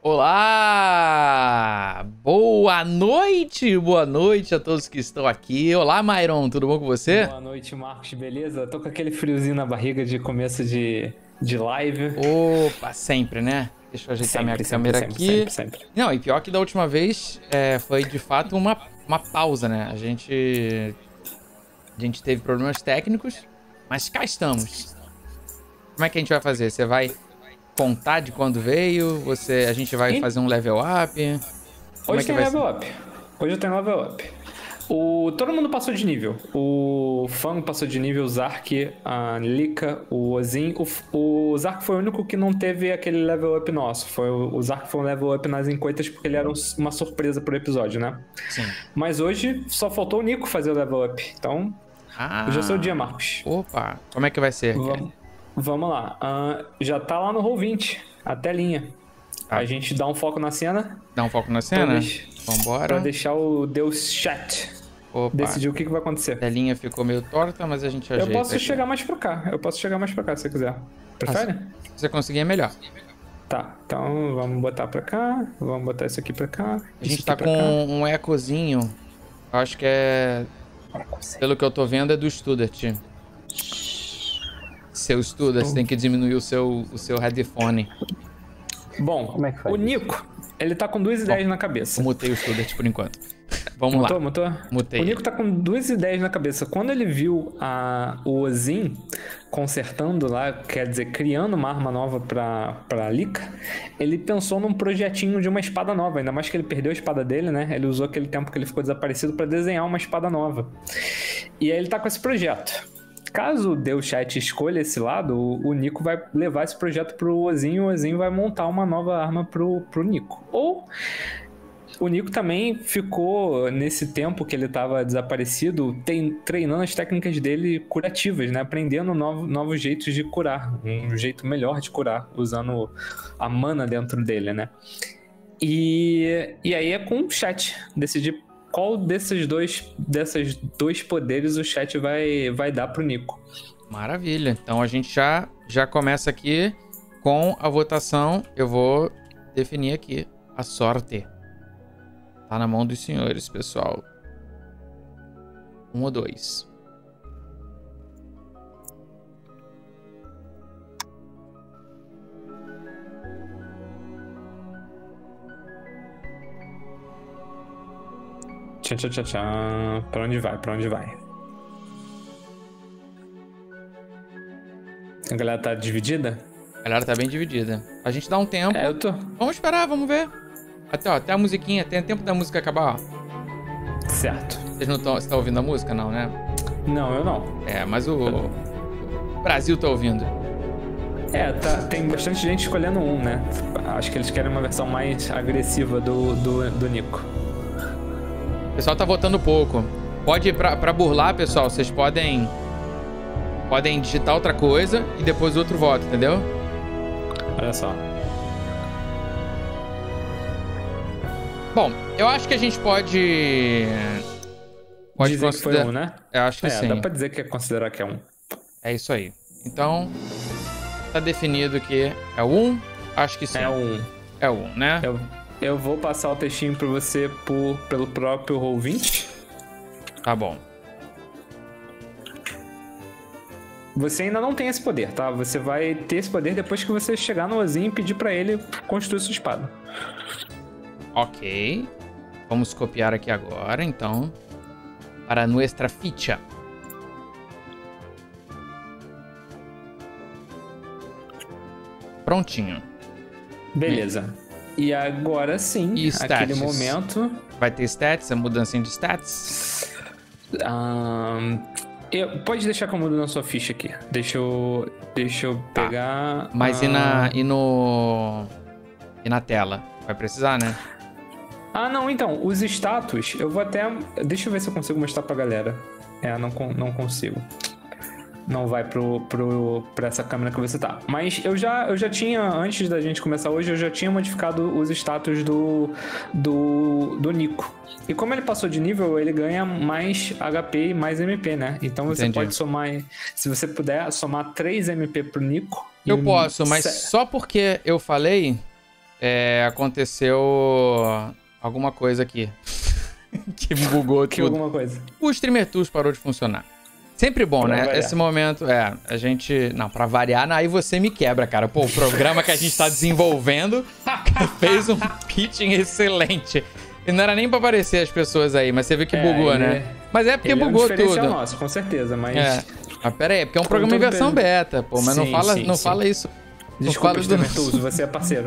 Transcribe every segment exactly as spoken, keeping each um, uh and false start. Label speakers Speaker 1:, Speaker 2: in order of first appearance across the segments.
Speaker 1: Olá! Boa noite! Boa noite a todos que estão aqui. Olá, Myron, tudo bom com você?
Speaker 2: Boa noite, Marcos, beleza? Tô com aquele friozinho na barriga de começo de, de live.
Speaker 1: Opa, sempre, né? Deixa eu ajeitar
Speaker 2: sempre,
Speaker 1: minha
Speaker 2: sempre,
Speaker 1: câmera
Speaker 2: sempre,
Speaker 1: aqui.
Speaker 2: Sempre, sempre, sempre.
Speaker 1: Não, e pior que da última vez é, foi de fato uma, uma pausa, né? A gente, a gente teve problemas técnicos, mas cá estamos. Como é que a gente vai fazer? Você vai contar de quando veio? Você, a gente vai
Speaker 2: E...
Speaker 1: fazer um level up? Como
Speaker 2: Hoje
Speaker 1: é que
Speaker 2: tem
Speaker 1: vai
Speaker 2: level
Speaker 1: ser?
Speaker 2: up. Hoje tem level up. O... Todo mundo passou de nível. O Fang passou de nível, o Zark, a Lika, o Ozin. O... o Zark foi o único que não teve aquele level up nosso. Foi o... o Zark foi um level up nas encoitas porque ele era um... uma surpresa pro episódio, né?
Speaker 1: Sim.
Speaker 2: Mas hoje só faltou o Nico fazer o level up. Então,
Speaker 1: Ah,
Speaker 2: hoje é o seu dia, Marcos.
Speaker 1: Opa, como é que vai ser?
Speaker 2: Vamos, vamos lá. Uh, já tá lá no roll vinte, a telinha.
Speaker 1: Ah.
Speaker 2: A gente dá um foco na cena.
Speaker 1: Dá um foco na cena?
Speaker 2: Deix...
Speaker 1: Vambora.
Speaker 2: Pra deixar o Deus chat
Speaker 1: Opa.
Speaker 2: decidir o que, que vai acontecer.
Speaker 1: A telinha ficou meio torta, mas a gente
Speaker 2: Eu
Speaker 1: ajeita.
Speaker 2: posso
Speaker 1: aqui.
Speaker 2: chegar mais pra cá. Eu posso chegar mais pra cá se você quiser. Prefere?
Speaker 1: Ah, se você conseguir é melhor.
Speaker 2: Tá, então vamos botar pra cá. Vamos botar isso aqui pra cá.
Speaker 1: A gente tá com um ecozinho. Eu acho que é... Pelo que eu tô vendo é do Student. Seu Student, você tem que diminuir o seu, o seu headphone.
Speaker 2: Bom,
Speaker 3: Como é que faz
Speaker 2: o Nico, ele tá com duas ideias Bom, na cabeça.
Speaker 1: Eu mutei o Student por enquanto. Vamos
Speaker 2: mutou,
Speaker 1: lá.
Speaker 2: Mutou?
Speaker 1: Mutei.
Speaker 2: O Nico tá com duas ideias na cabeça. Quando ele viu a, o Ozin consertando lá, quer dizer, criando uma arma nova pra, pra Lika, ele pensou num projetinho de uma espada nova. Ainda mais que ele perdeu a espada dele, né? Ele usou aquele tempo que ele ficou desaparecido pra desenhar uma espada nova. E aí ele tá com esse projeto. Caso o Deus Chat escolha esse lado, o, o Nico vai levar esse projeto pro Ozin e o Ozin vai montar uma nova arma pro, pro Nico. Ou o Nico também ficou, nesse tempo que ele estava desaparecido, tem, treinando as técnicas dele curativas, né? Aprendendo novo, novos jeitos de curar, um jeito melhor de curar, usando a mana dentro dele, né? E, e aí é com o chat, decidir qual desses dois, desses dois poderes o chat vai, vai dar pro Nico.
Speaker 1: Maravilha. Então a gente já, já começa aqui com a votação. Eu vou definir aqui a sorte. Tá na mão dos senhores, pessoal. Um ou dois.
Speaker 2: Tchan, tchan, tchan, tchan. Pra onde vai? Pra onde vai? A galera tá dividida?
Speaker 1: A galera tá bem dividida. A gente dá um tempo.
Speaker 2: É, eu tô.
Speaker 1: Vamos esperar, vamos ver. Até, ó, até a musiquinha. Tem tempo da música acabar, ó.
Speaker 2: Certo.
Speaker 1: Vocês não estão... Você tá ouvindo a música, não, né?
Speaker 2: Não, eu não.
Speaker 1: É, mas o... o Brasil tá ouvindo.
Speaker 2: É, tá, tem bastante gente escolhendo um, né? Acho que eles querem uma versão mais agressiva do, do, do Nico.
Speaker 1: O pessoal tá votando pouco. Pode ir pra, pra burlar, pessoal. Vocês podem... Podem digitar outra coisa e depois outro voto, entendeu?
Speaker 2: Olha só.
Speaker 1: Bom, eu acho que a gente pode... Pode
Speaker 2: dizer
Speaker 1: considerar...
Speaker 2: que foi um, né?
Speaker 1: Eu acho que
Speaker 2: é,
Speaker 1: sim.
Speaker 2: dá pra dizer que é considerar que é um.
Speaker 1: É isso aí. Então, tá definido que é o um. Acho que sim.
Speaker 2: É um.
Speaker 1: É o um, né?
Speaker 2: Eu, eu vou passar o textinho pra você por, pelo próprio roll vinte.
Speaker 1: Tá bom.
Speaker 2: Você ainda não tem esse poder, tá? Você vai ter esse poder depois que você chegar no Ozin e pedir pra ele construir sua espada.
Speaker 1: Ok. Vamos copiar aqui agora, então. Para nuestra ficha. Prontinho.
Speaker 2: Beleza. E agora sim,
Speaker 1: E
Speaker 2: aquele
Speaker 1: status?
Speaker 2: momento...
Speaker 1: Vai ter stats, a mudança de stats?
Speaker 2: Um, eu, pode deixar que eu mudo na sua ficha aqui. Deixa eu, deixa eu pegar...
Speaker 1: Mas
Speaker 2: uh...
Speaker 1: e, na, e no... E na tela? Vai precisar, né?
Speaker 2: Ah, não, então, os status, eu vou até... Deixa eu ver se eu consigo mostrar pra galera. É, não, não consigo. Não vai pro, pro, pra essa câmera que você tá. Mas eu já, eu já tinha, antes da gente começar hoje, eu já tinha modificado os status do, do, do Nico. E como ele passou de nível, ele ganha mais H P e mais M P, né? Então você
Speaker 1: Entendi.
Speaker 2: pode somar, se você puder, somar três M P pro Nico.
Speaker 1: Eu
Speaker 2: e
Speaker 1: posso, mas
Speaker 2: se...
Speaker 1: só porque eu falei... é, aconteceu alguma coisa aqui. Que bugou
Speaker 2: Que
Speaker 1: tudo.
Speaker 2: alguma coisa.
Speaker 1: O Streamer Tools parou de funcionar. Sempre bom,
Speaker 2: Pra
Speaker 1: né?
Speaker 2: variar.
Speaker 1: Esse momento, é, a gente... Não, pra variar, aí você me quebra, cara. Pô, o programa que a gente tá desenvolvendo fez um pitching excelente. E não era nem pra aparecer as pessoas aí, mas você viu que
Speaker 2: É,
Speaker 1: bugou,
Speaker 2: ele-
Speaker 1: né? Mas é porque
Speaker 2: Ele
Speaker 1: bugou
Speaker 2: é um diferencial
Speaker 1: tudo.
Speaker 2: nosso, com certeza, mas...
Speaker 1: É. Mas pera aí, é porque é um
Speaker 2: Com
Speaker 1: programa em
Speaker 2: todo
Speaker 1: versão
Speaker 2: pe-
Speaker 1: beta, pô. Mas não
Speaker 2: Sim,
Speaker 1: fala,
Speaker 2: sim,
Speaker 1: não
Speaker 2: sim.
Speaker 1: fala isso. Não
Speaker 2: Desculpa,
Speaker 1: fala do
Speaker 2: Streamer
Speaker 1: nosso-
Speaker 2: Tools, você é parceiro.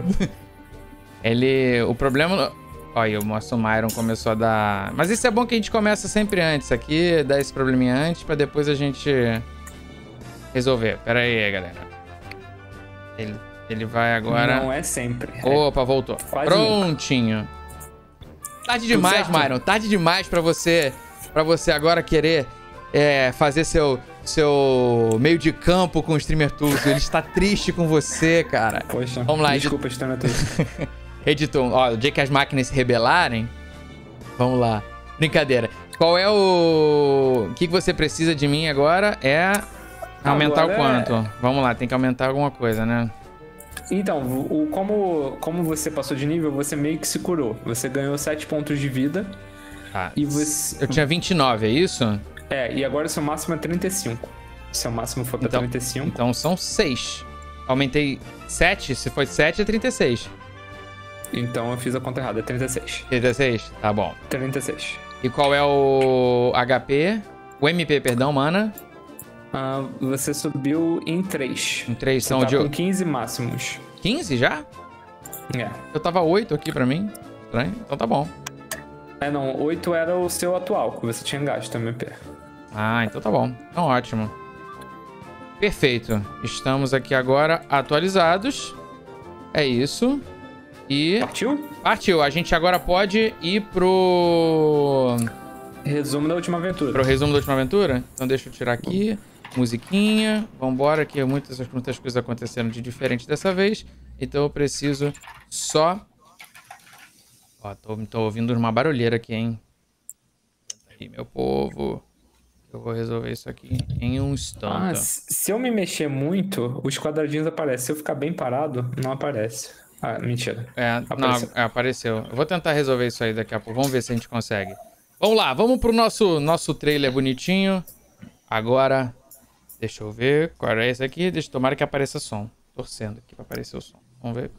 Speaker 1: Ele... O problema... Olha, o nosso Myron começou a dar... Mas isso é bom que a gente começa sempre antes aqui, dá esse probleminha antes, pra depois a gente resolver. Pera aí, galera. Ele, ele vai agora...
Speaker 2: Não é sempre. É.
Speaker 1: Opa, voltou.
Speaker 2: Quase
Speaker 1: Prontinho. Tarde demais,
Speaker 2: certo?
Speaker 1: Myron. Tarde demais pra você, pra você agora querer é, fazer seu, seu meio de campo com o Streamer Tools. Ele está triste com você, cara.
Speaker 2: Poxa,
Speaker 1: Vamos lá,
Speaker 2: desculpa, Streamer Tools.
Speaker 1: Editor, ó, o dia que as máquinas se rebelarem, vamos lá. Brincadeira. Qual é o... O que que você precisa de mim agora é aumentar
Speaker 2: Agora
Speaker 1: o quanto? Vamos lá, tem que aumentar alguma coisa, né?
Speaker 2: Então, o, como, como você passou de nível, você meio que se curou. Você ganhou sete pontos de vida.
Speaker 1: Tá.
Speaker 2: E você...
Speaker 1: Eu tinha vinte e nove, é isso?
Speaker 2: É, e agora o seu máximo é trinta e cinco. Seu máximo foi pra
Speaker 1: Então-
Speaker 2: trinta e cinco.
Speaker 1: Então são seis. Aumentei sete, se foi sete é trinta e seis.
Speaker 2: Então eu fiz a conta errada, é trinta e seis.
Speaker 1: trinta e seis? Tá bom.
Speaker 2: trinta e seis.
Speaker 1: E qual é o H P? O M P, perdão, mana?
Speaker 2: Ah, você subiu em três.
Speaker 1: Em três
Speaker 2: Você
Speaker 1: são
Speaker 2: tá
Speaker 1: de...
Speaker 2: com quinze máximos.
Speaker 1: quinze já?
Speaker 2: É.
Speaker 1: Eu tava oito aqui pra mim. Estranho. Então tá bom.
Speaker 2: É, não, oito era o seu atual, que você tinha gasto, M P.
Speaker 1: Ah, então tá bom. Então ótimo. Perfeito. Estamos aqui agora atualizados. É isso. E
Speaker 2: Partiu?
Speaker 1: partiu. A gente agora pode ir pro...
Speaker 2: Resumo da última aventura.
Speaker 1: Pro resumo da última aventura? Então deixa eu tirar aqui. Musiquinha. Vambora, que muitas, muitas coisas aconteceram de diferente dessa vez. Então eu preciso só... Ó, tô, tô ouvindo uma barulheira aqui, hein? Aí, meu povo. Eu vou resolver isso aqui em um
Speaker 2: Ah,
Speaker 1: instante.
Speaker 2: se se eu me mexer muito, os quadradinhos aparecem. Se eu ficar bem parado, não aparece. Ah, mentira.
Speaker 1: É,
Speaker 2: Apareceu.
Speaker 1: não, é, apareceu. Eu vou tentar resolver isso aí daqui a pouco. Vamos ver se a gente consegue. Vamos lá, vamos pro nosso, nosso trailer bonitinho. Agora, deixa eu ver qual é esse aqui. Deixa, tomara que apareça som. Torcendo aqui pra aparecer o som. Vamos ver.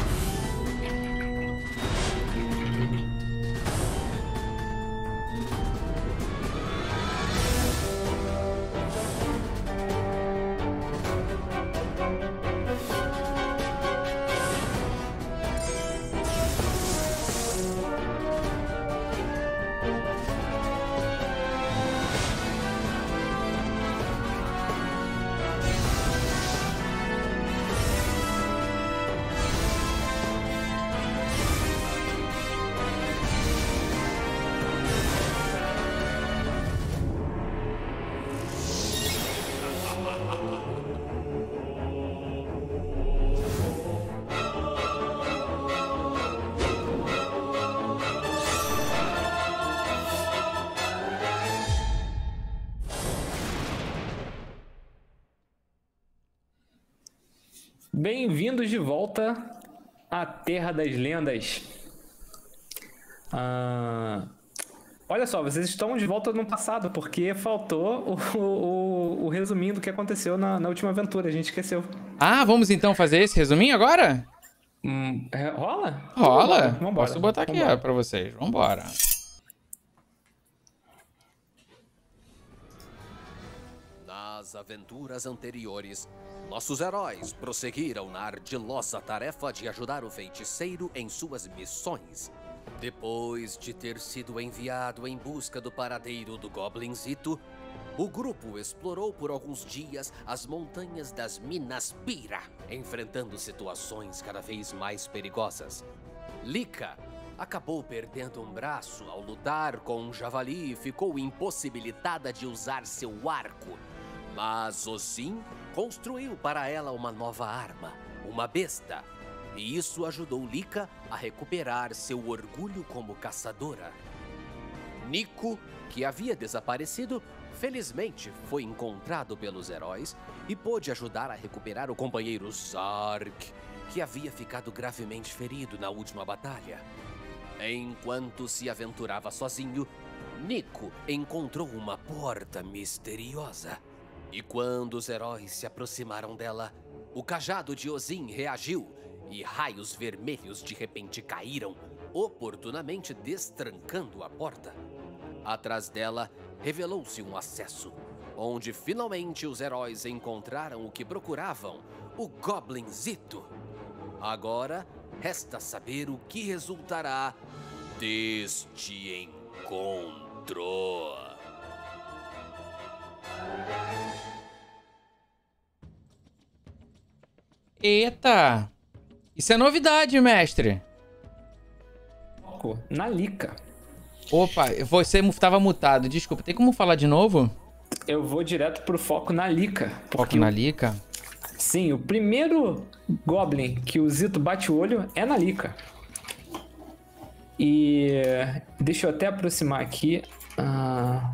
Speaker 2: Bem-vindos de volta à Terra das Lendas. Ah, olha só, vocês estão de volta no passado, porque faltou o, o, o resuminho do que aconteceu na, na última aventura. A gente esqueceu.
Speaker 1: Ah, vamos então fazer esse resuminho agora?
Speaker 2: Hum, é, rola?
Speaker 1: Rola.
Speaker 2: Vambora.
Speaker 1: Posso botar aqui
Speaker 2: Vambora.
Speaker 1: ó, pra vocês. Vambora.
Speaker 3: Nas aventuras anteriores, nossos heróis prosseguiram na ardilosa tarefa de ajudar o feiticeiro em suas missões. Depois de ter sido enviado em busca do paradeiro do Goblinzito, o grupo explorou por alguns dias as montanhas das Minas Pira, enfrentando situações cada vez mais perigosas. Lika acabou perdendo um braço ao lutar com um javali e ficou impossibilitada de usar seu arco. Mas Ozin construiu para ela uma nova arma, uma besta. E isso ajudou Lika a recuperar seu orgulho como caçadora. Nico, que havia desaparecido, felizmente foi encontrado pelos heróis e pôde ajudar a recuperar o companheiro Zark, que havia ficado gravemente ferido na última batalha. Enquanto se aventurava sozinho, Nico encontrou uma porta misteriosa. E quando os heróis se aproximaram dela, o cajado de Ozin reagiu e raios vermelhos de repente caíram, oportunamente destrancando a porta. Atrás dela, revelou-se um acesso, onde finalmente os heróis encontraram o que procuravam, o Goblinzito. Agora, resta saber o que resultará deste encontro.
Speaker 1: Eita! Isso é novidade, mestre.
Speaker 2: Foco na Lika.
Speaker 1: Opa, você estava mutado. Desculpa, tem como falar de novo?
Speaker 2: Eu vou direto pro foco na Lika.
Speaker 1: Foco na Lika?
Speaker 2: Sim, o primeiro Goblin que o Zito bate o olho é na Lika. E deixa eu até aproximar aqui. Ah,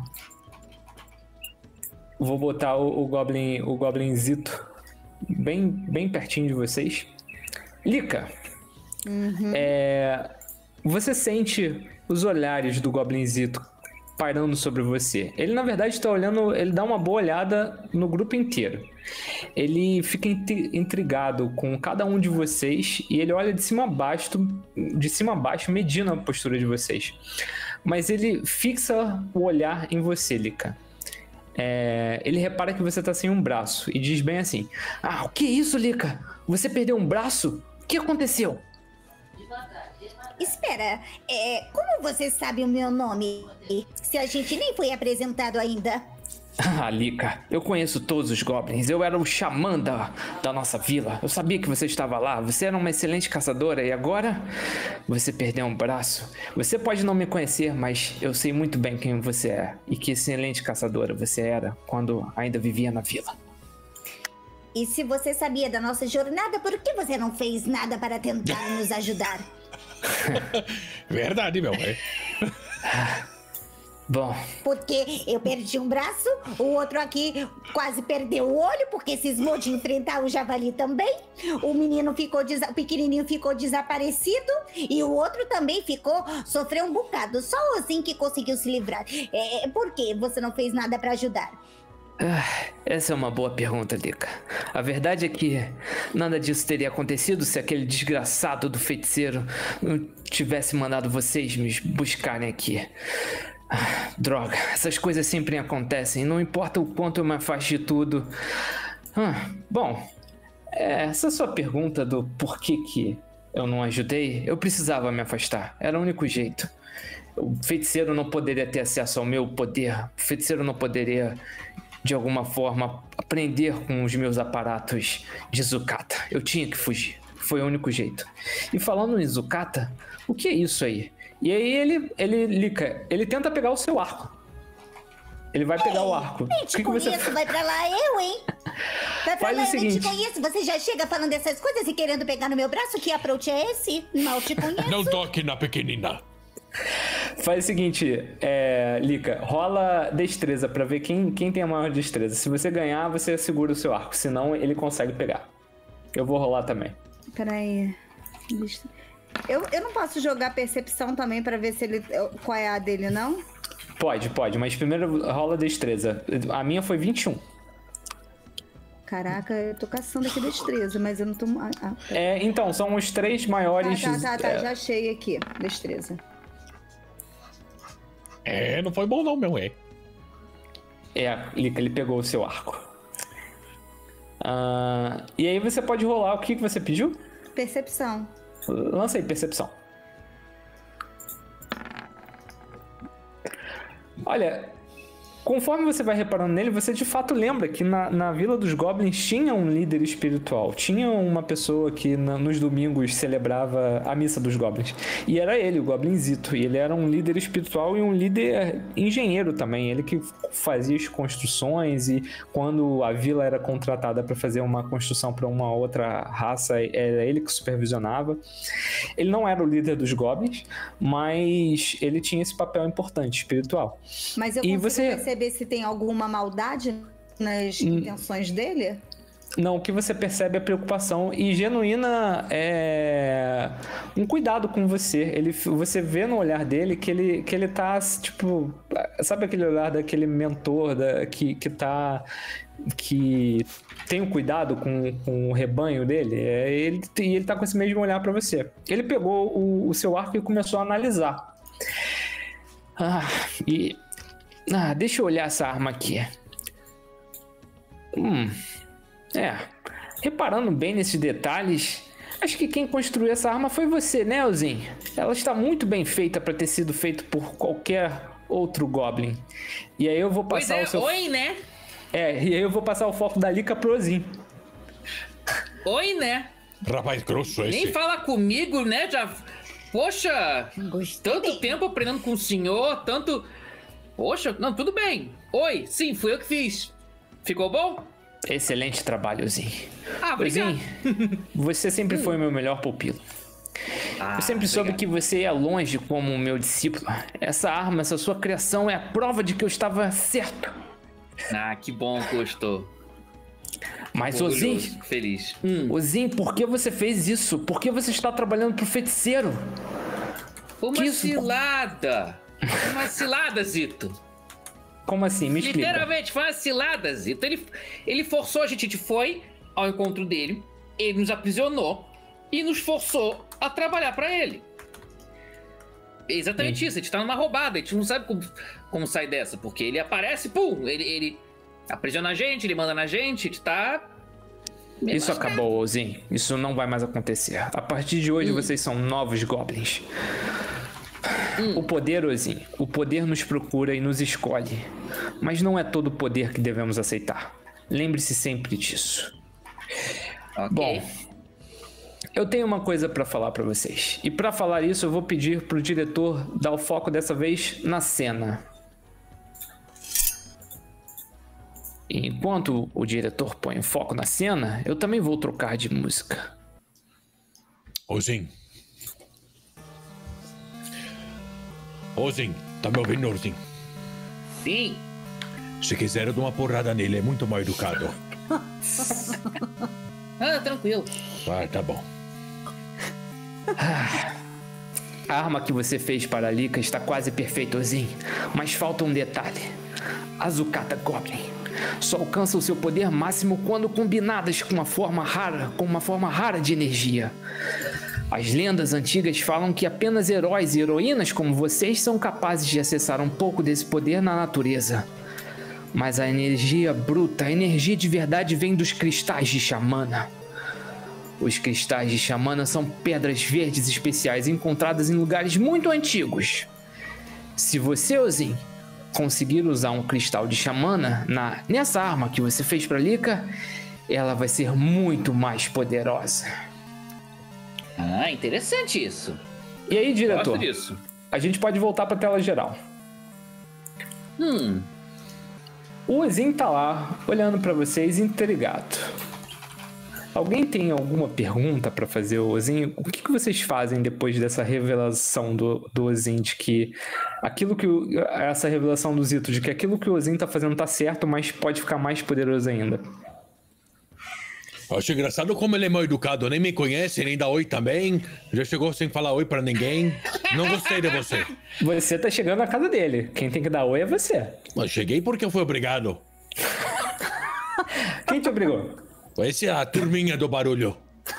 Speaker 2: vou botar o, o Goblin, o Goblin Zito bem, bem pertinho de vocês. Lika,
Speaker 4: Uhum.
Speaker 2: é, você sente os olhares do Goblinzito parando sobre você. Ele, na verdade, está olhando, ele dá uma boa olhada no grupo inteiro. Ele fica intrigado com cada um de vocês e ele olha de cima a baixo, de cima a baixo, medindo a postura de vocês. Mas ele fixa o olhar em você, Lika. É, ele repara que você está sem um braço e diz bem assim: ah, o que é isso, Lika? Você perdeu um braço? O que aconteceu?
Speaker 4: Espera, é, como você sabe o meu nome? Se a gente nem foi apresentado ainda.
Speaker 2: Ah, Lika, eu conheço todos os goblins. Eu era o xamã da, da nossa vila. Eu sabia que você estava lá. Você era uma excelente caçadora e agora você perdeu um braço. Você pode não me conhecer, mas eu sei muito bem quem você é e que excelente caçadora você era quando ainda vivia na vila.
Speaker 4: E se você sabia da nossa jornada, por que você não fez nada para tentar nos ajudar?
Speaker 5: Verdade, meu pai.
Speaker 2: Bom,
Speaker 4: Porque eu perdi um braço, o outro aqui quase perdeu o olho porque cismou de enfrentar o javali também. O menino ficou, desa- o pequenininho ficou desaparecido e o outro também ficou, sofreu um bocado. Só o Ozin que conseguiu se livrar. É, por que você não fez nada para ajudar?
Speaker 2: essa é uma boa pergunta, Lika. A verdade é que nada disso teria acontecido se aquele desgraçado do feiticeiro não tivesse mandado vocês me buscarem aqui. Ah, droga, essas coisas sempre acontecem, não importa o quanto eu me afaste de tudo. Ah, bom, essa sua pergunta do porquê que eu não ajudei, eu precisava me afastar, era o único jeito. O feiticeiro não poderia ter acesso ao meu poder, o feiticeiro não poderia, de alguma forma, aprender com os meus aparatos de Zukata. Eu tinha que fugir, foi o único jeito. E falando em Zukata, o que é isso aí? E aí ele, ele, Lika, ele tenta pegar o seu arco. Ele vai pegar o arco.
Speaker 4: Nem te conheço, vai pra lá eu, hein? Vai pra
Speaker 2: Faz
Speaker 4: lá,
Speaker 2: o
Speaker 4: eu nem
Speaker 2: seguinte.
Speaker 4: te conheço. Você já chega falando dessas coisas e querendo pegar no meu braço? Que approach é esse? Mal te conheço.
Speaker 5: Não toque na pequenina.
Speaker 2: Faz o seguinte, é, Lika, rola destreza pra ver quem, quem tem a maior destreza. Se você ganhar, você segura o seu arco. Senão, ele consegue pegar. Eu vou rolar também.
Speaker 6: Peraí. Eu, eu não posso jogar percepção também pra ver se ele, qual é a dele, não?
Speaker 2: Pode, pode. Mas primeiro rola destreza. A minha foi vinte e um.
Speaker 6: Caraca, eu tô caçando aqui destreza, mas eu não tô... Ah, ah,
Speaker 2: É, então, são os três
Speaker 6: tá,
Speaker 2: maiores...
Speaker 6: tá, tá, tá,
Speaker 2: é,
Speaker 6: já achei aqui, destreza.
Speaker 5: É, não foi bom não, meu rei.
Speaker 2: É, Lika, ele pegou o seu arco. Ah, e aí você pode rolar o que que você pediu?
Speaker 6: Percepção.
Speaker 2: Lança aí, percepção. Olha, conforme você vai reparando nele, você de fato lembra que na, na Vila dos Goblins tinha um líder espiritual. Tinha uma pessoa que na, nos domingos celebrava a missa dos Goblins. E era ele, o Goblinzito. E ele era um líder espiritual e um líder engenheiro também. Ele que fazia as construções e quando a vila era contratada para fazer uma construção para uma outra raça, era ele que supervisionava. Ele não era o líder dos Goblins, mas ele tinha esse papel importante, espiritual.
Speaker 6: Mas eu
Speaker 2: E
Speaker 6: consigo
Speaker 2: você-
Speaker 6: perceber se tem alguma maldade nas
Speaker 2: Hum.
Speaker 6: intenções dele?
Speaker 2: Não, o que você percebe é preocupação e genuína é um cuidado com você. Ele, você vê no olhar dele que ele, que ele tá, tipo... Sabe aquele olhar daquele mentor da, que, que tá... que tem um cuidado com, com o rebanho dele? É, ele, e ele tá com esse mesmo olhar pra você. Ele pegou o, o seu arco e começou a analisar. Ah, e... Ah, deixa eu olhar essa arma aqui. Hum... É, reparando bem nesses detalhes, acho que quem construiu essa arma foi você, né, Ozin? Ela está muito bem feita para ter sido feita por qualquer outro Goblin. E aí eu vou passar
Speaker 7: pois é,
Speaker 2: o seu...
Speaker 7: Oi, né?
Speaker 2: É, e aí eu vou passar o foco da Lika pro Ozin.
Speaker 7: Oi, né?
Speaker 5: Rapaz grosso esse.
Speaker 7: Nem fala comigo, né? Já... Poxa,
Speaker 4: Gostei.
Speaker 7: tanto tempo aprendendo com o senhor, tanto... Poxa, não, tudo bem. Oi, sim, fui eu que fiz. Ficou bom?
Speaker 2: Excelente trabalho, Ozin.
Speaker 7: Ah, obrigado.
Speaker 2: Ozin, você sempre foi o meu melhor pupilo.
Speaker 7: Ah,
Speaker 2: eu sempre soube
Speaker 7: obrigado.
Speaker 2: que você ia longe como o meu discípulo. Essa arma, essa sua criação é a prova de que eu estava certo.
Speaker 7: Ah, que bom, gostou.
Speaker 2: Mas,
Speaker 7: Orgulhoso,
Speaker 2: Ozin,
Speaker 7: fico feliz. Hum.
Speaker 2: Ozin, por que você fez isso? Por que você está trabalhando pro feiticeiro?
Speaker 7: Uma
Speaker 2: Que isso?
Speaker 7: cilada. Uma cilada, Zito.
Speaker 2: Como assim? Me explica.
Speaker 7: Literalmente, foi uma cilada, Zito. Ele, ele forçou a gente, a gente foi ao encontro dele, ele nos aprisionou e nos forçou a trabalhar pra ele. É exatamente
Speaker 2: Hum.
Speaker 7: isso, a gente tá numa roubada, a gente não sabe como, como sair dessa, porque ele aparece, pum, ele, ele aprisiona a gente, ele manda na gente, a gente tá...
Speaker 2: Isso acabou, Ozin. Isso não vai mais acontecer. A partir de hoje, hum. vocês são novos goblins. Hum. O poder, Ozin, o poder nos procura e nos escolhe. Mas não é todo o poder que devemos aceitar. Lembre-se sempre disso.
Speaker 7: Okay.
Speaker 2: Bom, eu tenho uma coisa pra falar pra vocês. E pra falar isso, eu vou pedir pro diretor dar o foco dessa vez na cena. E enquanto o diretor põe o foco na cena, eu também vou trocar de música.
Speaker 5: Ozin. Ozin, tá me ouvindo, Ozin?
Speaker 7: Sim.
Speaker 5: Se quiser, eu dou uma porrada nele, é muito mal educado.
Speaker 7: Ah, tranquilo.
Speaker 5: Ah, tá bom.
Speaker 2: A arma que você fez para a Lika está quase perfeita, Ozin. Mas falta um detalhe. A Zucata Goblin só alcança o seu poder máximo quando combinadas com uma forma rara, com uma forma rara de energia. As lendas antigas falam que apenas heróis e heroínas como vocês são capazes de acessar um pouco desse poder na natureza. Mas a energia bruta, a energia de verdade vem dos cristais de Xamana. Os cristais de Xamana são pedras verdes especiais encontradas em lugares muito antigos. Se você, Ozin, conseguir usar um cristal de Xamana na, nessa arma que você fez para Lika, ela vai ser muito mais poderosa.
Speaker 7: Ah, interessante isso.
Speaker 2: E aí, diretor?
Speaker 7: Gosto disso.
Speaker 2: A gente pode voltar para a tela geral.
Speaker 7: Hum.
Speaker 2: O Ozin tá lá, olhando para vocês, intrigado. Alguém tem alguma pergunta para fazer, Ozin? O que, que vocês fazem depois dessa revelação do, do Ozin de que aquilo que o, essa revelação do Zito de que aquilo que o Ozin tá fazendo tá certo, mas pode ficar mais poderoso ainda?
Speaker 5: Eu acho engraçado como ele é mal educado, nem me conhece, nem dá oi também. Já chegou sem falar oi pra ninguém. Não gostei de você.
Speaker 2: Você tá chegando na casa dele. Quem tem que dar oi é você.
Speaker 5: Eu cheguei porque eu fui obrigado.
Speaker 2: Quem te obrigou?
Speaker 5: Essa é a turminha do barulho.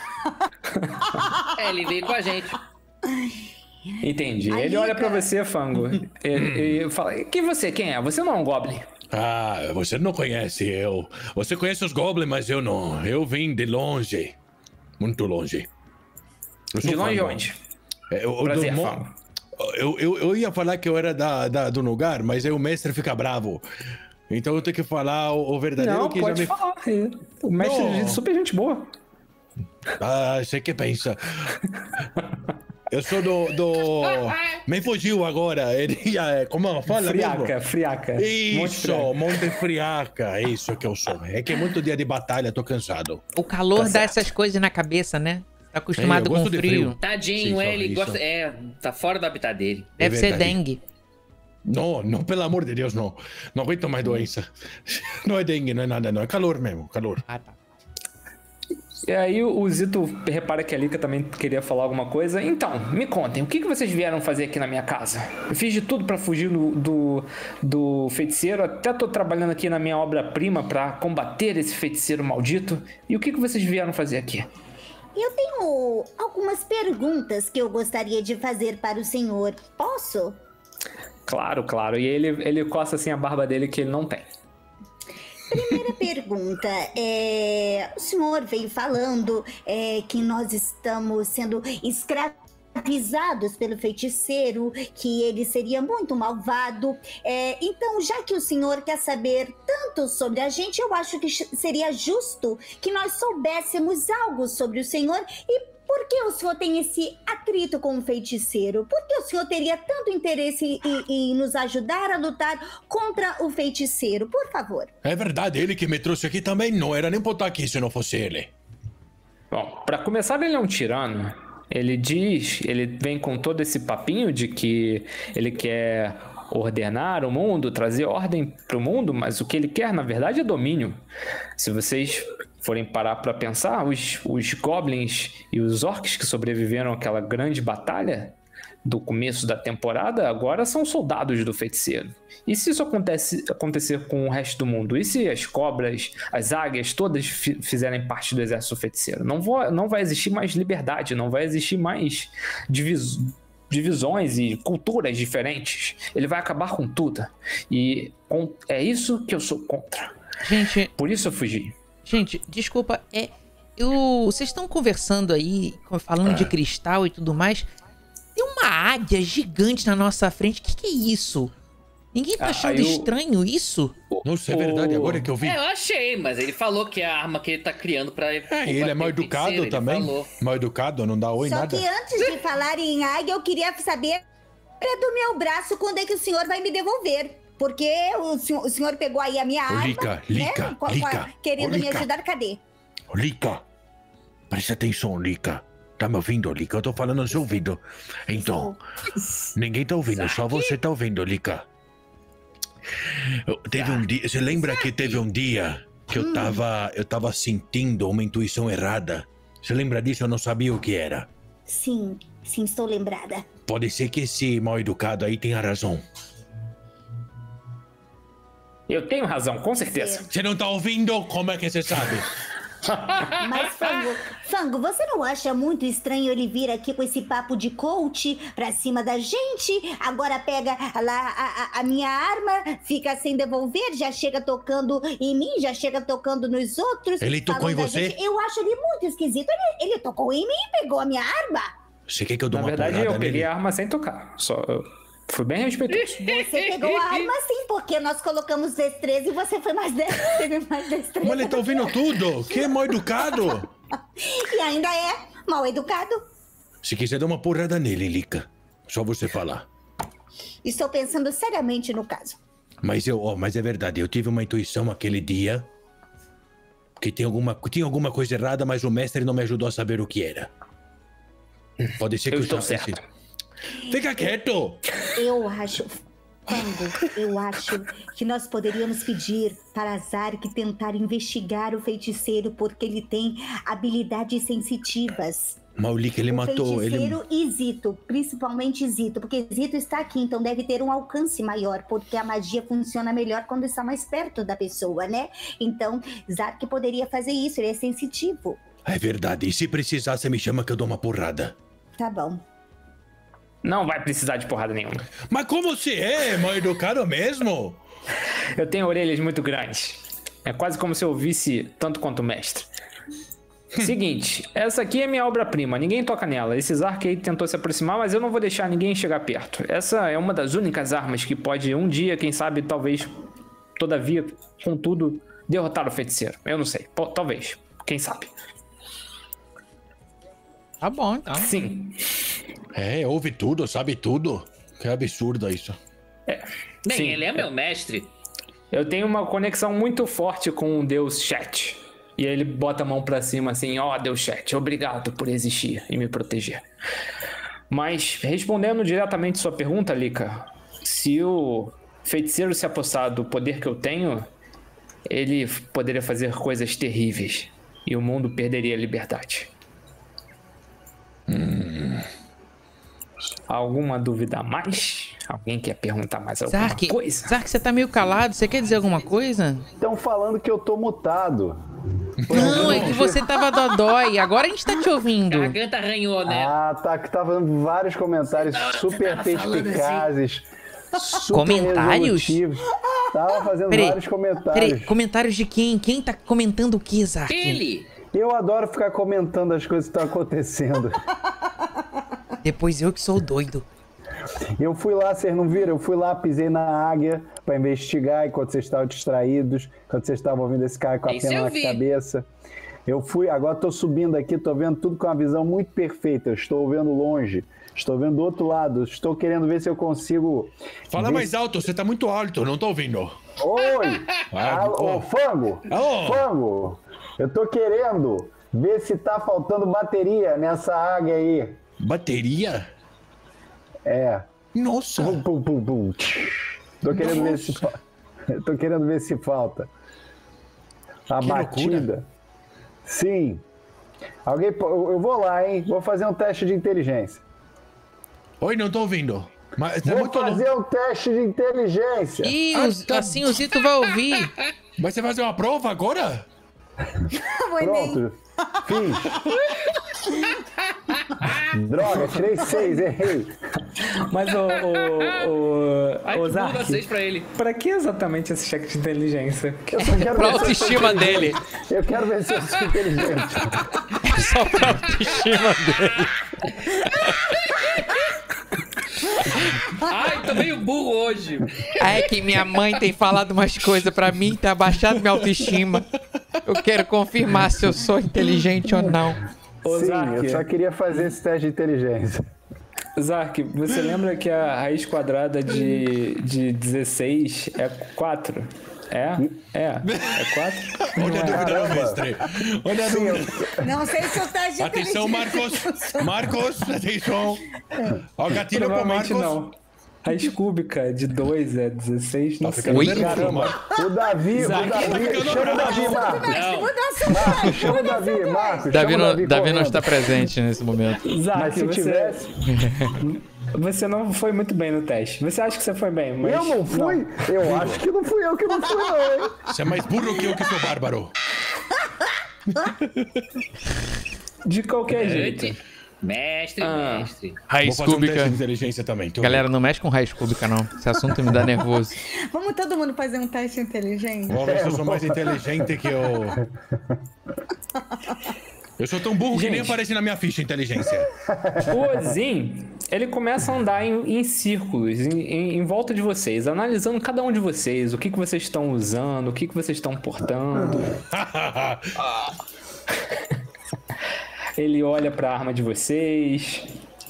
Speaker 7: É, ele veio com a gente.
Speaker 2: Entendi.
Speaker 4: A
Speaker 2: Ele olha
Speaker 4: Lika.
Speaker 2: pra você, Fango, e, e fala: "Que você? Quem é? Você não é um Goblin."
Speaker 5: Ah, você não conhece eu. Você conhece os Goblins, mas eu não. Eu vim de longe. Muito longe. Eu sou
Speaker 2: De longe
Speaker 5: Fango.
Speaker 2: onde?
Speaker 5: É, eu,
Speaker 2: Prazer,
Speaker 5: do mo-
Speaker 2: Fango.
Speaker 5: eu, eu, eu ia falar que eu era da, da, do lugar, mas aí o mestre fica bravo. Então eu tenho que falar o, o verdadeiro
Speaker 2: Não,
Speaker 5: que
Speaker 2: pode
Speaker 5: já me...
Speaker 2: falar. O mestre
Speaker 5: Não.
Speaker 2: é super gente boa.
Speaker 5: Ah, você que pensa. Eu sou do... do... Me fugiu agora. Ele ia... Como fala
Speaker 2: Friaca,
Speaker 5: mesmo?
Speaker 2: friaca. Monte
Speaker 5: Isso,
Speaker 2: Friaca.
Speaker 5: Monte Friaca. Isso que eu sou. É que é muito dia de batalha, tô cansado.
Speaker 1: O calor
Speaker 2: Tá
Speaker 1: dá
Speaker 2: certo.
Speaker 1: essas coisas na cabeça, né? Tá acostumado
Speaker 5: É, eu
Speaker 1: com
Speaker 5: gosto de
Speaker 1: frio.
Speaker 5: frio.
Speaker 7: Tadinho,
Speaker 5: Sim,
Speaker 7: é,
Speaker 5: só
Speaker 7: ele
Speaker 5: isso.
Speaker 7: gosta... É, tá fora do habitat dele.
Speaker 1: Deve
Speaker 5: É
Speaker 1: ser
Speaker 5: verdade.
Speaker 1: dengue.
Speaker 5: Não, não, pelo amor de Deus, não. Não aguento mais doença. Não é dengue, não é nada, não. É calor mesmo, calor.
Speaker 1: Ah, tá.
Speaker 2: E aí o Zito repara que a Lika também queria falar alguma coisa. Então, me contem, o que, que vocês vieram fazer aqui na minha casa? Eu fiz de tudo pra fugir do, do, do feiticeiro, até tô trabalhando aqui na minha obra-prima pra combater esse feiticeiro maldito. E o que, que vocês vieram fazer aqui?
Speaker 4: Eu tenho algumas perguntas que eu gostaria de fazer para o senhor. Posso?
Speaker 2: Claro, claro. E ele, ele coça assim a barba dele que ele não tem.
Speaker 4: Primeira pergunta, é, o senhor veio falando é, que nós estamos sendo escravizados pelo feiticeiro, que ele seria muito malvado. É, então, já que o senhor quer saber tanto sobre a gente, eu acho que seria justo que nós soubéssemos algo sobre o senhor. E por que o senhor tem esse atrito com o feiticeiro? Por que o senhor teria tanto interesse em, em nos ajudar a lutar contra o feiticeiro? Por favor.
Speaker 5: É verdade, ele que me trouxe aqui também não era nem pra estar aqui se não fosse ele.
Speaker 2: Bom, pra começar, ele é um tirano. Ele diz, ele vem com todo esse papinho de que ele quer ordenar o mundo, trazer ordem pro mundo, mas o que ele quer, na verdade, é domínio. Se vocês forem parar para pensar, os, os goblins e os orcs que sobreviveram àquela grande batalha do começo da temporada, agora são soldados do feiticeiro. E se isso acontece, acontecer com o resto do mundo? E se as cobras, as águias, todas fi, fizerem parte do exército feiticeiro? Não, vou, não vai existir mais liberdade, não vai existir mais divis, divisões e culturas diferentes. Ele vai acabar com tudo. E com, é isso que eu sou contra.
Speaker 1: Gente...
Speaker 2: Por isso eu fugi.
Speaker 1: Gente, desculpa, é... Eu, vocês estão conversando aí, falando de cristal e tudo mais. Tem uma águia gigante na nossa frente. O que, que é isso? Ninguém tá achando
Speaker 2: ah, eu...
Speaker 1: estranho isso?
Speaker 5: Não sei, é verdade, agora que eu vi.
Speaker 7: É, eu achei, mas ele falou que é a arma que ele tá criando pra...
Speaker 5: É, ele é mal educado também. Mal educado, não dá oi,
Speaker 4: Só
Speaker 5: nada.
Speaker 4: Só que antes de falar em águia, eu queria saber do meu braço quando é que o senhor vai me devolver. Porque o senhor, o senhor pegou aí a minha arma,
Speaker 5: Lica, Lica,
Speaker 4: né? Qual,
Speaker 5: Lica,
Speaker 4: qual, querendo
Speaker 5: ô,
Speaker 4: me
Speaker 5: Lica.
Speaker 4: ajudar, cadê?
Speaker 5: Ô, Lica, presta atenção, Lica. Tá me ouvindo, Lica? Eu tô falando no seu ouvido. Então, ninguém tá ouvindo, só você tá ouvindo, Lica. Eu, teve um dia, você lembra que teve um dia que eu tava, eu tava sentindo uma intuição errada? Você lembra disso? Eu não sabia o que era.
Speaker 4: Sim, sim, estou lembrada.
Speaker 5: Pode ser que esse mal educado aí tenha razão.
Speaker 2: Eu tenho razão, com certeza.
Speaker 5: Você não tá ouvindo? Como é que você sabe?
Speaker 4: Mas, Fango, Fango, você não acha muito estranho ele vir aqui com esse papo de coach pra cima da gente? Agora pega lá a, a, a minha arma, fica sem devolver, já chega tocando em mim, já chega tocando nos outros.
Speaker 5: Ele tocou em você?
Speaker 4: Gente. Eu acho ele muito esquisito. Ele, ele tocou em mim e pegou a minha arma.
Speaker 5: Você quer que eu dou
Speaker 2: Na
Speaker 5: uma
Speaker 2: verdade,
Speaker 5: porrada
Speaker 2: eu peguei
Speaker 5: nele?
Speaker 2: a arma sem tocar. Só... Eu... Fui bem respeitoso.
Speaker 4: Você pegou a arma sim, porque nós colocamos destreza e você foi mais destreza. Teve mais destreza.
Speaker 5: Mas ele tá ouvindo tudo. Que mal educado.
Speaker 4: E ainda é mal educado.
Speaker 5: Se quiser dar uma porrada nele, Lica. Só você falar.
Speaker 4: Estou pensando seriamente no caso.
Speaker 5: Mas eu, ó, mas é verdade. Eu tive uma intuição aquele dia que tem alguma, tinha alguma coisa errada, mas o mestre não me ajudou a saber o que era. Pode ser que
Speaker 2: Eu
Speaker 5: eu
Speaker 2: estou
Speaker 5: já-
Speaker 2: certo.
Speaker 5: Fica quieto.
Speaker 4: Eu acho, Fango, eu acho que nós poderíamos pedir para Zark tentar investigar o feiticeiro, porque ele tem habilidades sensitivas.
Speaker 5: Maulica, ele
Speaker 4: o
Speaker 5: matou ele.
Speaker 4: feiticeiro e Zito, principalmente Zito, porque Zito está aqui, então deve ter um alcance maior, porque a magia funciona melhor quando está mais perto da pessoa, né? Então, Zark poderia fazer isso, ele é sensitivo.
Speaker 5: É verdade. E se precisar, você me chama que eu dou uma porrada.
Speaker 4: Tá bom.
Speaker 2: Não vai precisar de porrada nenhuma.
Speaker 5: Mas como você é? Mal educado mesmo?
Speaker 2: Eu tenho orelhas muito grandes. É quase como se eu ouvisse tanto quanto o mestre. Seguinte, essa aqui é minha obra-prima, ninguém toca nela. Esse Zark aí tentou se aproximar, mas eu não vou deixar ninguém chegar perto. Essa é uma das únicas armas que pode um dia, quem sabe, talvez, todavia, contudo, derrotar o feiticeiro. Eu não sei, P- talvez, quem sabe.
Speaker 1: Tá bom, então.
Speaker 2: Sim.
Speaker 5: É, ouve tudo, sabe tudo. Que absurdo isso.
Speaker 7: Bem,
Speaker 2: Sim,
Speaker 7: ele é meu mestre.
Speaker 2: Eu tenho uma conexão muito forte com o Deus Chat. E aí ele bota a mão pra cima assim, ó, oh, Deus Chat, obrigado por existir e me proteger. Mas, respondendo diretamente sua pergunta, Lica, se o feiticeiro se apossar do poder que eu tenho, ele poderia fazer coisas terríveis. e o mundo perderia a liberdade. Hum. Alguma dúvida a mais? Alguém quer perguntar mais alguma
Speaker 1: Zark,
Speaker 2: coisa?
Speaker 1: Zark, você tá meio calado. Você quer dizer alguma coisa?
Speaker 8: Estão falando que eu tô mutado.
Speaker 1: Não, é que você tava dodói. Agora a gente tá te ouvindo.
Speaker 7: Garganta arranhou, né?
Speaker 8: Ah, tá. Que tava dando vários comentários super perspicazes. Super
Speaker 1: Comentários?
Speaker 8: resolutivos. Tava fazendo
Speaker 1: Peraí,
Speaker 8: vários comentários.
Speaker 1: Peraí, comentários de quem? Quem tá comentando o que, Zark?
Speaker 7: Ele!
Speaker 8: Eu adoro ficar comentando as coisas que estão acontecendo.
Speaker 1: Depois eu que sou doido.
Speaker 8: Eu fui lá, vocês não viram? Eu fui lá, pisei na águia pra investigar enquanto vocês estavam distraídos, enquanto vocês estavam ouvindo esse cara com a
Speaker 7: Isso
Speaker 8: pena
Speaker 7: eu
Speaker 8: na
Speaker 7: vi.
Speaker 8: cabeça. Eu fui, agora tô subindo aqui, tô vendo tudo com uma visão muito perfeita. Eu estou vendo longe, estou vendo do outro lado, estou querendo ver se eu consigo...
Speaker 5: Fala
Speaker 8: ver
Speaker 5: mais
Speaker 8: se-
Speaker 5: alto, você tá muito alto, não tô ouvindo.
Speaker 8: Oi!
Speaker 5: Ah,
Speaker 8: Alô,
Speaker 5: oh.
Speaker 8: ô, Fango!
Speaker 5: Alô?
Speaker 8: Fango! Eu tô querendo ver se tá faltando bateria nessa águia aí.
Speaker 5: Bateria?
Speaker 8: É.
Speaker 5: Nossa.
Speaker 8: Pum, pum, pum, pum. Tô querendo ver se fa- tô querendo ver se falta. A
Speaker 5: Que
Speaker 8: batida.
Speaker 5: loucura.
Speaker 8: Sim. Alguém, po- eu eu vou lá, hein? Vou fazer um teste de inteligência.
Speaker 5: Oi, não tô ouvindo. Mas é
Speaker 8: Vou
Speaker 5: muito longe.
Speaker 8: fazer um teste de inteligência.
Speaker 1: Ih,
Speaker 5: Ah,
Speaker 1: os-
Speaker 5: tá.
Speaker 1: assim o Zito vai ouvir.
Speaker 5: Vai você fazer uma prova agora?
Speaker 6: O Enem.
Speaker 8: Pronto. Fiz. Droga, tirei seis, errei.
Speaker 2: Mas o, o, o,
Speaker 7: Ai,
Speaker 2: o
Speaker 7: que
Speaker 2: Zark,
Speaker 7: muda seis pra ele.
Speaker 2: pra que exatamente esse cheque de inteligência?
Speaker 8: Eu só quero
Speaker 1: Pra
Speaker 8: ver se eu sou
Speaker 1: autoestima dele.
Speaker 8: inteligente. Eu quero ver se eu sou inteligente.
Speaker 1: É só pra autoestima dele.
Speaker 7: Ai, tô meio burro hoje.
Speaker 1: É que minha mãe tem falado umas coisas pra mim, tá baixado minha autoestima. Eu quero confirmar se eu sou inteligente ou não.
Speaker 2: Ô,
Speaker 8: Sim,
Speaker 2: Zark,
Speaker 8: eu só queria fazer esse teste de inteligência.
Speaker 2: Zark, você lembra que a raiz quadrada de, de dezesseis é quatro? É? É. É quatro?
Speaker 5: Olha a dúvida,
Speaker 8: Caramba.
Speaker 5: mestre. Olha a dúvida.
Speaker 6: Não sei se o teste de
Speaker 5: Atenção,
Speaker 6: inteligência
Speaker 5: Marcos.
Speaker 6: funciona.
Speaker 5: Marcos, atenção. Ó, gatilho pro
Speaker 2: Provavelmente
Speaker 5: Marcos.
Speaker 2: não. Raiz cúbica de dois é dezesseis, não
Speaker 5: Tá
Speaker 2: sei.
Speaker 5: ficando
Speaker 1: Oi?
Speaker 5: nervoso,
Speaker 8: Caramba,
Speaker 5: Marcos.
Speaker 8: o Davi, o
Speaker 2: Zark,
Speaker 5: tá
Speaker 8: Davi,
Speaker 5: ficando
Speaker 8: chama o Davi,
Speaker 5: bravo.
Speaker 8: Marcos.
Speaker 7: Não.
Speaker 6: Muda a sua
Speaker 8: Marcos,
Speaker 6: teste,
Speaker 8: chama o
Speaker 6: muda a
Speaker 8: Davi,
Speaker 6: sua
Speaker 8: Marcos.
Speaker 1: Davi
Speaker 8: chama o
Speaker 1: não,
Speaker 8: Davi
Speaker 1: Davi não
Speaker 8: correndo.
Speaker 1: está presente nesse momento.
Speaker 2: Zark,
Speaker 8: Mas se
Speaker 2: você,
Speaker 8: tivesse...
Speaker 2: você não foi muito bem no teste. Você acha que você foi bem, mas...
Speaker 8: Eu não fui? Eu acho que não fui eu que não fui não, hein?
Speaker 5: Você é mais burro que eu que sou bárbaro.
Speaker 2: De qualquer jeito.
Speaker 7: Gente, mestre,
Speaker 2: Ah.
Speaker 7: mestre.
Speaker 1: Raiz
Speaker 5: Vou fazer um teste
Speaker 1: cúbica.
Speaker 5: de inteligência também. tu
Speaker 1: Galera, não mexe com raiz cúbica, não. Esse assunto me dá nervoso.
Speaker 6: Vamos todo mundo fazer um teste inteligente?
Speaker 5: vê. Vamos ver se eu sou mais inteligente que eu... Eu sou tão burro que nem
Speaker 2: Gente.
Speaker 5: aparece na minha ficha inteligência.
Speaker 2: O Ozin, ele começa a andar em, em círculos, em, em- em volta de vocês, analisando cada um de vocês, o que, que vocês estão usando, o que, que vocês estão portando. Ele olha pra arma de vocês.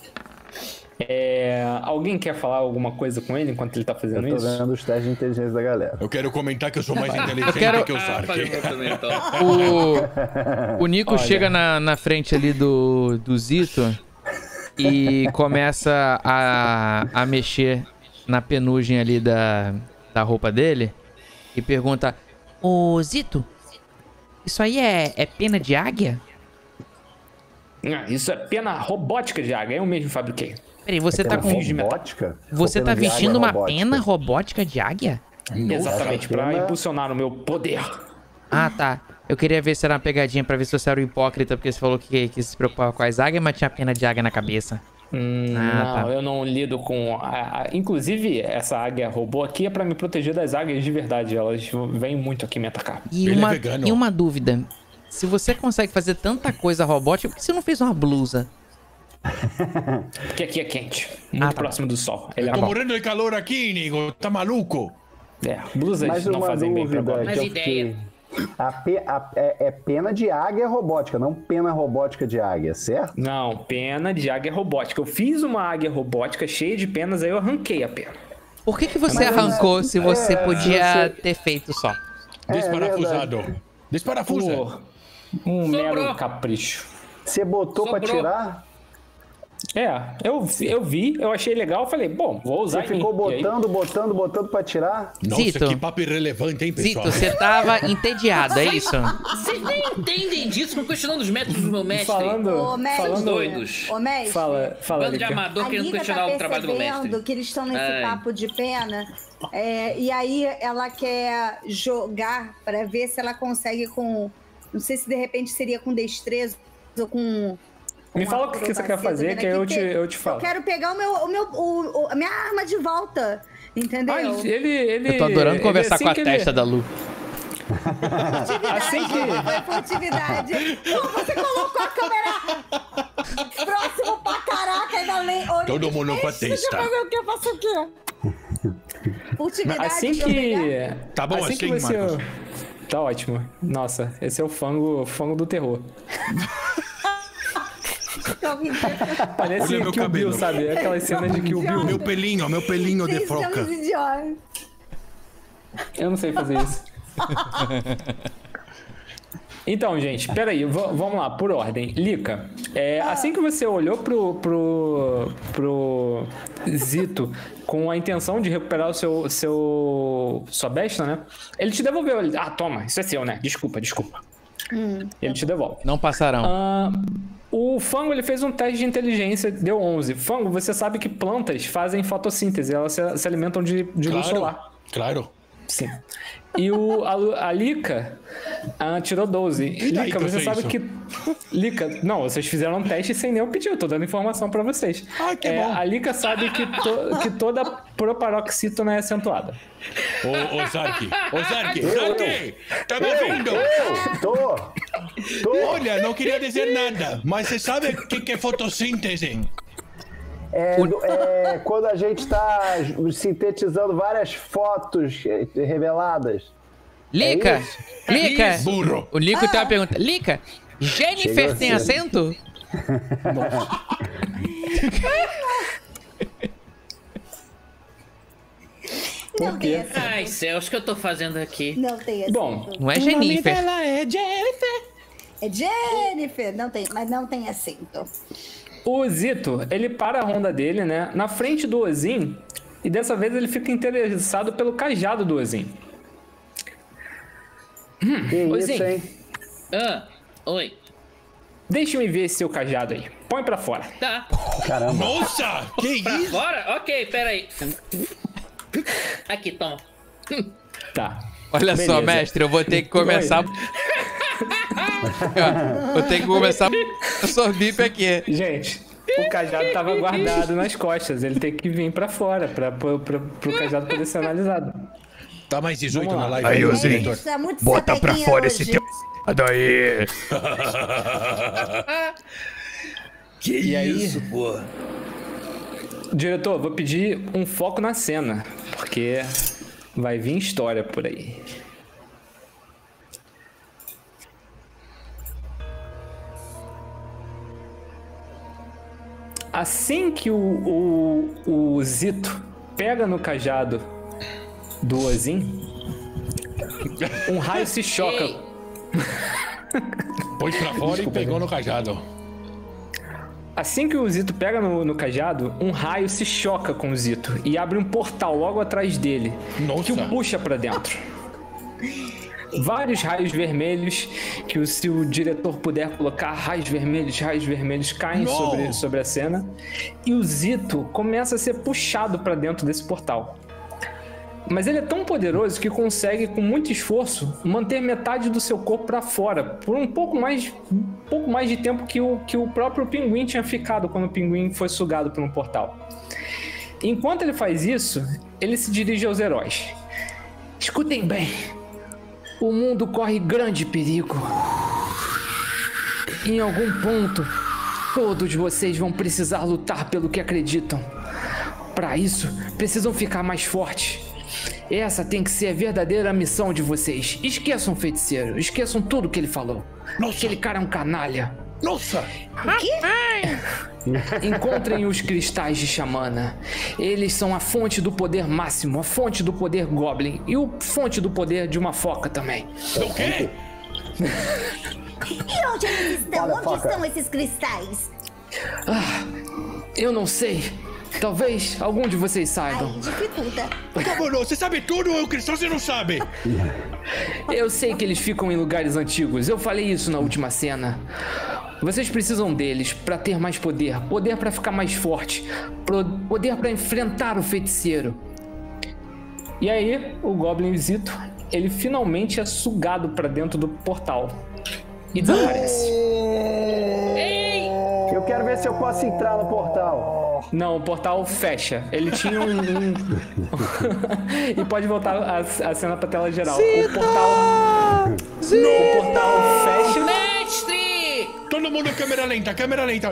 Speaker 2: É, alguém quer falar alguma coisa com ele enquanto ele tá fazendo
Speaker 8: Eu tô
Speaker 2: isso?
Speaker 8: vendo os testes de inteligência da galera.
Speaker 5: Eu quero comentar que eu sou mais inteligente
Speaker 1: quero-
Speaker 5: que o
Speaker 7: Ah,
Speaker 5: Zark.
Speaker 7: fazer o meu também, então.
Speaker 1: O, o Nico
Speaker 2: Olha.
Speaker 1: chega na, na frente ali do, do Zito e começa a, a mexer na penugem ali da, da roupa dele e pergunta: Ô Zito, isso aí é, é pena de águia?
Speaker 2: Ah, isso é pena robótica de águia, eu mesmo fabriquei.
Speaker 1: Peraí, você tá
Speaker 8: Pena
Speaker 1: com.
Speaker 8: robótica?
Speaker 1: Você
Speaker 8: Ou
Speaker 1: tá
Speaker 8: pena de águia
Speaker 1: vestindo uma
Speaker 8: robótica?
Speaker 1: pena robótica de águia?
Speaker 2: Exatamente, pra
Speaker 8: pena-
Speaker 2: impulsionar o meu poder.
Speaker 1: Ah, tá. Eu queria ver se era uma pegadinha pra ver se você era um hipócrita, porque você falou que, que se preocupava com as águias, mas tinha pena de águia na cabeça.
Speaker 2: Hum,
Speaker 1: Ah,
Speaker 2: não,
Speaker 1: tá.
Speaker 2: eu não lido com. A, a- inclusive, essa águia robô aqui é pra me proteger das águias de verdade. Elas vêm muito aqui me atacar.
Speaker 1: E
Speaker 5: Ele é
Speaker 1: uma,
Speaker 5: vegano.
Speaker 1: e uma dúvida. Se você consegue fazer tanta coisa robótica, por que você não fez uma blusa?
Speaker 2: Porque aqui é quente, muito
Speaker 1: Ah, tá.
Speaker 2: próximo do sol. Ele é
Speaker 5: Tô
Speaker 2: bom.
Speaker 5: morrendo de calor aqui, Nigo. Tá maluco?
Speaker 2: É, blusas
Speaker 8: Mais
Speaker 2: não
Speaker 8: uma
Speaker 2: fazem bem pra
Speaker 8: dúvida
Speaker 2: bola.
Speaker 7: Mas
Speaker 8: que eu
Speaker 7: ideia.
Speaker 8: fiquei... A pe- a- é, é pena de águia robótica, não pena robótica de águia, certo?
Speaker 2: Não, pena de águia robótica. Eu fiz uma águia robótica cheia de penas, aí eu arranquei a pena.
Speaker 1: Por que, que você
Speaker 8: Mas,
Speaker 1: arrancou se você
Speaker 8: é,
Speaker 1: podia
Speaker 8: você-
Speaker 1: ter feito só?
Speaker 5: Desparafusado. Desparafusa.
Speaker 2: Por um
Speaker 7: Sobrou.
Speaker 2: mero capricho.
Speaker 8: Você botou pra
Speaker 7: Sobrou.
Speaker 8: tirar?
Speaker 2: É, eu, eu vi, eu achei legal, falei, bom, vou usar
Speaker 8: Você
Speaker 2: em
Speaker 8: ficou
Speaker 2: mim. E aí-
Speaker 8: botando, botando, botando pra tirar?
Speaker 5: Nossa,
Speaker 1: Zito.
Speaker 5: que papo irrelevante, hein, pessoal?
Speaker 1: Zito, você tava entediado, é isso?
Speaker 7: Vocês nem entendem disso, estão questionando os métodos do meu mestre.
Speaker 2: Falando,
Speaker 6: Ô, mestre.
Speaker 2: falando
Speaker 7: doidos.
Speaker 6: Ô, mestre.
Speaker 2: Fala, fala,
Speaker 7: Bando de
Speaker 2: Lica.
Speaker 7: amador
Speaker 6: A
Speaker 7: querendo
Speaker 6: Lica
Speaker 7: questionar
Speaker 6: tá
Speaker 7: o trabalho do mestre.
Speaker 6: percebendo que eles estão nesse
Speaker 7: Ai.
Speaker 6: papo de pena. é, e aí ela quer jogar pra ver se ela consegue com... Não sei se de repente seria com destreza ou com...
Speaker 2: Me
Speaker 6: com
Speaker 2: fala o que, que você quer
Speaker 6: acrobacia
Speaker 2: fazer,
Speaker 6: também,
Speaker 2: que
Speaker 6: né?
Speaker 2: aí eu te,
Speaker 6: tem-
Speaker 2: eu te falo.
Speaker 6: Eu quero pegar o meu, o meu, o, o- a minha arma de volta, entendeu?
Speaker 2: Ah, ele, ele,
Speaker 1: Eu tô adorando
Speaker 2: ele-
Speaker 1: conversar
Speaker 2: assim
Speaker 1: com a
Speaker 2: que ele-
Speaker 1: testa da Lu.
Speaker 2: Assim que...
Speaker 6: Foi furtividade. Pô, você colocou a câmera próximo pra caraca, ainda lei.
Speaker 5: Todo mundo com a
Speaker 6: Deixa eu
Speaker 5: testa.
Speaker 6: fazer o quê? Eu faço o quê? Furtividade.
Speaker 2: Assim
Speaker 6: pra eu pegar.
Speaker 2: que...
Speaker 5: Tá bom
Speaker 2: assim,
Speaker 5: assim,
Speaker 2: que você...
Speaker 5: Marcos?
Speaker 2: Tá ótimo. Nossa, esse é o fango, fango do terror. Parece
Speaker 5: Olha meu
Speaker 2: Kill Bill,
Speaker 5: cabelo.
Speaker 2: sabe? Aquela cena de Kill Bill.
Speaker 5: Meu pelinho, meu pelinho de
Speaker 6: Vocês são
Speaker 5: foca.
Speaker 6: uns idiotas.
Speaker 2: Eu não sei fazer isso. Então, gente, peraí, v- vamos lá, por ordem. Lica, é, assim que você olhou pro, pro, pro Zito com a intenção de recuperar o seu, seu sua besta, né? Ele te devolveu. Ele, ah, toma, isso é seu, né? Desculpa, desculpa. Ele te devolve.
Speaker 1: Não passarão.
Speaker 2: Ah, o Fango ele fez um teste de inteligência, deu onze. Fango, você sabe que plantas fazem fotossíntese, elas se, se alimentam de, de luz solar.
Speaker 5: Claro, claro.
Speaker 2: Sim. E o, a, Lu- a Lica ah, tirou doze.
Speaker 5: E daí
Speaker 2: Lica,
Speaker 5: que eu
Speaker 2: você
Speaker 5: sei
Speaker 2: sabe
Speaker 5: isso?
Speaker 2: que. Lica, não, vocês fizeram um teste sem nem eu pedir, eu tô dando informação pra vocês.
Speaker 5: Ah, que
Speaker 2: É,
Speaker 5: bom.
Speaker 2: a Lica sabe que, to- que toda proparoxítona é acentuada.
Speaker 5: Ô, ô, Zark, ô, Zark, Zark, tá me ouvindo?
Speaker 8: Eu? Tô! Tô!
Speaker 5: Olha, não queria dizer nada, mas você sabe o que, que é fotossíntese?
Speaker 8: É, do- é quando a gente tá sintetizando várias fotos eh, reveladas.
Speaker 1: Lica!
Speaker 8: É isso?
Speaker 1: Lica!
Speaker 5: Burro.
Speaker 1: O Lico tem uma pergunta. Lica, Jennifer
Speaker 8: Chegou
Speaker 1: tem
Speaker 8: cedo.
Speaker 1: acento?
Speaker 6: Não
Speaker 2: quê?
Speaker 6: tem acento.
Speaker 7: Ai, céus, o que eu tô fazendo aqui?
Speaker 6: Não tem acento.
Speaker 2: Bom,
Speaker 1: Não é Jennifer.
Speaker 5: é Jennifer.
Speaker 6: É Jennifer. Não tem, mas não tem acento.
Speaker 2: o Zito, ele para a ronda dele, né? Na frente do Ozin, e dessa vez ele fica interessado pelo cajado do Ozin.
Speaker 8: Que
Speaker 2: Pois
Speaker 8: isso,
Speaker 2: sim.
Speaker 8: hein?
Speaker 7: Ah, oi.
Speaker 2: Deixa-me ver esse seu cajado aí. Põe pra fora.
Speaker 7: Tá.
Speaker 8: Caramba.
Speaker 5: Nossa, que
Speaker 7: Pra
Speaker 5: isso?
Speaker 7: fora? Ok, peraí. Aqui, toma.
Speaker 2: Tá.
Speaker 1: Olha só,
Speaker 2: Beleza.
Speaker 1: mestre, eu vou ter que começar. Vou ter que começar a sorbip aqui.
Speaker 2: Gente, o cajado tava guardado nas costas. Ele tem que vir pra fora pra, pra, pra, pro cajado poder ser analisado.
Speaker 5: Tá mais dezoito
Speaker 2: Vamos
Speaker 5: na
Speaker 2: lá.
Speaker 5: live.
Speaker 9: Aí,
Speaker 5: aí,
Speaker 9: Ozinho.
Speaker 5: diretor.
Speaker 6: Tá muito
Speaker 9: Bota pra
Speaker 6: sapequinha
Speaker 9: fora
Speaker 6: hoje.
Speaker 9: esse teu. Daí.
Speaker 5: Que
Speaker 2: E aí?
Speaker 5: isso, pô?
Speaker 2: Diretor, vou pedir um foco na cena, porque vai vir história por aí. Assim que o, o, o Zito pega no cajado do Ozin, um raio se choca.
Speaker 7: Ei.
Speaker 5: Pôs pra fora e pegou no cajado.
Speaker 2: Assim que o Zito pega no, no cajado, um raio se choca com o Zito e abre um portal logo atrás dele,
Speaker 5: Nossa.
Speaker 2: que o puxa pra dentro. Vários raios vermelhos, que o, se o diretor puder colocar raios vermelhos, raios vermelhos caem
Speaker 5: Não.
Speaker 2: sobre, sobre a cena, e o Zito começa a ser puxado pra dentro desse portal. Mas ele é tão poderoso que consegue, com muito esforço, manter metade do seu corpo pra fora, por um pouco mais, um pouco mais de tempo que o, que o próprio pinguim tinha ficado quando o pinguim foi sugado por um portal. Enquanto ele faz isso, ele se dirige aos heróis. Escutem bem. O mundo corre grande perigo. Em algum ponto, todos vocês vão precisar lutar pelo que acreditam. Para isso, precisam ficar mais fortes. Essa tem que ser a verdadeira missão de vocês. Esqueçam o feiticeiro, esqueçam tudo que ele falou.
Speaker 5: Nossa.
Speaker 2: Aquele cara é um canalha.
Speaker 5: Nossa!
Speaker 2: Encontrem os cristais de xamana. Eles são a fonte do poder máximo, a fonte do poder goblin e a fonte do poder de uma foca também.
Speaker 5: O quê?
Speaker 4: E onde eles estão?
Speaker 8: Olha,
Speaker 4: onde
Speaker 8: faca.
Speaker 4: estão esses cristais?
Speaker 2: Eu não sei. Talvez algum de vocês saibam.
Speaker 4: Ai, dificulta.
Speaker 5: Como não? Você sabe tudo ou o Cristão você não sabe?
Speaker 2: Eu sei que eles ficam em lugares antigos. Eu falei isso na última cena. Vocês precisam deles pra ter mais poder. Poder pra ficar mais forte. pro- Poder pra enfrentar o feiticeiro. E aí, o Goblin Zito, ele finalmente é sugado pra dentro do portal. E desaparece.
Speaker 8: Eu quero ver se eu posso entrar no portal.
Speaker 2: Não, o portal fecha. Ele tinha um. um- e pode voltar a, a cena pra tela geral. O portal. O portal fecha.
Speaker 7: Mestre!
Speaker 5: Todo mundo câmera lenta, câmera lenta.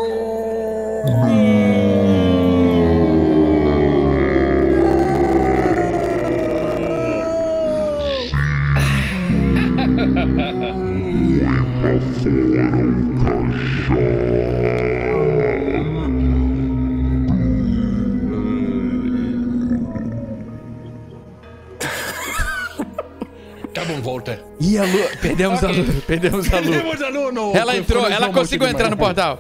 Speaker 5: Tá bom, volta.
Speaker 1: E a Lu... Perdemos a Lu. Perdemos a Lu.
Speaker 5: Temos aluno.
Speaker 1: Ela entrou, ela conseguiu entrar no portal.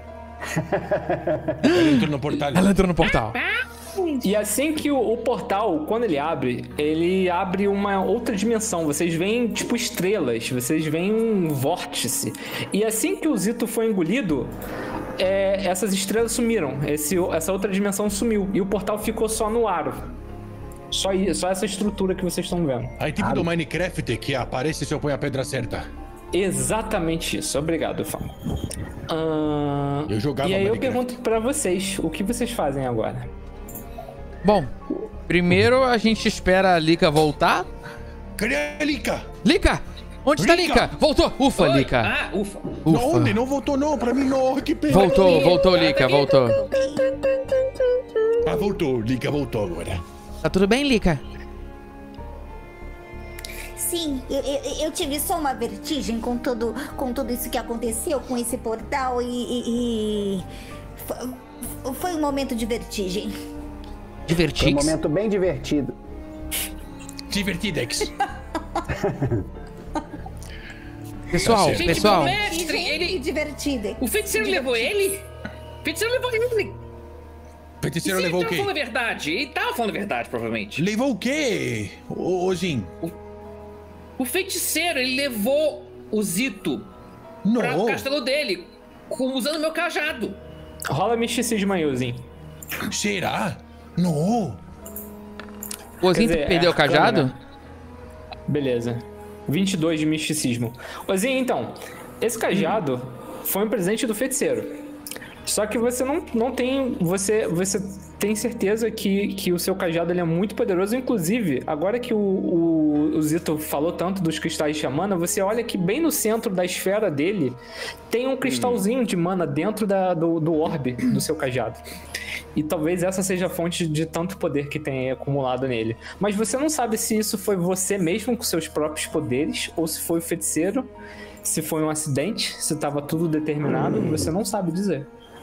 Speaker 5: Ela entrou no portal.
Speaker 1: Ela entrou no portal.
Speaker 2: E assim que o, o portal, quando ele abre, ele abre uma outra dimensão. Vocês veem, tipo, estrelas. Vocês veem um vórtice. E assim que o Zito foi engolido, é, essas estrelas sumiram. Esse, essa outra dimensão sumiu. E o portal ficou só no aro. Só, i- só essa estrutura que vocês estão vendo.
Speaker 5: Aí tipo do Minecraft que aparece se eu ponho a pedra certa.
Speaker 2: Exatamente isso. Obrigado, Fão. Ahn,
Speaker 5: Eu jogava
Speaker 2: E aí eu
Speaker 5: Minecraft.
Speaker 2: pergunto pra vocês, o que vocês fazem agora?
Speaker 1: Bom, primeiro a gente espera a Lika voltar.
Speaker 5: Cadê a Lika?
Speaker 1: Lika! Onde está
Speaker 5: Lika!
Speaker 1: Lika? Voltou! Ufa,
Speaker 7: Oi.
Speaker 1: Lika.
Speaker 7: Ah, ufa.
Speaker 1: Ufa.
Speaker 5: Onde? Não voltou não, pra mim não, que pena.
Speaker 1: Voltou, voltou, Lika, voltou.
Speaker 5: Ah, voltou, Lika voltou agora.
Speaker 1: Tá tudo bem, Lika?
Speaker 4: Sim, eu, eu- eu tive só uma vertigem com tudo, com tudo isso que aconteceu com esse portal e. e- e- fo- Foi um momento de vertigem.
Speaker 8: Foi um
Speaker 1: Divertix?
Speaker 8: momento bem divertido.
Speaker 5: Divertidex.
Speaker 1: Pessoal,
Speaker 5: Tá certo.
Speaker 7: Gente,
Speaker 1: pessoal.
Speaker 7: mestre,
Speaker 4: E
Speaker 7: ele...
Speaker 4: divertida.
Speaker 7: O feiticeiro levou ele? O feiticeiro levou ele.
Speaker 5: Feiticeiro
Speaker 7: Se ele
Speaker 5: levou o
Speaker 7: tava
Speaker 5: quê?
Speaker 7: falando a verdade. Ele tava falando a verdade, provavelmente.
Speaker 5: Levou o quê, ô, ô Zin?
Speaker 7: O feiticeiro, ele levou o Zito pra o
Speaker 5: Não.
Speaker 7: castelo dele, com- usando meu cajado.
Speaker 2: Rola misticismo aí, Ozinho.
Speaker 5: Será? Não.
Speaker 1: O Ozinho
Speaker 2: Quer dizer,
Speaker 1: perdeu
Speaker 2: é
Speaker 1: o cajado?
Speaker 2: arcana, Beleza. vinte e dois de misticismo. Ozinho, então, esse cajado foi um presente do feiticeiro. Só que você não, não tem. Você, você tem certeza que, que o seu cajado ele é muito poderoso. Inclusive, agora que o, o, o Zito falou tanto dos cristais de mana, você olha que bem no centro da esfera dele tem um cristalzinho de mana dentro da, do, do orbe do seu cajado. E talvez essa seja a fonte de tanto poder que tem acumulado nele. Mas você não sabe se isso foi você mesmo com seus próprios poderes, ou se foi o feiticeiro, se foi um acidente, se estava tudo determinado, você não sabe dizer.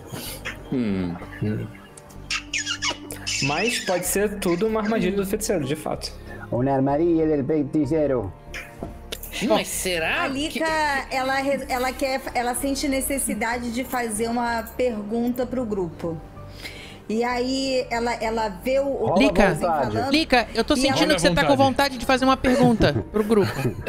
Speaker 2: Mas pode ser tudo uma armadilha do feiticeiro, de fato.
Speaker 8: Una armaria del feiticeiro.
Speaker 7: Mas será
Speaker 6: A
Speaker 7: que...
Speaker 6: Lika, ela, re- ela, quer, ela sente necessidade de fazer uma pergunta pro grupo. E aí ela, ela vê o, o
Speaker 8: Rola
Speaker 1: Lika,
Speaker 6: Ozen falando.
Speaker 1: Lika, eu tô
Speaker 6: E
Speaker 1: sentindo
Speaker 5: ela-
Speaker 1: que você tá com
Speaker 5: vontade.
Speaker 1: vontade de fazer uma pergunta pro grupo.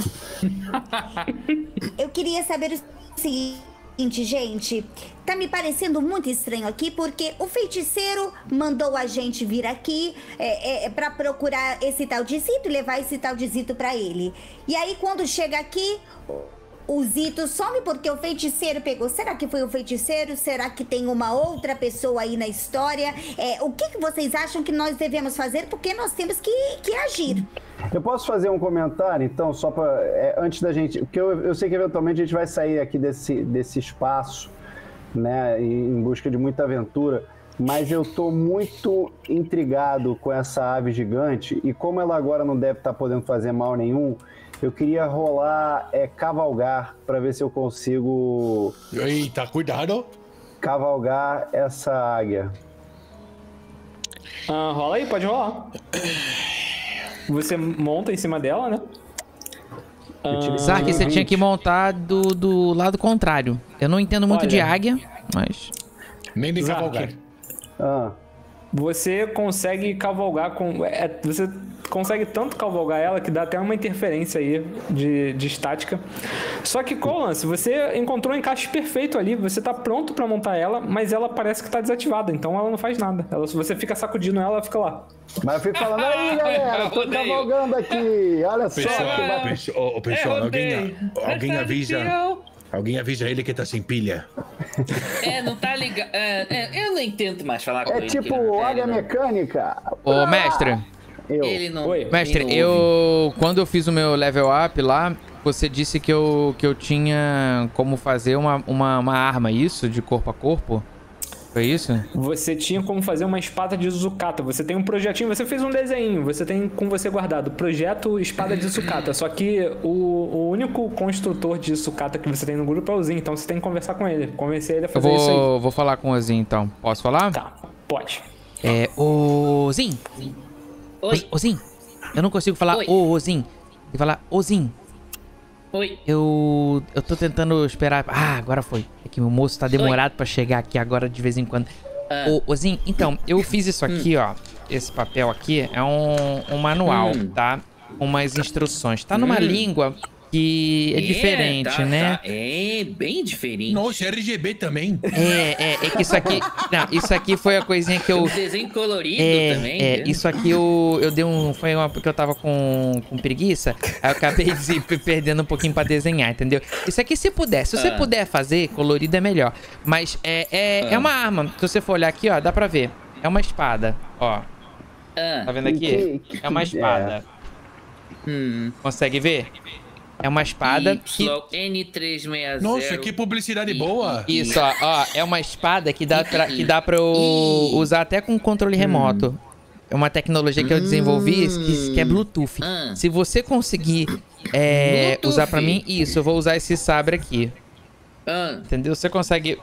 Speaker 4: Eu queria saber o seguinte, gente. Tá me parecendo muito estranho aqui, porque o feiticeiro mandou a gente vir aqui é, é, pra procurar esse tal de Zito e levar esse tal de Zito pra ele. E aí, quando chega aqui, o Zito some porque o feiticeiro pegou. Será que foi o feiticeiro? Será que tem uma outra pessoa aí na história? É, o que, que vocês acham que nós devemos fazer? Porque nós temos que, que agir.
Speaker 8: Eu posso fazer um comentário, então, só para antes da gente, porque eu, eu sei que eventualmente a gente vai sair aqui desse, desse espaço, né, em busca de muita aventura, mas eu tô muito intrigado com essa ave gigante e como ela agora não deve estar podendo fazer mal nenhum, eu queria rolar é, cavalgar para ver se eu consigo
Speaker 5: Eita, cuidado.
Speaker 8: cavalgar essa águia.
Speaker 2: Ah, rola aí, pode rolar. Você monta em cima dela, né?
Speaker 8: Eu tirei
Speaker 1: Zark, você
Speaker 8: vinte.
Speaker 1: tinha que montar do, do lado contrário. Eu não entendo muito
Speaker 2: Olha.
Speaker 1: de águia, mas.
Speaker 5: Nem de
Speaker 2: Zark,
Speaker 5: cavalgar.
Speaker 8: Ah,
Speaker 2: Você consegue cavalgar com. É, você consegue tanto cavalgar ela que dá até uma interferência aí de, de estática. Só que qual o lance? Você encontrou um encaixe perfeito ali, você tá pronto pra montar ela, mas ela parece que tá desativada, então ela não faz nada. Ela, se você fica sacudindo ela, ela fica lá.
Speaker 8: mas eu fico falando, aí galera, tô
Speaker 7: Rodeio.
Speaker 8: cavalgando aqui, olha só.
Speaker 5: Pessoal,
Speaker 8: que vai-
Speaker 5: pessoal, ô, ô, pessoal,
Speaker 7: É,
Speaker 5: alguém,
Speaker 7: rodeio.
Speaker 5: alguém
Speaker 7: Essa
Speaker 5: avisa.
Speaker 7: região.
Speaker 5: Alguém avisa ele que tá sem pilha.
Speaker 7: É, não tá ligado. É, é, eu nem tento mais falar com
Speaker 8: É
Speaker 7: ele.
Speaker 8: tipo
Speaker 7: que ele não-
Speaker 8: área
Speaker 7: ele não-
Speaker 8: mecânica.
Speaker 1: Ô, mestre.
Speaker 8: Eu.
Speaker 7: Ele não.
Speaker 2: Oi.
Speaker 1: Mestre,
Speaker 7: ele não ouve.
Speaker 1: eu... Quando eu fiz o meu level up lá, você disse que eu, que eu tinha como fazer uma, uma, uma arma, isso? De corpo a corpo? Foi isso?
Speaker 2: Você tinha como fazer uma espada de sucata. Você tem um projetinho, você fez um desenho, você tem com você guardado projeto espada de sucata. Só que o, o único construtor de sucata que você tem no grupo é o Zin, então você tem que conversar com ele, convencer ele a
Speaker 1: Eu
Speaker 2: fazer isso aí.
Speaker 1: vou, vou falar com o Ozin, então. Posso falar?
Speaker 2: Tá, pode.
Speaker 1: É, ô Zin.
Speaker 7: Oi,
Speaker 1: Ô Zin. Eu não consigo falar
Speaker 7: Oi.
Speaker 1: ô Zin. Tem que falar ô Zin.
Speaker 7: oi.
Speaker 1: Eu, eu tô tentando esperar. Ah, agora foi. É que meu moço tá demorado pra chegar aqui agora de vez em quando.
Speaker 7: Ah.
Speaker 1: Ô, ô Zin, então, eu fiz isso aqui, ó. Esse papel aqui é um, um manual,
Speaker 7: Hum.
Speaker 1: tá? Com umas instruções. Tá numa língua que é diferente,
Speaker 7: tá,
Speaker 1: né?
Speaker 7: tá. É, bem diferente.
Speaker 5: Nossa, R G B também.
Speaker 1: É, é, é que isso aqui. Não, isso aqui foi a coisinha que eu.
Speaker 7: Um desenho colorido
Speaker 1: É,
Speaker 7: também.
Speaker 1: é,
Speaker 7: né?
Speaker 1: isso aqui eu, eu dei um. Foi uma porque eu tava com, com preguiça. Aí eu acabei de, perdendo um pouquinho pra desenhar, entendeu? Isso aqui, se puder, se você
Speaker 7: Ah.
Speaker 1: puder fazer, colorido é melhor. Mas é, é,
Speaker 7: Ah.
Speaker 1: é uma arma. Se você for olhar aqui, ó, dá pra ver. É uma espada, ó.
Speaker 7: Ah,
Speaker 1: Tá vendo aqui?
Speaker 8: Que- que-
Speaker 1: É uma espada.
Speaker 7: hum.
Speaker 1: Consegue ver? É uma espada que.
Speaker 7: Y N trezentos e sessenta.
Speaker 5: Nossa, que publicidade boa.
Speaker 1: Isso, ó, ó, é uma espada que dá pra, que dá pra eu
Speaker 7: Ih.
Speaker 1: usar até com controle remoto. É uma tecnologia que eu desenvolvi que, que é Bluetooth.
Speaker 7: Ah.
Speaker 1: Se você conseguir é,
Speaker 7: Bluetooth.
Speaker 1: usar pra mim, isso, eu vou usar esse sabre aqui.
Speaker 7: Ah,
Speaker 1: Entendeu? Você consegue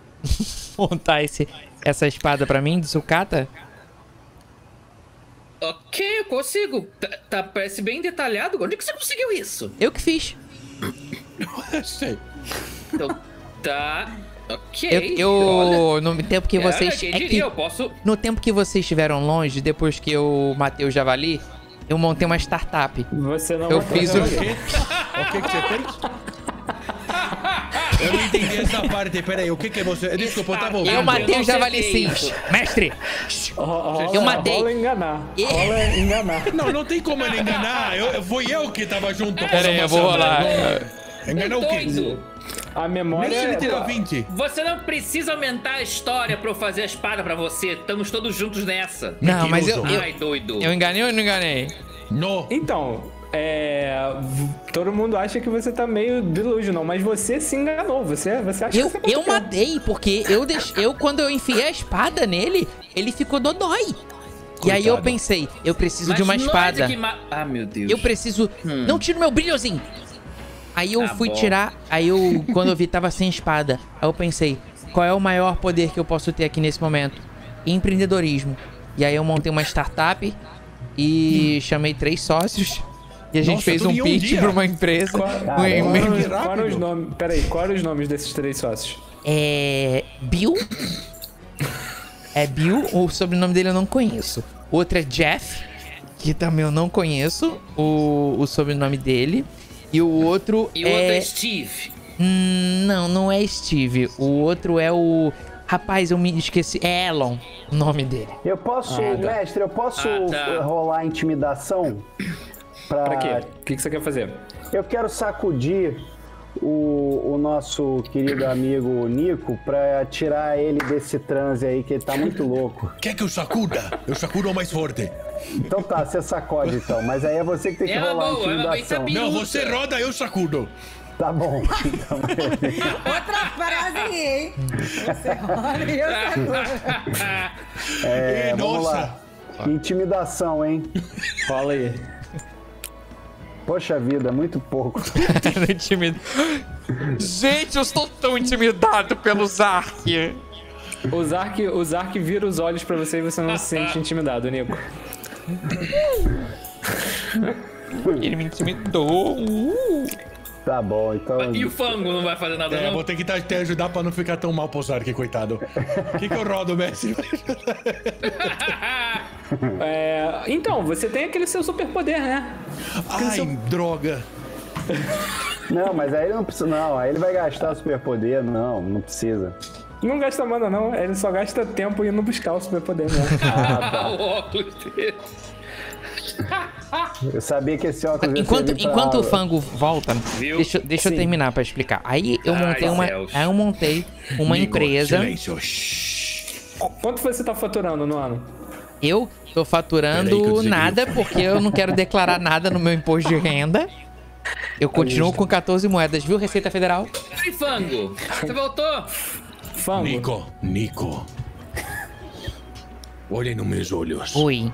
Speaker 1: montar esse, essa espada pra mim de sucata?
Speaker 7: ok, eu consigo. Tá, tá- parece bem detalhado. Onde que você conseguiu isso?
Speaker 1: Eu que fiz.
Speaker 5: Sei.
Speaker 7: Então, tá. Ok.
Speaker 1: Eu, eu
Speaker 7: olha.
Speaker 1: no tempo que
Speaker 7: É,
Speaker 1: vocês.
Speaker 7: quem
Speaker 1: É
Speaker 7: diria,
Speaker 1: que,
Speaker 7: eu posso.
Speaker 1: no tempo que vocês estiveram longe, depois que eu matei o javali, eu montei uma startup.
Speaker 2: Você não
Speaker 1: Eu
Speaker 2: matou
Speaker 1: fiz
Speaker 2: ela.
Speaker 1: o-
Speaker 5: O quê? O que que você fez? Eu não entendi essa parte. Pera aí, o que que você... Desculpa, eu tava ouvindo.
Speaker 1: Eu matei
Speaker 7: não
Speaker 1: o javali
Speaker 7: sei
Speaker 1: sim.
Speaker 7: isso.
Speaker 1: Mestre!
Speaker 2: Rola-
Speaker 1: Eu matei.
Speaker 2: Rola enganar.
Speaker 1: É.
Speaker 2: Rola enganar.
Speaker 5: Não, não tem como ele enganar. Eu, fui eu que tava junto com
Speaker 1: Pera aí,
Speaker 5: essa
Speaker 1: eu vou
Speaker 5: moçada.
Speaker 1: rolar.
Speaker 5: Enganou o quê?
Speaker 7: Doido.
Speaker 2: A memória
Speaker 5: Nem ele
Speaker 2: é...
Speaker 5: tirou vinte.
Speaker 7: Você não precisa aumentar a história pra eu fazer a espada pra você. Estamos todos juntos nessa.
Speaker 1: Não, mas eu,
Speaker 5: Mentiroso.
Speaker 1: eu,
Speaker 7: Ai, doido.
Speaker 1: eu enganei ou não enganei?
Speaker 5: Não.
Speaker 2: Então, é... v- todo mundo acha que você tá meio delusional, mas você se enganou. Você, você acha
Speaker 1: Eu,
Speaker 2: que você
Speaker 1: eu
Speaker 2: bateu.
Speaker 1: matei, porque eu, deix... eu, quando eu enfiei a espada nele, ele ficou dodói. E aí eu
Speaker 5: Coitado.
Speaker 1: pensei, eu preciso
Speaker 7: Mas
Speaker 1: de uma
Speaker 7: nós é
Speaker 1: espada.
Speaker 7: que ma- Ah, meu Deus.
Speaker 1: Eu preciso. Não tira o meu brilhozinho! Aí eu
Speaker 7: Tá
Speaker 1: fui
Speaker 7: bom.
Speaker 1: tirar. Aí eu, quando eu vi, tava sem espada. Aí eu pensei, qual é o maior poder que eu posso ter aqui nesse momento? Empreendedorismo. E aí eu montei uma startup e chamei três sócios. E a gente
Speaker 5: Nossa,
Speaker 1: fez
Speaker 5: tudo
Speaker 1: um
Speaker 5: em um
Speaker 1: pitch
Speaker 5: dia.
Speaker 1: pra uma empresa.
Speaker 2: Qual,
Speaker 1: Um-
Speaker 2: qual,
Speaker 1: um-
Speaker 2: eram-
Speaker 5: que
Speaker 2: qual eram
Speaker 5: rápido.
Speaker 2: os nomes? Peraí, qual eram os nomes desses três sócios?
Speaker 1: É. Bill. É Bill, o sobrenome dele eu não conheço. O outro é Jeff, que também eu não conheço o, o sobrenome dele. E o outro
Speaker 7: E o
Speaker 1: é.
Speaker 7: outro é Steve.
Speaker 1: Hum, não, não é Steve. O outro é o. Rapaz, eu me esqueci. É Elon, o nome dele.
Speaker 8: Eu posso,
Speaker 2: Ah, tá.
Speaker 8: mestre, eu posso
Speaker 7: Ah, tá.
Speaker 8: rolar intimidação? Pra...
Speaker 2: Pra quê? O que, que você quer fazer?
Speaker 8: Eu quero sacudir o, o nosso querido amigo Nico pra tirar ele desse transe aí, que ele tá muito louco.
Speaker 5: Quer que eu sacuda? Eu sacudo mais forte.
Speaker 8: Então tá, você sacode então, mas aí é você que tem que
Speaker 7: É uma
Speaker 8: rolar a
Speaker 7: boa, é uma bem
Speaker 8: intimidação.
Speaker 7: sabida.
Speaker 5: Não, você roda, eu sacudo.
Speaker 8: Tá bom. Então,
Speaker 6: Outra frase aí, hein? Você olha e eu sacudo.
Speaker 8: é,
Speaker 5: Ih,
Speaker 8: vamos
Speaker 5: nossa.
Speaker 8: lá. Intimidação, hein?
Speaker 2: Rola aí.
Speaker 8: Poxa vida, muito pouco.
Speaker 1: Intimid... Gente, eu estou tão intimidado pelo Zark.
Speaker 2: O Zark, o Zark vira os olhos pra você e você não se sente intimidado, Nico.
Speaker 1: Ele me intimidou. Uh.
Speaker 8: Tá bom, então.
Speaker 7: E o Fango não vai fazer nada,
Speaker 5: É,
Speaker 7: não?
Speaker 5: vou ter que te ajudar pra não ficar tão mal pro Zark, coitado. O que, que eu rodo, Messi?
Speaker 2: É, então, você tem aquele seu superpoder, né?
Speaker 5: Ai,
Speaker 2: seu-
Speaker 5: droga.
Speaker 8: Não, mas aí ele não precisa. Não, aí ele vai gastar superpoder. Não, não precisa.
Speaker 2: Não gasta mana, não. Ele só gasta tempo indo buscar o superpoder, né?
Speaker 7: o óculos dele.
Speaker 8: Eu sabia que esse óculos ia
Speaker 1: Enquanto,
Speaker 8: servir pra-
Speaker 1: enquanto o Fango volta,
Speaker 7: Viu?
Speaker 1: deixa, deixa eu
Speaker 2: Sim.
Speaker 1: terminar pra explicar. Aí eu
Speaker 7: Ai,
Speaker 1: montei uma,
Speaker 7: céus.
Speaker 1: aí eu montei uma
Speaker 5: Nico,
Speaker 1: empresa.
Speaker 5: Silêncio. Shhh.
Speaker 2: Quanto você tá faturando no ano?
Speaker 1: Eu tô
Speaker 5: Peraí que eu
Speaker 1: faturando
Speaker 5: desliguei
Speaker 1: nada
Speaker 5: o fone.
Speaker 1: porque eu não quero declarar nada no meu imposto de renda. Eu continuo com quatorze moedas, viu, Receita Federal?
Speaker 7: E Fango, você voltou?
Speaker 2: Fango.
Speaker 5: Nico, Nico. Olhem nos meus olhos.
Speaker 1: Oi.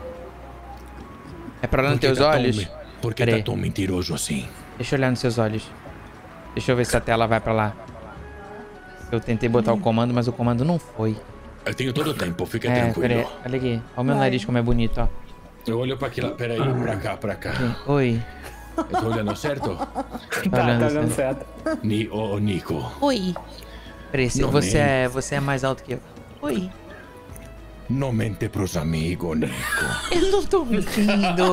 Speaker 1: É pra olhar nos
Speaker 5: Por que
Speaker 1: teus
Speaker 5: tá tão
Speaker 1: olhos?
Speaker 5: me- Por que
Speaker 1: Peraí.
Speaker 5: tá tão mentiroso assim?
Speaker 1: Deixa eu olhar nos seus olhos. Deixa eu ver se a tela vai pra lá. Eu tentei botar o comando, mas o comando não foi.
Speaker 5: Eu tenho todo o tempo, fica
Speaker 1: É,
Speaker 5: tranquilo.
Speaker 1: peraí. Olha aqui. Olha o meu nariz como é bonito, ó.
Speaker 5: Eu olho pra aquilo. Peraí, pra cá, pra cá.
Speaker 1: Oi.
Speaker 5: Eu tô olhando certo?
Speaker 2: Tá,
Speaker 1: olhando
Speaker 2: tá
Speaker 1: assim.
Speaker 2: dando certo.
Speaker 5: Ni, ô, ô, Nico.
Speaker 1: Oi. Peraí, se
Speaker 5: Não
Speaker 1: você
Speaker 5: mente.
Speaker 1: é, você é mais alto que eu. Oi.
Speaker 5: Não mente pros amigos, Nico.
Speaker 1: Eu não tô mentindo.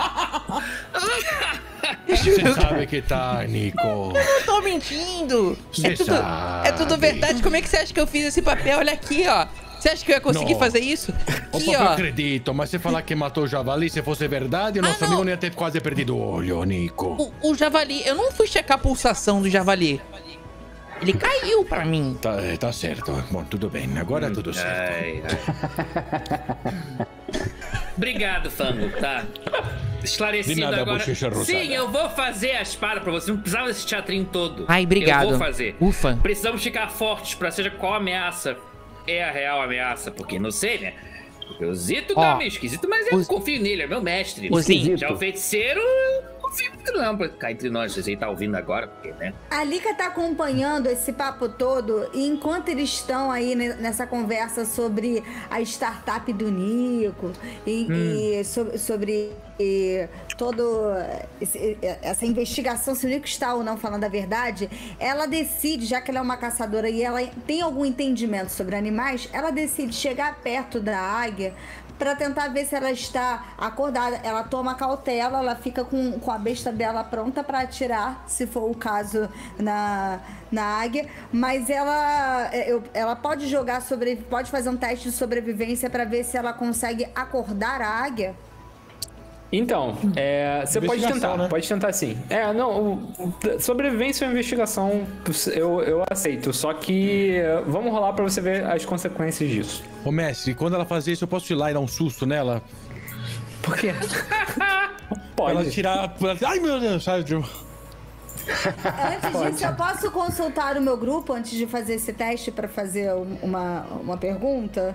Speaker 5: Você sabe que tá, Nico.
Speaker 1: Eu não tô mentindo.
Speaker 5: Você
Speaker 1: É tudo,
Speaker 5: sabe.
Speaker 1: é tudo verdade. Como é que você acha que eu fiz esse papel? Olha aqui, ó. Você acha que eu ia conseguir
Speaker 5: Não.
Speaker 1: fazer isso?
Speaker 5: O
Speaker 1: Aqui,
Speaker 5: papel
Speaker 1: ó.
Speaker 5: acredito, mas se falar que matou o javali, se fosse verdade, o
Speaker 1: Ah,
Speaker 5: nosso
Speaker 1: não.
Speaker 5: amigo não ia ter quase perdido o olho, Nico.
Speaker 1: O, o javali, eu não fui checar a pulsação do javali. Ele caiu pra mim.
Speaker 5: Tá, é, tá certo. Bom, tudo bem. Agora é tudo certo.
Speaker 7: Ai, ai. Obrigado, Fango, tá? Esclarecido
Speaker 5: De nada,
Speaker 7: agora.
Speaker 5: bochecha rosada.
Speaker 7: Sim, eu vou fazer a espada pra você. Não precisava desse teatrinho todo.
Speaker 1: Ai, obrigado.
Speaker 7: Eu vou fazer.
Speaker 1: Ufa.
Speaker 7: Precisamos ficar fortes pra seja qual ameaça é a real ameaça. Porque não sei, né? Porque o Zito
Speaker 1: Ó,
Speaker 7: tá meio esquisito, mas eu
Speaker 1: o-
Speaker 7: confio nele, é meu mestre.
Speaker 1: O Zito.
Speaker 7: Já o feiticeiro, eu confio muito não. Pra cá entre nós, se ele tá ouvindo agora, porque, né?
Speaker 6: A Lika tá acompanhando esse papo todo e enquanto eles estão aí ne- nessa conversa sobre a startup do Nico e, e so- sobre e, todo esse- essa investigação, se o Nico está ou não falando a verdade, ela decide, já que ela é uma caçadora e ela tem algum entendimento sobre animais, ela decide chegar perto da águia para tentar ver se ela está acordada. Ela toma cautela, ela fica com, com a besta dela pronta para atirar, se for o caso, na, na águia. Mas ela, eu- ela pode jogar sobre, pode fazer um teste de sobrevivência para ver se ela consegue acordar a águia.
Speaker 2: Então, é, você pode
Speaker 5: Investigação,
Speaker 2: tentar,
Speaker 5: né?
Speaker 2: pode tentar sim. É, não, o- o- sobrevivência ou investigação eu, eu aceito, só que é, vamos rolar pra você ver as consequências disso.
Speaker 5: Ô, mestre, quando ela fazer isso, eu posso ir lá e dar um susto nela?
Speaker 2: Por quê?
Speaker 5: Ela
Speaker 2: Pode.
Speaker 5: tirar... Ai, meu Deus, sabe? tipo,
Speaker 6: Antes disso, eu posso consultar o meu grupo antes de fazer esse teste para fazer um- uma, uma pergunta?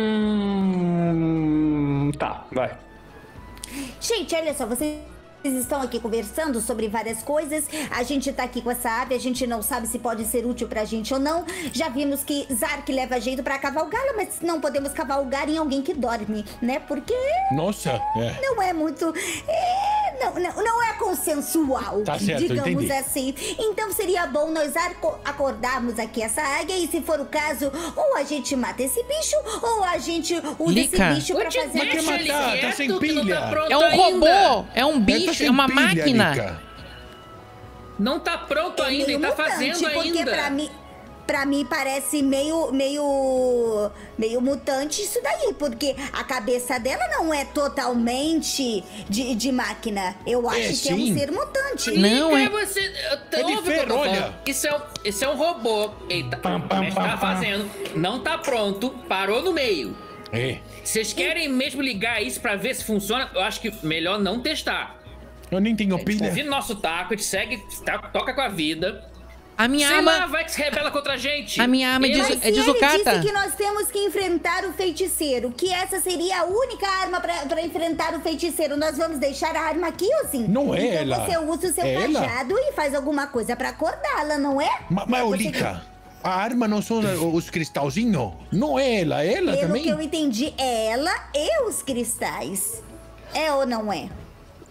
Speaker 2: Hum, tá, vai.
Speaker 4: Gente, olha só, vocês estão aqui conversando sobre várias coisas. A gente tá aqui com essa ave, a gente não sabe se pode ser útil pra gente ou não. Já vimos que Zark leva jeito pra cavalgá-la, mas não podemos cavalgar em alguém que dorme, né? Porque
Speaker 5: Nossa, é.
Speaker 4: não é muito... é, não, não, não é consensual,
Speaker 5: Tá certo,
Speaker 4: digamos
Speaker 5: entendi.
Speaker 4: assim. Então seria bom nós aco- acordarmos aqui essa águia e, se for o caso, ou a gente mata esse bicho, ou a gente usa
Speaker 1: Lica.
Speaker 4: esse bicho pra
Speaker 7: Onde
Speaker 4: fazer...
Speaker 5: Mas que
Speaker 7: deixa ele
Speaker 5: matar? Tá
Speaker 7: quieto,
Speaker 5: sem
Speaker 7: que não
Speaker 5: pilha.
Speaker 7: tá pronto
Speaker 1: É um
Speaker 7: ainda.
Speaker 1: robô, é um
Speaker 5: Ela tá
Speaker 1: bicho,
Speaker 5: sem
Speaker 1: é uma
Speaker 5: pilha,
Speaker 1: máquina.
Speaker 5: Lica.
Speaker 7: Não tá pronto ainda, ele tá
Speaker 4: mutante,
Speaker 7: fazendo
Speaker 4: porque
Speaker 7: ainda.
Speaker 4: pra mim, pra mim parece meio, meio, meio mutante isso daí, porque a cabeça dela não é totalmente de, de máquina. Eu acho
Speaker 5: É,
Speaker 4: que é
Speaker 5: sim.
Speaker 4: um ser mutante.
Speaker 1: Não,
Speaker 7: Lica,
Speaker 1: é-
Speaker 7: você...
Speaker 5: É de
Speaker 7: Ouve o que eu
Speaker 5: ferro,
Speaker 7: tô falando.
Speaker 5: olha.
Speaker 7: Isso é um, isso é um robô. Ele tá,
Speaker 2: Pam, pam,
Speaker 7: ele tá
Speaker 2: pam, pam.
Speaker 7: fazendo, não tá pronto, parou no meio.
Speaker 5: É.
Speaker 7: Vocês querem mesmo ligar isso pra ver se funciona? Eu acho que melhor não testar.
Speaker 5: Eu nem tenho
Speaker 7: A gente
Speaker 5: pilha.
Speaker 7: confia no nosso taco, a gente segue, tá- toca com a vida.
Speaker 1: A minha
Speaker 7: Sei lá,
Speaker 1: arma...
Speaker 7: vai que se rebela contra a gente.
Speaker 1: A minha arma é
Speaker 7: Eu-
Speaker 1: de-
Speaker 4: Mas
Speaker 1: é
Speaker 4: se ele
Speaker 1: sucata.
Speaker 4: disse que nós temos que enfrentar o feiticeiro, que essa seria a única arma pra, pra enfrentar o feiticeiro, nós vamos deixar a arma aqui ou sim?
Speaker 5: Não é
Speaker 4: então
Speaker 5: ela.
Speaker 4: você usa o seu
Speaker 5: É ela?
Speaker 4: cajado e faz alguma coisa pra acordá-la, não é?
Speaker 5: Ma- Mas, ô,
Speaker 4: Você-
Speaker 5: Lica, a arma não são os cristalzinhos? Não é ela, é ela
Speaker 4: Pelo
Speaker 5: também?
Speaker 4: que eu entendi, é ela e os cristais. É ou não é?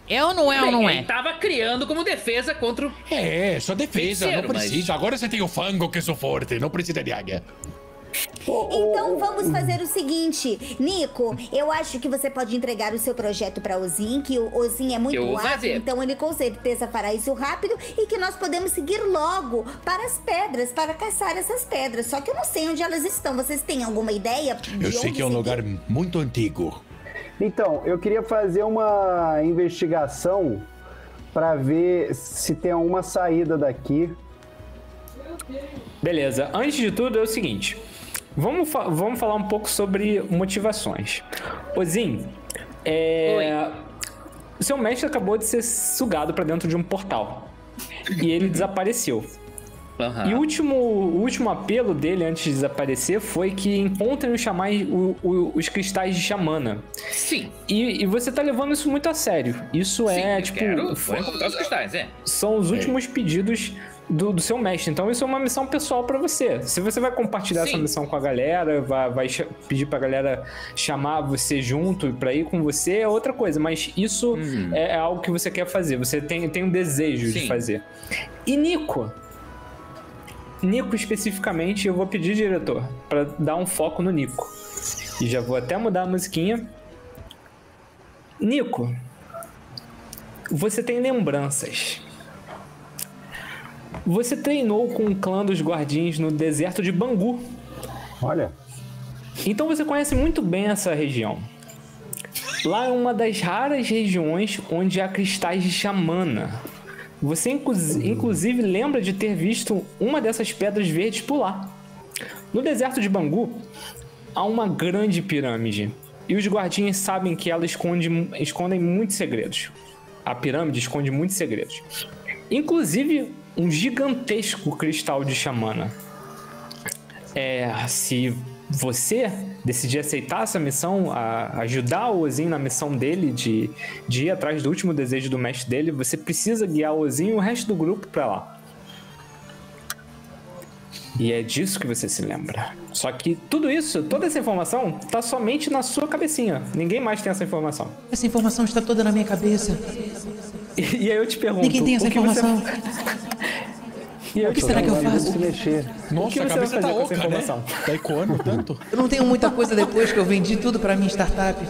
Speaker 1: É ou não é ou não
Speaker 7: Ele
Speaker 1: é?
Speaker 7: tava criando como defesa contra o...
Speaker 5: É, só defesa,
Speaker 7: Feiticeiro,
Speaker 5: não precisa. Agora você tem o fango que sou forte, não precisa de águia.
Speaker 4: Então vamos fazer o seguinte, Nico, eu acho que você pode entregar o seu projeto para Ozin, que o Ozin é muito
Speaker 7: Eu vou
Speaker 4: ágil,
Speaker 7: fazer.
Speaker 4: então ele com certeza fará isso rápido e que nós podemos seguir logo para as pedras, para caçar essas pedras. Só que eu não sei onde elas estão. Vocês têm alguma ideia? de
Speaker 5: Eu sei
Speaker 4: onde
Speaker 5: que é um
Speaker 4: seguir?
Speaker 5: lugar muito antigo.
Speaker 8: Então, eu queria fazer uma investigação para ver se tem alguma saída daqui.
Speaker 2: Beleza, antes de tudo é o seguinte. Vamos, fa- vamos falar um pouco sobre motivações. Ozin, é... o seu mestre acabou de ser sugado para dentro de um portal. E ele desapareceu.
Speaker 7: Aham.
Speaker 2: E o último, o último apelo dele antes de desaparecer foi que encontrem os, chamais, o- o- os cristais de xamana.
Speaker 7: Sim.
Speaker 2: E, e você tá levando isso muito a sério. Isso
Speaker 7: Sim,
Speaker 2: é,
Speaker 7: eu
Speaker 2: tipo,
Speaker 7: quero, vou encontrar os cristais, é.
Speaker 2: são os últimos pedidos do, do seu mestre. Então isso é uma missão pessoal pra você. Se você vai compartilhar
Speaker 7: Sim.
Speaker 2: essa missão com a galera, vai, vai cha- pedir pra galera chamar você junto pra ir com você, é outra coisa. Mas isso
Speaker 7: Uhum.
Speaker 2: é, é algo que você quer fazer. Você tem, tem um desejo de
Speaker 7: Sim.
Speaker 2: fazer. E Nico? Nico especificamente, eu vou pedir, diretor, pra dar um foco no Nico. E já vou até mudar a musiquinha. Nico, você tem lembranças. Você treinou com o clã dos guardins no deserto de Bangu.
Speaker 8: Olha,
Speaker 2: Então você conhece muito bem essa região. Lá é uma das raras regiões onde há cristais de xamana. Você inclu- inclusive lembra de ter visto uma dessas pedras verdes por lá. No deserto de Bangu há uma grande pirâmide. E os guardinhas sabem que ela esconde, escondem muitos segredos. A pirâmide esconde muitos segredos. Inclusive um gigantesco cristal de xamana. É, se você decidir aceitar essa missão, a, ajudar o Ozin na missão dele de, de ir atrás do último desejo do mestre dele, você precisa guiar o Ozin e o resto do grupo pra lá. E é disso que você se lembra. Só que tudo isso, toda essa informação, tá somente na sua cabecinha. Ninguém mais tem essa informação.
Speaker 1: Essa informação está toda na minha cabeça.
Speaker 2: E, e aí eu te pergunto...
Speaker 1: Ninguém tem essa
Speaker 2: o que você-
Speaker 1: informação.
Speaker 2: E aí eu
Speaker 1: O que
Speaker 2: te
Speaker 1: será que eu
Speaker 2: pergunto,
Speaker 1: faço?
Speaker 8: se mexer.
Speaker 5: Nossa,
Speaker 2: que
Speaker 5: a
Speaker 2: você
Speaker 5: cabeça
Speaker 2: vai
Speaker 5: tá
Speaker 2: fazer com essa
Speaker 5: oca, né?
Speaker 2: informação?
Speaker 5: Tá ecoando tanto.
Speaker 1: Eu não tenho muita coisa depois que eu vendi tudo pra minha startup.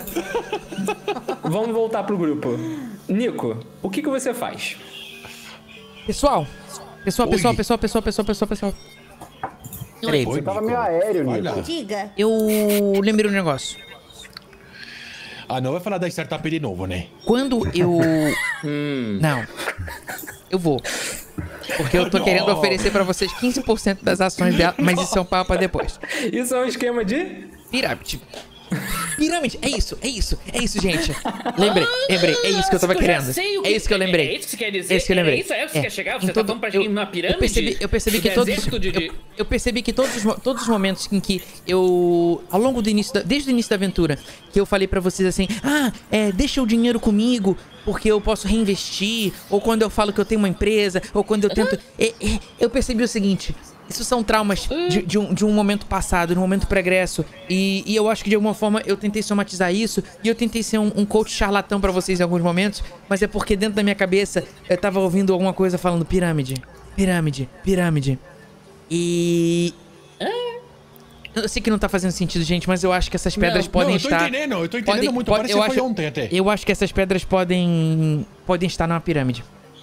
Speaker 2: Vamos voltar pro grupo. Nico, o que, que você faz?
Speaker 1: Pessoal, pessoal, pessoal,
Speaker 5: Oi.
Speaker 1: pessoal, pessoal, pessoal, pessoal, pessoal. Peraí,
Speaker 8: Você tava meio aéreo, Nico.
Speaker 5: Olha.
Speaker 4: Diga.
Speaker 1: eu lembrei um negócio.
Speaker 5: Ah, não vai falar da startup de novo, né?
Speaker 1: Quando eu... Não. Eu vou. Porque eu tô querendo oferecer pra vocês quinze por cento das ações dela, mas isso é um papo pra depois.
Speaker 2: Isso é um esquema de...
Speaker 1: Pirâmide. Pirâmide, é isso, é isso, é isso, gente. Lembrei, lembrei, é isso que eu tava
Speaker 7: já
Speaker 1: querendo.
Speaker 7: sei o
Speaker 1: É isso que eu lembrei.
Speaker 7: É isso que você quer dizer?
Speaker 1: É isso que eu lembrei.
Speaker 7: É isso, é isso que você
Speaker 1: É.
Speaker 7: quer chegar?
Speaker 1: Em
Speaker 7: Você tá
Speaker 1: todo-
Speaker 7: falando pra
Speaker 1: eu-
Speaker 7: gente numa pirâmide?
Speaker 1: Eu percebi, eu percebi
Speaker 7: Do
Speaker 1: que todos,
Speaker 7: deserto de-
Speaker 1: eu, eu percebi que todos, os mo- todos os momentos em que eu, ao longo do início, da, desde o início da aventura, que eu falei pra vocês assim, ah, é, deixa o dinheiro comigo, porque eu posso reinvestir, ou quando eu falo que eu tenho uma empresa, ou quando eu tento, é, é, eu percebi o seguinte. Isso são traumas de, de um, de um momento passado, de um momento pregresso. E, e eu acho que de alguma forma eu tentei somatizar isso. E eu tentei ser um, um coach charlatão pra vocês em alguns momentos. Mas é porque dentro da minha cabeça eu tava ouvindo alguma coisa falando pirâmide, pirâmide, pirâmide. E... Eu sei que não tá fazendo sentido, gente, mas eu acho que essas pedras
Speaker 5: Não,
Speaker 1: podem
Speaker 5: não, eu tô
Speaker 1: estar...
Speaker 5: entendendo, eu tô entendendo
Speaker 1: podem-
Speaker 5: muito.
Speaker 1: pode-
Speaker 5: Parece
Speaker 1: eu
Speaker 5: que foi
Speaker 1: acho-
Speaker 5: ontem até.
Speaker 1: Eu acho que essas pedras podem... Podem estar numa pirâmide.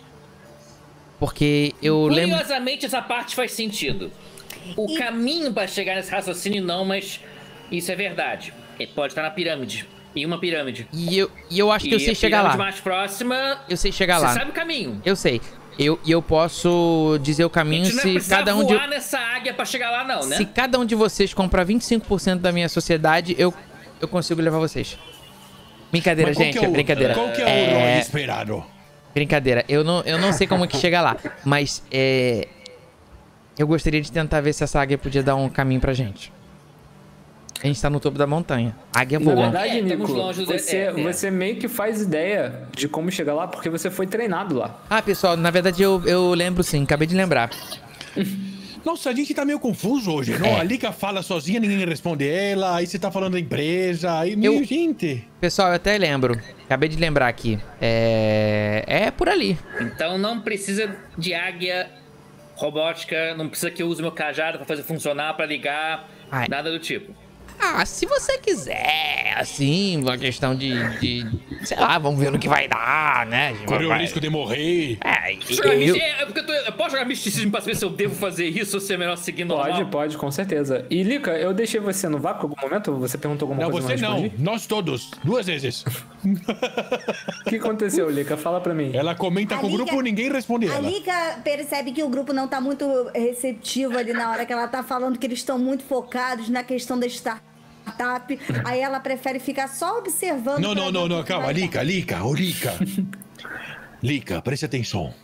Speaker 1: Porque eu lembro...
Speaker 7: Curiosamente, essa parte faz sentido. O caminho pra chegar nesse raciocínio não, mas isso é verdade. Ele pode estar na pirâmide. Em uma pirâmide.
Speaker 1: E eu, e eu acho que eu
Speaker 7: E
Speaker 1: sei
Speaker 7: a
Speaker 1: chegar
Speaker 7: pirâmide
Speaker 1: lá.
Speaker 7: mais próxima,
Speaker 1: Eu sei chegar
Speaker 7: você
Speaker 1: lá.
Speaker 7: sabe o caminho.
Speaker 1: Eu sei. Eu, e eu posso dizer o
Speaker 7: A
Speaker 1: caminho
Speaker 7: gente não vai
Speaker 1: se
Speaker 7: precisar
Speaker 1: cada um de...
Speaker 7: voar nessa águia pra chegar lá não, né?
Speaker 1: Se cada um de vocês comprar vinte e cinco por cento da minha sociedade, eu, eu consigo levar vocês. Brincadeira,
Speaker 5: Mas qual
Speaker 1: gente.
Speaker 5: que é o-
Speaker 1: Brincadeira.
Speaker 5: Qual que é o
Speaker 1: É,
Speaker 5: herói esperado?
Speaker 1: Brincadeira. Eu não, eu não sei como que chega lá. Mas é... Eu gostaria de tentar ver se essa águia podia dar um caminho pra gente. A gente tá no topo da montanha. Águia
Speaker 2: Na
Speaker 1: voa.
Speaker 2: verdade,
Speaker 7: É, estamos
Speaker 2: Nico,
Speaker 7: longe do-
Speaker 2: você,
Speaker 7: é, é.
Speaker 2: você meio que faz ideia de como chegar lá porque você foi treinado lá.
Speaker 1: Ah, pessoal, na verdade eu, eu lembro sim. Acabei de lembrar.
Speaker 5: Nossa, a gente tá meio confuso hoje, não?
Speaker 1: É.
Speaker 5: A Lika fala sozinha, ninguém responde ela, aí você tá falando da empresa, aí meio
Speaker 1: Eu-
Speaker 5: gente.
Speaker 1: Pessoal, eu até lembro. Acabei de lembrar aqui. É... É por ali.
Speaker 7: Então não precisa de águia robótica, não precisa que eu use meu cajado pra fazer funcionar, pra ligar,
Speaker 1: Ai.
Speaker 7: nada do tipo.
Speaker 1: Ah, se você quiser, assim, uma questão de, de... Sei lá, vamos ver no que vai dar, né?
Speaker 5: Correu o
Speaker 1: Vai-
Speaker 5: risco de morrer.
Speaker 1: É, e-
Speaker 7: Jogar
Speaker 1: eu-
Speaker 7: misti- é, é porque eu, tô, eu posso jogar misticismo pra saber se eu devo fazer isso ou se é melhor seguir normal?
Speaker 2: Pode, pode, com certeza. E, Lika, eu deixei você no vácuo em algum momento? Você perguntou alguma
Speaker 5: Não,
Speaker 2: coisa
Speaker 5: você
Speaker 2: e eu
Speaker 5: não.
Speaker 2: respondi?
Speaker 5: Nós todos. Duas vezes.
Speaker 2: O que aconteceu, Lika? Fala pra mim.
Speaker 5: Ela comenta
Speaker 4: A
Speaker 5: com o
Speaker 4: Liga-
Speaker 5: grupo, ninguém responde
Speaker 6: A
Speaker 5: ela.
Speaker 6: Liga percebe que o grupo não tá muito receptivo ali na hora que ela tá falando, que eles estão muito focados na questão da startup. Aí ela prefere ficar só observando.
Speaker 5: Não,
Speaker 6: pra
Speaker 5: não,
Speaker 6: ver
Speaker 5: não,
Speaker 6: o
Speaker 5: não,
Speaker 6: que
Speaker 5: calma,
Speaker 6: vai dar.
Speaker 5: Lika, Lika, ô Lika. Lika, preste atenção.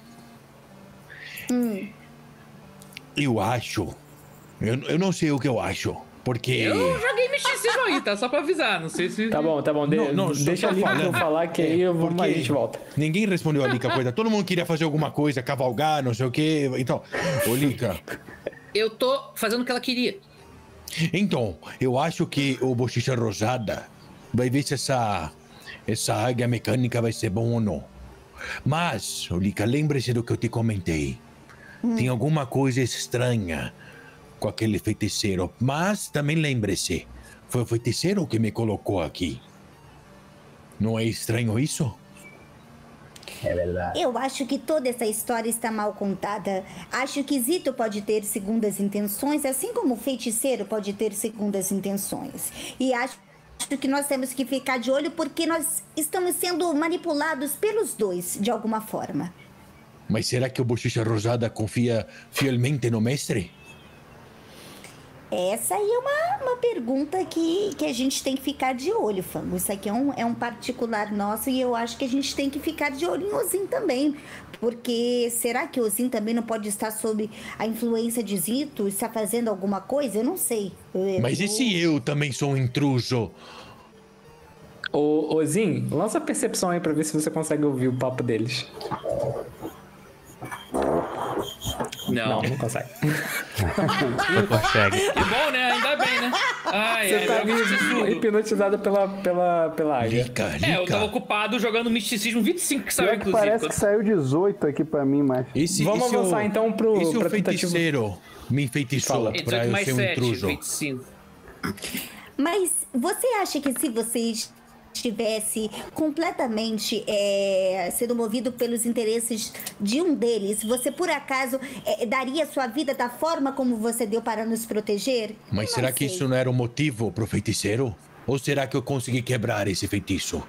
Speaker 5: Eu acho. Eu, eu não sei o que eu acho. Porque.
Speaker 7: Eu joguei misticismo aí, tá? Só pra avisar, não sei se...
Speaker 2: Tá bom, tá bom. De-
Speaker 5: Não, não, só
Speaker 2: deixa
Speaker 5: tô
Speaker 2: a Lika
Speaker 5: falando.
Speaker 2: falar que aí eu vou,
Speaker 5: Porque
Speaker 2: a gente volta.
Speaker 5: Ninguém respondeu a Lika coisa. Todo mundo queria fazer alguma coisa, cavalgar, não sei o quê. Então, ô Lika.
Speaker 7: Eu tô fazendo o que ela queria.
Speaker 5: Então, eu acho que o Bochecha Rosada vai ver se essa, essa águia mecânica vai ser bom ou não. Mas, Lika, lembre-se do que eu te comentei. Tem alguma coisa estranha com aquele feiticeiro. Mas também lembre-se, foi o feiticeiro que me colocou aqui. Não é estranho isso?
Speaker 8: É verdade.
Speaker 4: Eu acho que toda essa história está mal contada. Acho que Zito pode ter segundas intenções, assim como o feiticeiro pode ter segundas intenções. E acho que nós temos que ficar de olho porque nós estamos sendo manipulados pelos dois, de alguma forma.
Speaker 5: Mas será que o Bochecha Rosada confia fielmente no mestre?
Speaker 4: Essa aí é uma, uma pergunta que, que a gente tem que ficar de olho, Fango. Isso aqui é um, é um particular nosso e eu acho que a gente tem que ficar de olho em Ozin também. Porque será que Ozin também não pode estar sob a influência de Zito? Está fazendo alguma coisa? Eu não sei. Eu-
Speaker 5: Mas e
Speaker 4: eu-
Speaker 5: se eu também sou um intruso?
Speaker 2: Ô, ô Zin, lança a percepção aí pra ver se você consegue ouvir o papo deles.
Speaker 7: Não.
Speaker 2: Não, não consegue.
Speaker 1: Não consegue.
Speaker 7: Que bom, né? Ainda bem, né? Ai,
Speaker 2: Você
Speaker 7: é,
Speaker 2: tá
Speaker 7: eu misticismo.
Speaker 2: ali hipnotizado pela, pela, pela águia.
Speaker 5: Lika, Lika.
Speaker 7: É, eu tava ocupado jogando misticismo vinte e cinco que saiu,
Speaker 8: Pior que
Speaker 7: inclusive.
Speaker 8: parece que saiu dezoito aqui pra mim, mas...
Speaker 5: Esse,
Speaker 2: Vamos
Speaker 5: esse
Speaker 2: avançar
Speaker 5: o,
Speaker 2: então pro-
Speaker 5: Esse
Speaker 2: pra
Speaker 5: o
Speaker 2: tentativa.
Speaker 5: feiticeiro me enfeitiçou
Speaker 2: Fala.
Speaker 7: É
Speaker 5: pra
Speaker 7: dezoito
Speaker 5: eu
Speaker 7: mais
Speaker 5: ser um
Speaker 7: sete,
Speaker 5: intruso.
Speaker 7: vinte e cinco.
Speaker 4: Mas você acha que se você estivesse completamente é, sendo movido pelos interesses de um deles, você por acaso é, daria sua vida da forma como você deu para nos proteger?
Speaker 5: Mas
Speaker 4: Não
Speaker 5: será que
Speaker 4: sei.
Speaker 5: isso não era o motivo pro feiticeiro? Ou será que eu consegui quebrar esse feitiço?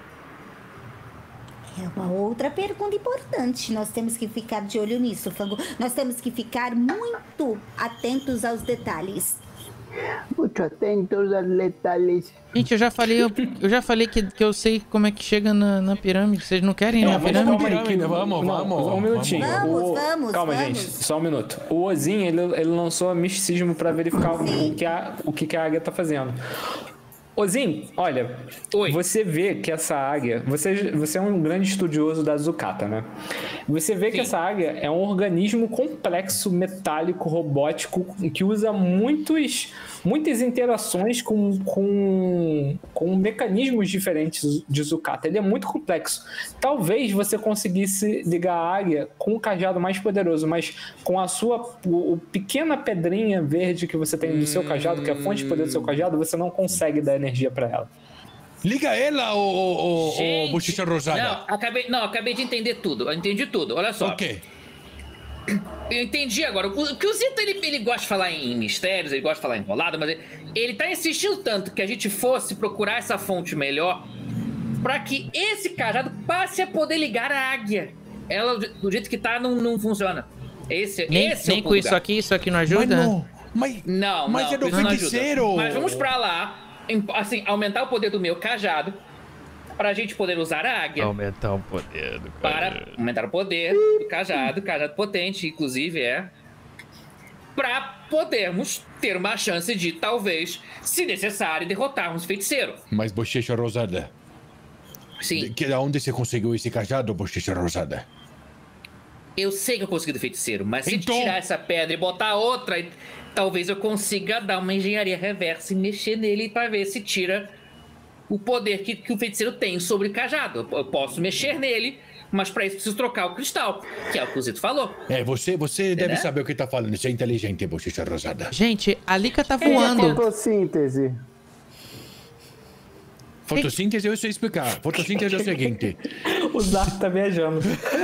Speaker 4: É uma outra pergunta importante. Nós temos que ficar de olho nisso, Fango. Nós temos que ficar muito atentos aos detalhes.
Speaker 8: Muito atentos aos detalhes.
Speaker 1: Gente, eu já falei, eu, eu já falei que, que eu sei como é que chega na, na pirâmide. Vocês não querem ir na
Speaker 2: mas
Speaker 1: pirâmide?
Speaker 2: calma aí, que-
Speaker 5: Vamos,
Speaker 2: não,
Speaker 5: vamos,
Speaker 2: Um minutinho.
Speaker 4: vamos.
Speaker 2: O-
Speaker 4: Vamos, vamos,
Speaker 2: Calma,
Speaker 4: vamos.
Speaker 2: gente, só um minuto. O Ozin, ele, ele lançou misticismo pra verificar o que, a, o que que a águia tá fazendo. Ozin, olha,
Speaker 7: Oi.
Speaker 2: você vê que essa águia... Você, você é um grande estudioso da Zucata, né? Você vê que
Speaker 7: Sim.
Speaker 2: essa águia é um organismo complexo, metálico, robótico, que usa muitos, muitas interações com, com, com mecanismos diferentes de Zucata. Ele é muito complexo. Talvez você conseguisse ligar a águia com um cajado mais poderoso, mas com a sua o, o pequena pedrinha verde que você tem do seu cajado, que é a fonte de poder do seu cajado, você não consegue dar energia pra ela.
Speaker 5: Liga ela, ô, ô, ô, ô
Speaker 7: Gente,
Speaker 5: Bochecha Rosada.
Speaker 7: Não, acabei, não, acabei de entender tudo. Eu entendi tudo. Olha só.
Speaker 5: O quê?
Speaker 7: Eu entendi agora. O que o Zito, ele, ele gosta de falar em mistérios, ele gosta de falar enrolado, mas ele, ele tá insistindo tanto que a gente fosse procurar essa fonte melhor pra que esse cajado passe a poder ligar a águia. Ela, do jeito que tá, não, não funciona. Esse,
Speaker 1: Nem,
Speaker 7: esse é
Speaker 1: nem
Speaker 7: o
Speaker 1: com
Speaker 7: pulo do
Speaker 1: isso
Speaker 7: gato.
Speaker 1: aqui, isso aqui não
Speaker 5: Mas
Speaker 1: ajuda?
Speaker 5: não. Mas,
Speaker 7: Não,
Speaker 5: mas
Speaker 7: não,
Speaker 5: é do
Speaker 7: isso não ajuda.
Speaker 5: feiticeiro.
Speaker 7: Mas vamos pra lá, em- assim, aumentar o poder do meu cajado pra gente poder usar a águia.
Speaker 1: Aumentar o poder do
Speaker 7: Para aumentar o poder do cajado, cajado potente, inclusive é. Pra podermos ter uma chance de, talvez, se necessário, derrotarmos o feiticeiro.
Speaker 5: Mas Bochecha Rosada,
Speaker 7: Sim.
Speaker 5: que, onde você conseguiu esse cajado, Bochecha Rosada?
Speaker 7: Eu sei que eu consegui do feiticeiro, mas se
Speaker 5: Então-
Speaker 7: tirar essa pedra e botar outra, talvez eu consiga dar uma engenharia reversa e mexer nele pra ver se tira o poder que, que o feiticeiro tem sobre o cajado. Eu, eu posso mexer nele, mas pra isso preciso trocar o cristal, que é o que o Zito falou.
Speaker 5: É, você, você deve
Speaker 7: né?
Speaker 5: saber o que tá falando. Você é inteligente, bochecha rosada.
Speaker 1: Gente, a Lika tá
Speaker 8: E a
Speaker 1: voando.
Speaker 8: fotossíntese?
Speaker 5: Fotossíntese eu sei explicar. Fotossíntese é o seguinte.
Speaker 2: O Zark tá viajando.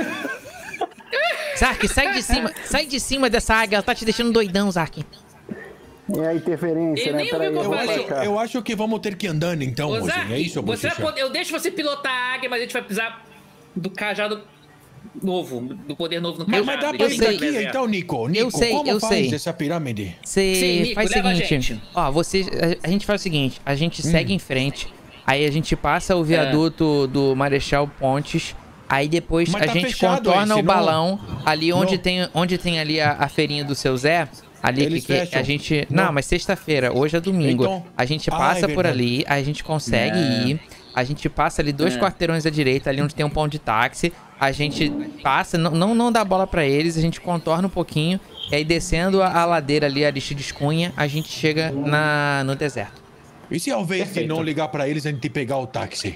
Speaker 1: Zark, sai de cima, sai de cima dessa águia, ela tá te deixando doidão, Zark.
Speaker 8: É a interferência,
Speaker 7: Ele
Speaker 8: né?
Speaker 7: nem ouviu
Speaker 8: Peraí,
Speaker 7: o que eu
Speaker 8: vou
Speaker 7: falei.
Speaker 8: pra cá.
Speaker 5: Eu acho que vamos ter que andar então,
Speaker 7: Ô,
Speaker 5: Mozinho.
Speaker 7: Zark,
Speaker 5: É isso,
Speaker 7: você vai
Speaker 5: bochecha?
Speaker 7: poder- eu deixo você pilotar a águia, mas a gente vai precisar do cajado novo, do poder novo no
Speaker 5: Mas,
Speaker 7: cajado.
Speaker 5: mas dá
Speaker 7: e
Speaker 5: pra
Speaker 7: eu
Speaker 5: ir
Speaker 7: tenho que
Speaker 5: daqui
Speaker 7: desenhar.
Speaker 5: então, Nico. Nico,
Speaker 1: Eu sei,
Speaker 5: como
Speaker 1: eu
Speaker 5: faz
Speaker 1: sei.
Speaker 5: essa pirâmide?
Speaker 1: Você
Speaker 7: Sim, Nico,
Speaker 1: faz o
Speaker 7: leva a
Speaker 1: seguinte,
Speaker 7: gente.
Speaker 1: ó, você, a, a gente faz o seguinte, a gente segue em frente, aí a gente passa o viaduto do Marechal Pontes, aí depois
Speaker 5: Mas
Speaker 1: a
Speaker 5: tá
Speaker 1: gente
Speaker 5: fechado
Speaker 1: contorna
Speaker 5: esse,
Speaker 1: o
Speaker 5: não?
Speaker 1: balão, ali onde
Speaker 5: Não.
Speaker 1: tem, onde tem ali a, a feirinha do seu Zé, ali
Speaker 5: Eles
Speaker 1: que, que
Speaker 5: fecham.
Speaker 1: a gente... Não,
Speaker 5: Não.
Speaker 1: mas sexta-feira, hoje é domingo,
Speaker 5: Então-
Speaker 1: a gente
Speaker 5: Ah,
Speaker 1: passa
Speaker 5: é
Speaker 1: por
Speaker 5: verdade.
Speaker 1: ali, aí a gente consegue
Speaker 7: É.
Speaker 1: ir, a gente passa ali dois
Speaker 7: É.
Speaker 1: quarteirões à direita, ali onde tem um pão de táxi, a gente passa, não, não, não dá bola pra eles, a gente contorna um pouquinho, e aí descendo a, a ladeira ali, a Aristides Cunha, a gente chega na, no deserto.
Speaker 5: E se ao invés de
Speaker 2: Perfeito.
Speaker 5: não ligar pra eles, a gente pegar o táxi?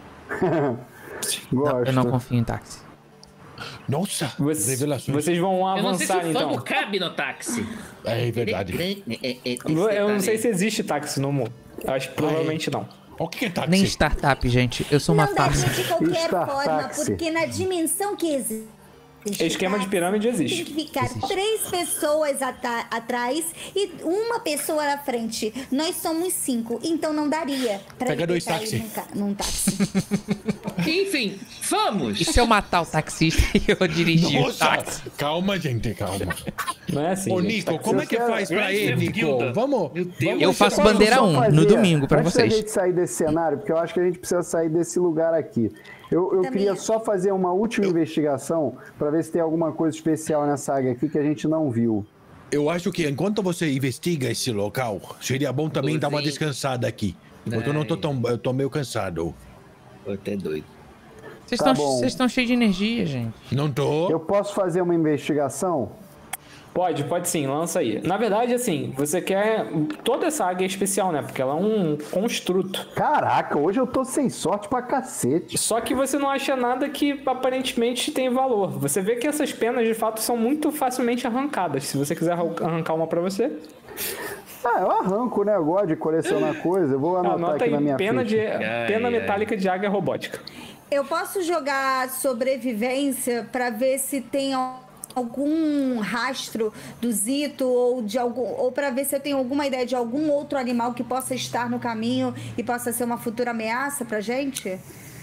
Speaker 8: Gosto.
Speaker 1: Eu não confio em táxi.
Speaker 5: Nossa,
Speaker 2: Vocês,
Speaker 5: revelações.
Speaker 2: vocês vão
Speaker 7: Eu não sei se
Speaker 2: avançar
Speaker 7: o Fango
Speaker 2: então.
Speaker 7: cabe no táxi.
Speaker 5: É verdade.
Speaker 2: Eu não sei se existe táxi no mundo. Acho que provavelmente não.
Speaker 5: O que é táxi?
Speaker 1: Nem startup, gente. Eu sou uma
Speaker 4: Não
Speaker 1: farsa.
Speaker 4: deve ser de qualquer
Speaker 8: Star
Speaker 4: forma,
Speaker 8: Taxi.
Speaker 4: porque na dimensão que existe.
Speaker 2: Esquema de pirâmide
Speaker 4: Tem
Speaker 2: existe.
Speaker 4: que ficar três pessoas ata- atrás e uma pessoa na frente. Nós somos cinco, então não daria pra
Speaker 5: Pega
Speaker 4: ele
Speaker 5: dois
Speaker 4: cair
Speaker 5: táxi.
Speaker 4: num, ca- num táxi.
Speaker 7: Enfim, vamos!
Speaker 1: E se eu matar o taxista e eu dirigir o
Speaker 5: Nossa,
Speaker 1: táxi?
Speaker 5: calma, gente, calma.
Speaker 2: Não é assim.
Speaker 5: Ô,
Speaker 2: gente.
Speaker 5: Nico,
Speaker 2: Táxi-
Speaker 5: como é que faz pra
Speaker 7: Grande
Speaker 5: ir,
Speaker 7: Theft
Speaker 5: Nico?
Speaker 7: Guilda.
Speaker 5: Vamos?
Speaker 7: Meu Deus.
Speaker 5: vamos
Speaker 1: Eu faço
Speaker 5: separar-
Speaker 1: bandeira
Speaker 8: Só
Speaker 1: um
Speaker 8: fazer,
Speaker 1: no domingo pra
Speaker 8: antes
Speaker 1: vocês.
Speaker 8: da gente sair desse cenário, porque eu acho que a gente precisa sair desse lugar aqui. Eu, eu
Speaker 4: Também
Speaker 8: queria
Speaker 4: acho.
Speaker 8: só fazer uma última investigação para ver se tem alguma coisa especial nessa águia aqui que a gente não viu.
Speaker 5: Eu acho que enquanto você investiga esse local, seria bom também dar uma
Speaker 7: Sim.
Speaker 5: descansada aqui. Porque eu não tô tão. Eu tô meio cansado.
Speaker 7: Tô até doido.
Speaker 1: Vocês
Speaker 8: Tá
Speaker 1: estão
Speaker 8: bom.
Speaker 1: vocês estão cheios de energia, gente.
Speaker 5: Não tô.
Speaker 8: Eu posso fazer uma investigação?
Speaker 2: Pode, pode sim, lança aí. Na verdade, assim, você quer. Toda essa águia é especial, né? Porque ela é um construto.
Speaker 8: Caraca, hoje eu tô sem sorte pra cacete.
Speaker 2: Só que você não acha nada que aparentemente tem valor. Você vê que essas penas de fato são muito facilmente arrancadas. Se você quiser arrancar uma pra você,
Speaker 8: Ah, eu arranco, né? Eu gosto de colecionar coisa. Eu vou anotar
Speaker 2: anota
Speaker 8: aqui
Speaker 2: aí
Speaker 8: na minha
Speaker 2: pena, de,
Speaker 8: ficha.
Speaker 7: Ai,
Speaker 2: pena
Speaker 7: ai.
Speaker 2: metálica de águia robótica.
Speaker 6: Eu posso jogar sobrevivência pra ver se tem al- algum rastro do Zito ou de algum ou para ver se eu tenho alguma ideia de algum outro animal que possa estar no caminho e possa ser uma futura ameaça pra gente?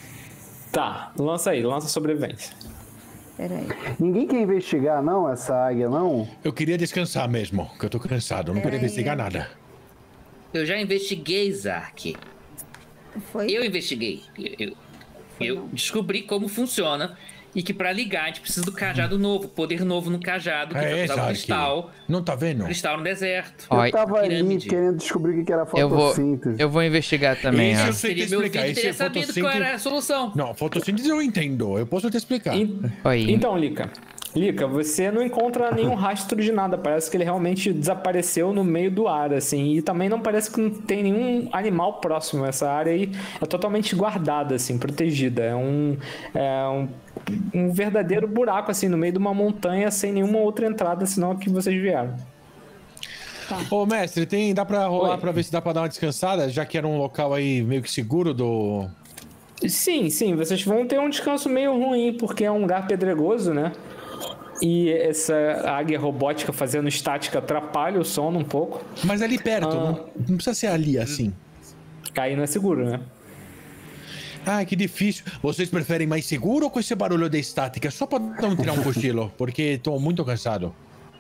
Speaker 2: Tá, lança aí, lança sobrevivência.
Speaker 6: Peraí.
Speaker 8: Ninguém quer investigar, não, essa águia, não?
Speaker 5: Eu queria descansar mesmo, que eu tô cansado. Não quero investigar nada.
Speaker 7: Eu já investiguei, Zark.
Speaker 6: Foi?
Speaker 7: Eu investiguei. Eu, eu- eu descobri como funciona e que pra ligar a gente precisa do cajado novo, poder novo no cajado, que vai
Speaker 5: É,
Speaker 7: precisar do
Speaker 5: Zark.
Speaker 7: cristal,
Speaker 5: Não tá vendo?
Speaker 7: cristal no deserto.
Speaker 1: Ó,
Speaker 8: Eu tava ali
Speaker 7: pirâmide.
Speaker 8: querendo descobrir o que que era
Speaker 1: Eu vou,
Speaker 8: fotossíntese.
Speaker 1: eu vou investigar também,
Speaker 5: Isso
Speaker 1: ó.
Speaker 5: eu sei te
Speaker 7: Seria meu
Speaker 5: explicar.
Speaker 7: vídeo
Speaker 5: Esse
Speaker 7: teria sabido qual
Speaker 5: fotossíntese...
Speaker 7: era a solução.
Speaker 5: Não, fotossíntese eu entendo. Eu posso te explicar.
Speaker 2: E-
Speaker 1: Oi.
Speaker 2: Então, Lica. Lica, você não encontra nenhum rastro de nada. Parece que ele realmente desapareceu no meio do ar, assim. E também não parece que não tem nenhum animal próximo. Essa área aí é totalmente guardada, assim, protegida. É um, é um, um verdadeiro buraco, assim, no meio de uma montanha, sem nenhuma outra entrada, senão a que vocês vieram.
Speaker 5: Ô, mestre, tem, dá pra rolar
Speaker 2: Oi.
Speaker 5: pra ver se dá pra dar uma descansada? Já que era um local aí meio que seguro do...
Speaker 2: Sim, sim, vocês vão ter um descanso meio ruim, porque é um lugar pedregoso, né? E essa águia robótica fazendo estática atrapalha o sono um pouco.
Speaker 5: Mas ali perto,
Speaker 2: Ah.
Speaker 5: não, não precisa ser ali assim.
Speaker 2: Aí não é seguro, né?
Speaker 5: Ah, que difícil. Vocês preferem mais seguro ou com esse barulho de estática? Só pra não tirar um cochilo, porque tô muito cansado.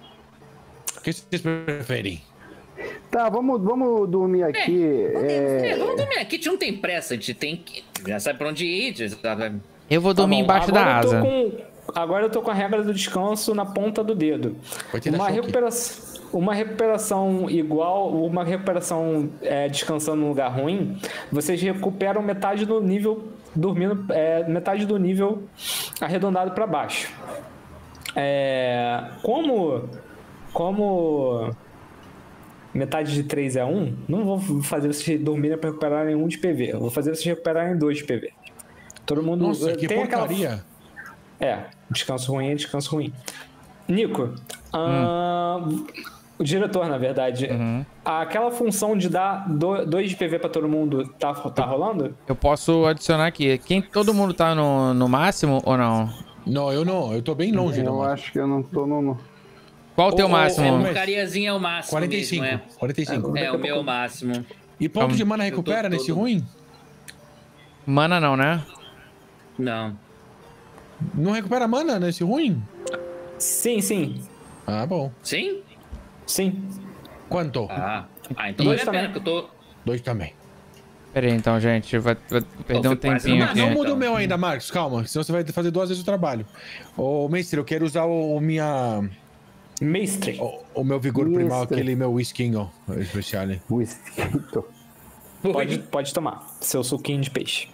Speaker 5: O que vocês preferem?
Speaker 8: Tá, vamos, vamos dormir aqui.
Speaker 7: É,
Speaker 8: é,
Speaker 7: vamos dormir aqui, a gente não tem pressa, a gente tem que. Já sabe pra onde ir, já sabe.
Speaker 1: Eu vou dormir
Speaker 2: Tá bom,
Speaker 1: embaixo da
Speaker 2: agora eu tô
Speaker 1: asa.
Speaker 2: com- agora eu tô com a regra do descanso na ponta do dedo.
Speaker 5: Vai te dar
Speaker 2: Uma
Speaker 5: choque.
Speaker 2: recuperação, uma recuperação igual, uma recuperação é, descansando num lugar ruim, vocês recuperam metade do nível dormindo, é, metade do nível arredondado para baixo. É, como... Como... Metade de três é um, não vou fazer vocês dormirem pra recuperarem um de P V. Eu vou fazer vocês recuperarem dois de P V. Todo mundo...
Speaker 5: Nossa, que
Speaker 2: tem
Speaker 5: porcaria.
Speaker 2: Aquela... É, descanso ruim é descanso ruim. Nico, hum. uh, o diretor, na verdade, uhum. aquela função de dar dois de P V pra todo mundo tá, tá rolando?
Speaker 1: Eu posso adicionar aqui. Quem, todo mundo tá no, no máximo ou não?
Speaker 5: Não, eu não. Eu tô bem longe.
Speaker 8: Eu
Speaker 5: não,
Speaker 8: acho que eu não tô no...
Speaker 1: Qual o teu máximo?
Speaker 7: É, porcariazinha é o máximo
Speaker 5: quarenta e cinco.
Speaker 7: Mesmo, é.
Speaker 5: quarenta e cinco.
Speaker 7: É, é o meu máximo.
Speaker 5: E ponto de mana recupera nesse ruim?
Speaker 1: Mana não, né?
Speaker 7: Não.
Speaker 5: Não recupera mana nesse ruim?
Speaker 2: Sim, sim.
Speaker 5: Ah, bom.
Speaker 7: Sim?
Speaker 2: Sim.
Speaker 5: Quanto?
Speaker 7: Ah, ah então vale a pena que eu tô...
Speaker 5: Dois também.
Speaker 1: Pera aí, então, gente. Vai, vai perder um tempinho aqui.
Speaker 5: Não muda o meu ainda, Marcos. Calma, senão você vai fazer duas vezes o trabalho. Ô, mestre, eu quero usar o, o minha...
Speaker 2: Mestre.
Speaker 5: O, o meu vigor mestre. primal, aquele meu whiskinho especial.
Speaker 8: Whiskinho.
Speaker 2: Pode, pode tomar. Seu suquinho de peixe.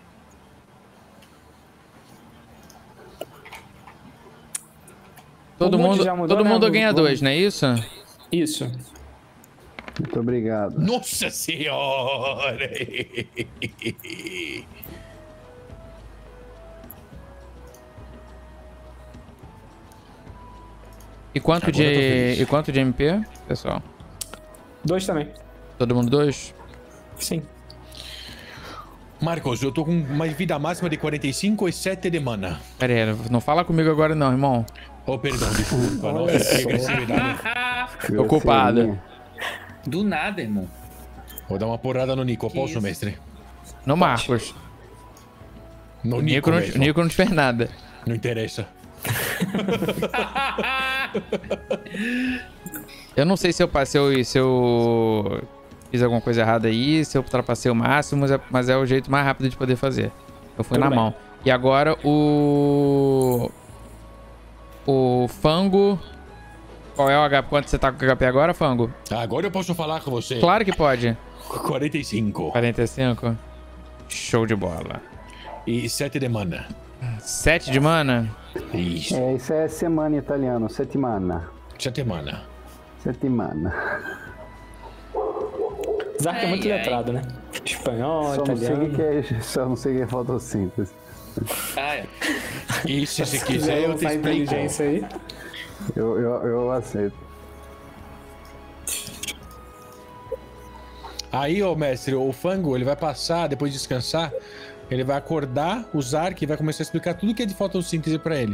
Speaker 1: Todo mundo, mudou, todo mundo né? ganha dois, não é isso?
Speaker 2: Isso.
Speaker 8: Muito obrigado.
Speaker 5: Nossa Senhora!
Speaker 1: E quanto, de, e quanto de M P, pessoal?
Speaker 2: Dois também.
Speaker 1: Todo mundo dois?
Speaker 2: Sim.
Speaker 5: Marcos, eu tô com uma vida máxima de quarenta e cinco e sete de mana.
Speaker 1: Pera aí, não fala comigo agora não, irmão.
Speaker 5: Oh, perdão, desculpa. Nossa, que agressividade.
Speaker 1: Tô culpado.
Speaker 7: Do nada, irmão.
Speaker 5: Vou dar uma porrada no Nico. Posso, isso? Mestre?
Speaker 1: No Marcos.
Speaker 5: No
Speaker 1: o
Speaker 5: Nico,
Speaker 1: Nico, não, Nico não te fez nada.
Speaker 5: Não interessa.
Speaker 1: Eu não sei se eu passei, se eu fiz alguma coisa errada aí, se eu ultrapassei o máximo, mas é, mas é o jeito mais rápido de poder fazer. Eu fui Tudo na bem. mão. E agora o... O Fango... Qual é o H P? Quanto você tá com o H P agora, Fango?
Speaker 5: Agora eu posso falar com você.
Speaker 1: Claro que pode.
Speaker 5: quarenta e cinco.
Speaker 1: quarenta e cinco? Show de bola.
Speaker 5: E sete de mana.
Speaker 1: sete de mana?
Speaker 5: Isso.
Speaker 8: É, isso é semana em italiano, settimana.
Speaker 5: Settimana.
Speaker 8: Settimana.
Speaker 2: Zark é muito ai. letrado, né? Espanhol,
Speaker 8: só
Speaker 2: italiano.
Speaker 8: Não sei que é, só não sei o que é fotossíntese.
Speaker 7: Ah, é.
Speaker 5: E se você quiser, eu te explico.
Speaker 2: Aí.
Speaker 8: Eu, eu, eu aceito.
Speaker 5: Aí, ô mestre, o Fango, ele vai passar, depois de descansar, ele vai acordar o Zark e vai começar a explicar tudo que é de fotossíntese pra ele.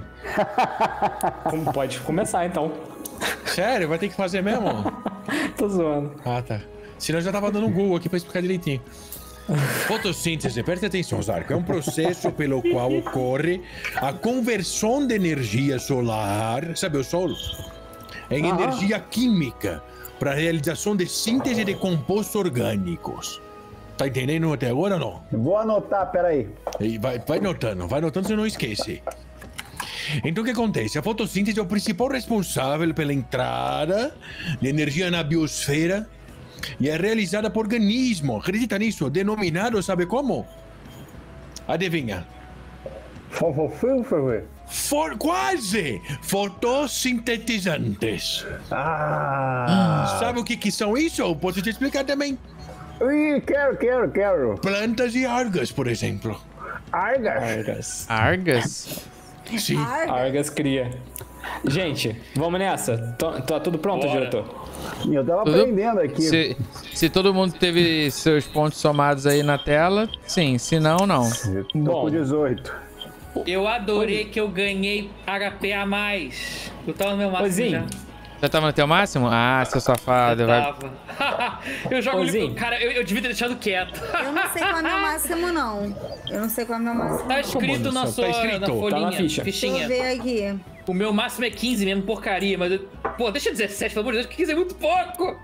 Speaker 2: Como pode começar, então.
Speaker 5: Sério? Vai ter que fazer mesmo?
Speaker 2: Tô zoando.
Speaker 5: Ah, tá. Senão eu já tava dando um Google aqui pra explicar direitinho. Fotossíntese, preste atenção, Zark, é um processo pelo qual ocorre a conversão de energia solar, sabe o sol, em ah. energia química para a realização de síntese de compostos orgânicos. Tá entendendo até agora ou não?
Speaker 8: Vou anotar, peraí.
Speaker 5: E vai, vai notando, vai notando, você não esquece. Então o que acontece? A fotossíntese é o principal responsável pela entrada de energia na biosfera e é realizada por organismo, acredita nisso? Denominado, sabe como? Adivinha?
Speaker 8: Fotossíntese?
Speaker 5: For, quase! Fotossintetizantes.
Speaker 8: Ah!
Speaker 5: Sabe o que, que são isso? Posso te explicar também.
Speaker 8: Ih, quero, quero, quero.
Speaker 5: Plantas e algas, por exemplo.
Speaker 8: Algas?
Speaker 2: Argas.
Speaker 1: Argas?
Speaker 5: Sim.
Speaker 2: Argas, Argas cria. Gente, vamos nessa. Tá, tá tudo pronto, Bora. diretor?
Speaker 8: Eu tava tudo? aprendendo aqui.
Speaker 1: Se, se todo mundo teve seus pontos somados aí na tela, sim. Se não, não.
Speaker 8: Eu tô Bom, com dezoito.
Speaker 7: Eu adorei que eu ganhei H P a mais. Eu tava no meu máximo Ozinho. já.
Speaker 1: Você tava no teu máximo? Ah, seu safado.
Speaker 7: Eu
Speaker 1: vai...
Speaker 7: tava. eu jogo ali... Cara, eu, eu devia ter deixado quieto.
Speaker 6: Eu não sei qual é o meu máximo, não. Eu não sei qual é o meu máximo.
Speaker 7: Tá escrito na sua
Speaker 5: tá escrito.
Speaker 7: na folhinha. Tá
Speaker 2: na ficha.
Speaker 7: Fichinha.
Speaker 6: Deixa eu ver aqui.
Speaker 7: O meu máximo é quinze mesmo, porcaria. Mas, eu... pô, deixa dezessete, pelo amor de Deus, que quinze é muito pouco.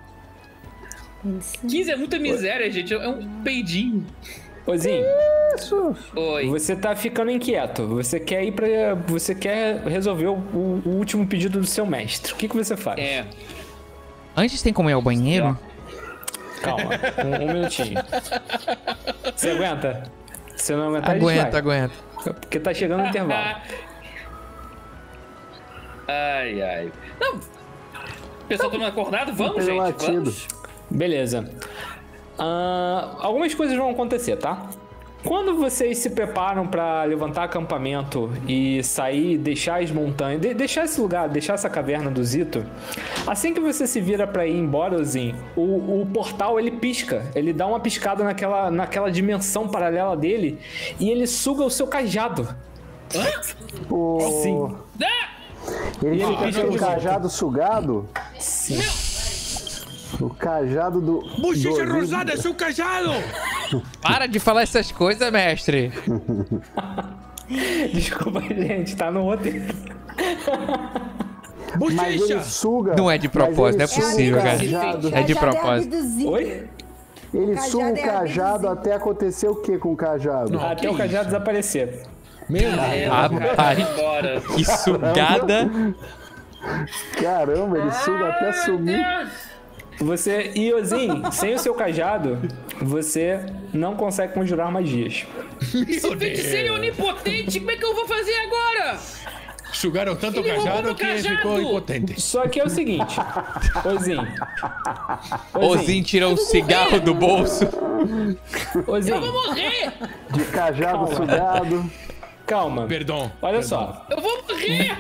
Speaker 7: quinze é muita miséria, gente. É um peidinho.
Speaker 2: Ozinho,
Speaker 8: isso.
Speaker 7: Oi.
Speaker 2: Você tá ficando inquieto. Você quer ir pra. Você quer resolver o, o último pedido do seu mestre. O que, que você faz?
Speaker 7: É.
Speaker 1: Antes tem como ir ao banheiro?
Speaker 2: Calma, um, um minutinho. Você aguenta? Se não aguentar,
Speaker 1: aguenta, aguenta.
Speaker 2: Porque tá chegando o intervalo.
Speaker 7: Ai, ai. Não. Pessoal, todo mundo acordado? Vamos, gente,
Speaker 8: latido.
Speaker 7: vamos.
Speaker 2: Beleza. Ah, algumas coisas vão acontecer, tá? Quando vocês se preparam pra levantar acampamento e sair, deixar as montanhas, de- deixar esse lugar, deixar essa caverna do Zito, assim que você se vira pra ir embora, Ozin, o, o portal ele pisca, ele dá uma piscada naquela, naquela dimensão paralela dele e ele suga o seu cajado.
Speaker 8: O...
Speaker 2: Sim.
Speaker 7: Ah!
Speaker 8: Ele
Speaker 2: E ele
Speaker 8: fica
Speaker 2: pisca
Speaker 8: com o
Speaker 2: o
Speaker 8: cajado sugado.
Speaker 2: Sim.
Speaker 8: O cajado do.
Speaker 5: Bochecha
Speaker 8: do-
Speaker 5: rosada, seu cajado!
Speaker 1: Para de falar essas coisas, mestre.
Speaker 2: Desculpa, gente, tá no roteiro.
Speaker 8: Mas ele
Speaker 5: Bochecha!
Speaker 8: suga.
Speaker 1: Não é de
Speaker 8: mas
Speaker 1: propósito,
Speaker 8: ele
Speaker 1: não é
Speaker 8: suga o
Speaker 1: possível, cara.
Speaker 8: cajado.
Speaker 1: É de
Speaker 6: Cajado
Speaker 1: propósito.
Speaker 6: abduzido.
Speaker 2: Oi?
Speaker 8: Ele
Speaker 6: Cajado
Speaker 8: suga o
Speaker 6: é
Speaker 8: cajado
Speaker 6: abduzido.
Speaker 8: até acontecer o que com o cajado?
Speaker 5: Não.
Speaker 2: Até
Speaker 5: que
Speaker 2: o cajado desaparecer.
Speaker 5: Meu
Speaker 7: É,
Speaker 5: Deus!
Speaker 1: Rapaz.
Speaker 7: cara, embora.
Speaker 1: Que sugada.
Speaker 8: Caramba, ele suga até sumir.
Speaker 2: Você, Iozin, sem o seu cajado, você não consegue conjurar magias.
Speaker 5: Meu
Speaker 7: Feiticeiro
Speaker 5: Deus!
Speaker 7: onipotente, como é que eu vou fazer agora?
Speaker 5: Sugaram tanto o
Speaker 7: Ele roubou
Speaker 5: cajado
Speaker 7: meu
Speaker 5: que
Speaker 7: cajado!
Speaker 5: ficou impotente.
Speaker 2: Só que é o seguinte, Ozin.
Speaker 1: Ozin tirou um cigarro do bolso.
Speaker 2: Ozin,
Speaker 7: Eu vou morrer!
Speaker 8: De cajado sugado.
Speaker 2: calma.
Speaker 5: Perdão.
Speaker 2: Olha
Speaker 5: perdão.
Speaker 2: só.
Speaker 7: Eu vou morrer!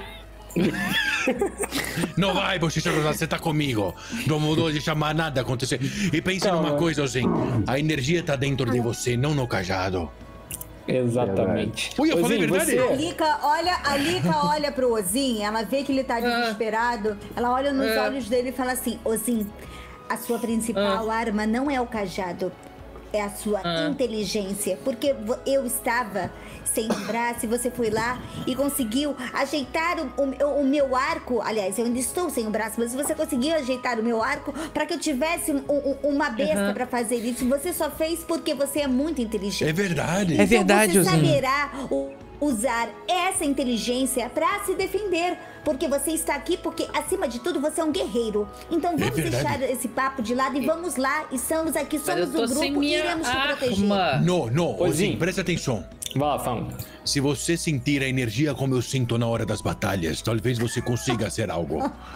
Speaker 5: Não vai, Bochecha Rosada, você tá comigo. Não vou deixar mais nada acontecer. E pense
Speaker 2: Calma.
Speaker 5: numa coisa, Ozin. A energia tá dentro de você, não no cajado.
Speaker 2: Exatamente.
Speaker 5: Ui, eu falei
Speaker 2: Ozin,
Speaker 5: verdade?
Speaker 2: você-
Speaker 6: A Lika olha, a Lika olha pro Ozin, ela vê que ele tá desesperado, ela olha nos
Speaker 7: É.
Speaker 6: olhos dele e fala assim, Ozin, a sua principal arma não é o cajado, é a sua inteligência, porque vo- eu estava sem braço e você foi lá e conseguiu ajeitar o, o- o meu arco, aliás, eu ainda estou sem o braço, mas você conseguiu ajeitar o meu arco para que eu tivesse um- um- uma besta pra fazer isso, você só fez porque você é muito inteligente.
Speaker 5: É verdade.
Speaker 1: É verdade,
Speaker 6: Então você
Speaker 1: Ozin.
Speaker 6: saberá u- usar essa inteligência pra se defender. Porque você está aqui porque, acima de tudo, você é um guerreiro. Então vamos
Speaker 5: verdade.
Speaker 6: deixar esse papo de lado e vamos lá. Estamos aqui,
Speaker 7: Mas eu
Speaker 6: somos
Speaker 7: tô
Speaker 6: um
Speaker 7: sem
Speaker 6: grupo e
Speaker 7: minha
Speaker 6: iremos te proteger.
Speaker 7: arma.
Speaker 5: Não, não,
Speaker 2: Ozin.
Speaker 5: Ozin, presta atenção.
Speaker 2: Vai lá, Fão.
Speaker 5: Se você sentir a energia como eu sinto na hora das batalhas, talvez você consiga ser algo.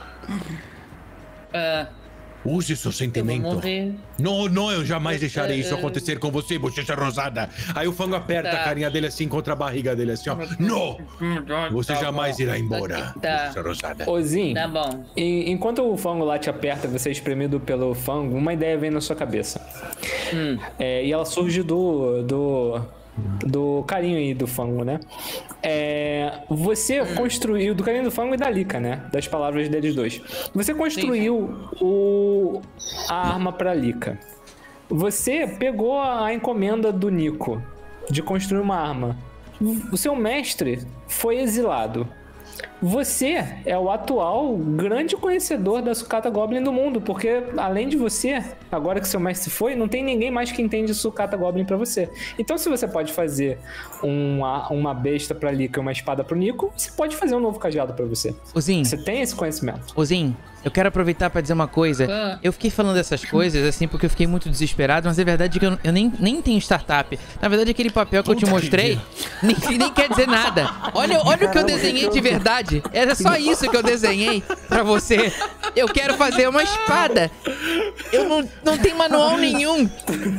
Speaker 7: Ah,
Speaker 5: Use seu
Speaker 7: eu vou
Speaker 5: sentimento.
Speaker 7: morrer.
Speaker 5: Não, não, eu jamais deixarei isso acontecer com você, Bochecha Rosada. Aí o Fango aperta
Speaker 7: Tá.
Speaker 5: a carinha dele assim contra a barriga dele assim, ó. Não! Você
Speaker 7: Tá
Speaker 5: jamais
Speaker 7: bom.
Speaker 5: irá embora,
Speaker 7: Tá.
Speaker 5: Bochecha Rosada.
Speaker 2: Ozin,
Speaker 7: Tá bom.
Speaker 2: e- enquanto o fango lá te aperta, você é espremido pelo fango, uma ideia vem na sua cabeça.
Speaker 7: Hum.
Speaker 2: É, e ela surge do, do, do carinho aí do fango, né? É, você construiu, do carinho do fango e da Lika, né? Das palavras deles dois. Você construiu o, a arma pra Lika. Você pegou a encomenda do Nico de construir uma arma. O seu mestre foi exilado. Você é o atual grande conhecedor da sucata Goblin do mundo, porque além de você, agora que seu mestre foi, não tem ninguém mais que entende sucata Goblin pra você. Então, se você pode fazer uma, uma besta pra Lika e uma espada pro Nico, você pode fazer um novo cajado pra você.
Speaker 1: Ozin,
Speaker 2: Você tem esse conhecimento.
Speaker 1: Ozin, eu quero aproveitar pra dizer uma coisa.
Speaker 7: Ah.
Speaker 1: Eu fiquei falando dessas coisas, assim, porque eu fiquei muito desesperado, mas é verdade que eu, eu nem, nem tenho startup. Na verdade, aquele papel que eu te
Speaker 5: Puta que
Speaker 1: mostrei nem, nem quer dizer nada. Olha, olha o que eu desenhei de verdade. Era só isso que eu desenhei pra você. Eu quero fazer uma espada. Eu não, não tenho manual nenhum.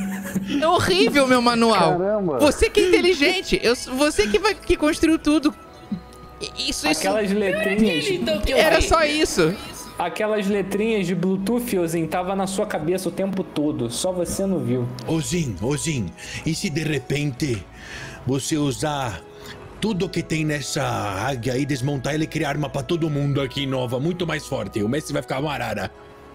Speaker 1: É horrível meu manual.
Speaker 8: Caramba.
Speaker 1: Você que é inteligente. Eu, você que, vai, que construiu tudo. Isso, isso.
Speaker 2: Aquelas letrinhas,
Speaker 7: Aquele, então, que eu
Speaker 1: Era
Speaker 7: vi.
Speaker 1: só isso.
Speaker 2: aquelas letrinhas de Bluetooth, Ozin, tava na sua cabeça o tempo todo, só você não viu.
Speaker 5: Ozin, Ozin, e se de repente você usar tudo que tem nessa águia e desmontar ele e criar arma pra todo mundo aqui nova, muito mais forte? O Messi vai ficar uma arara.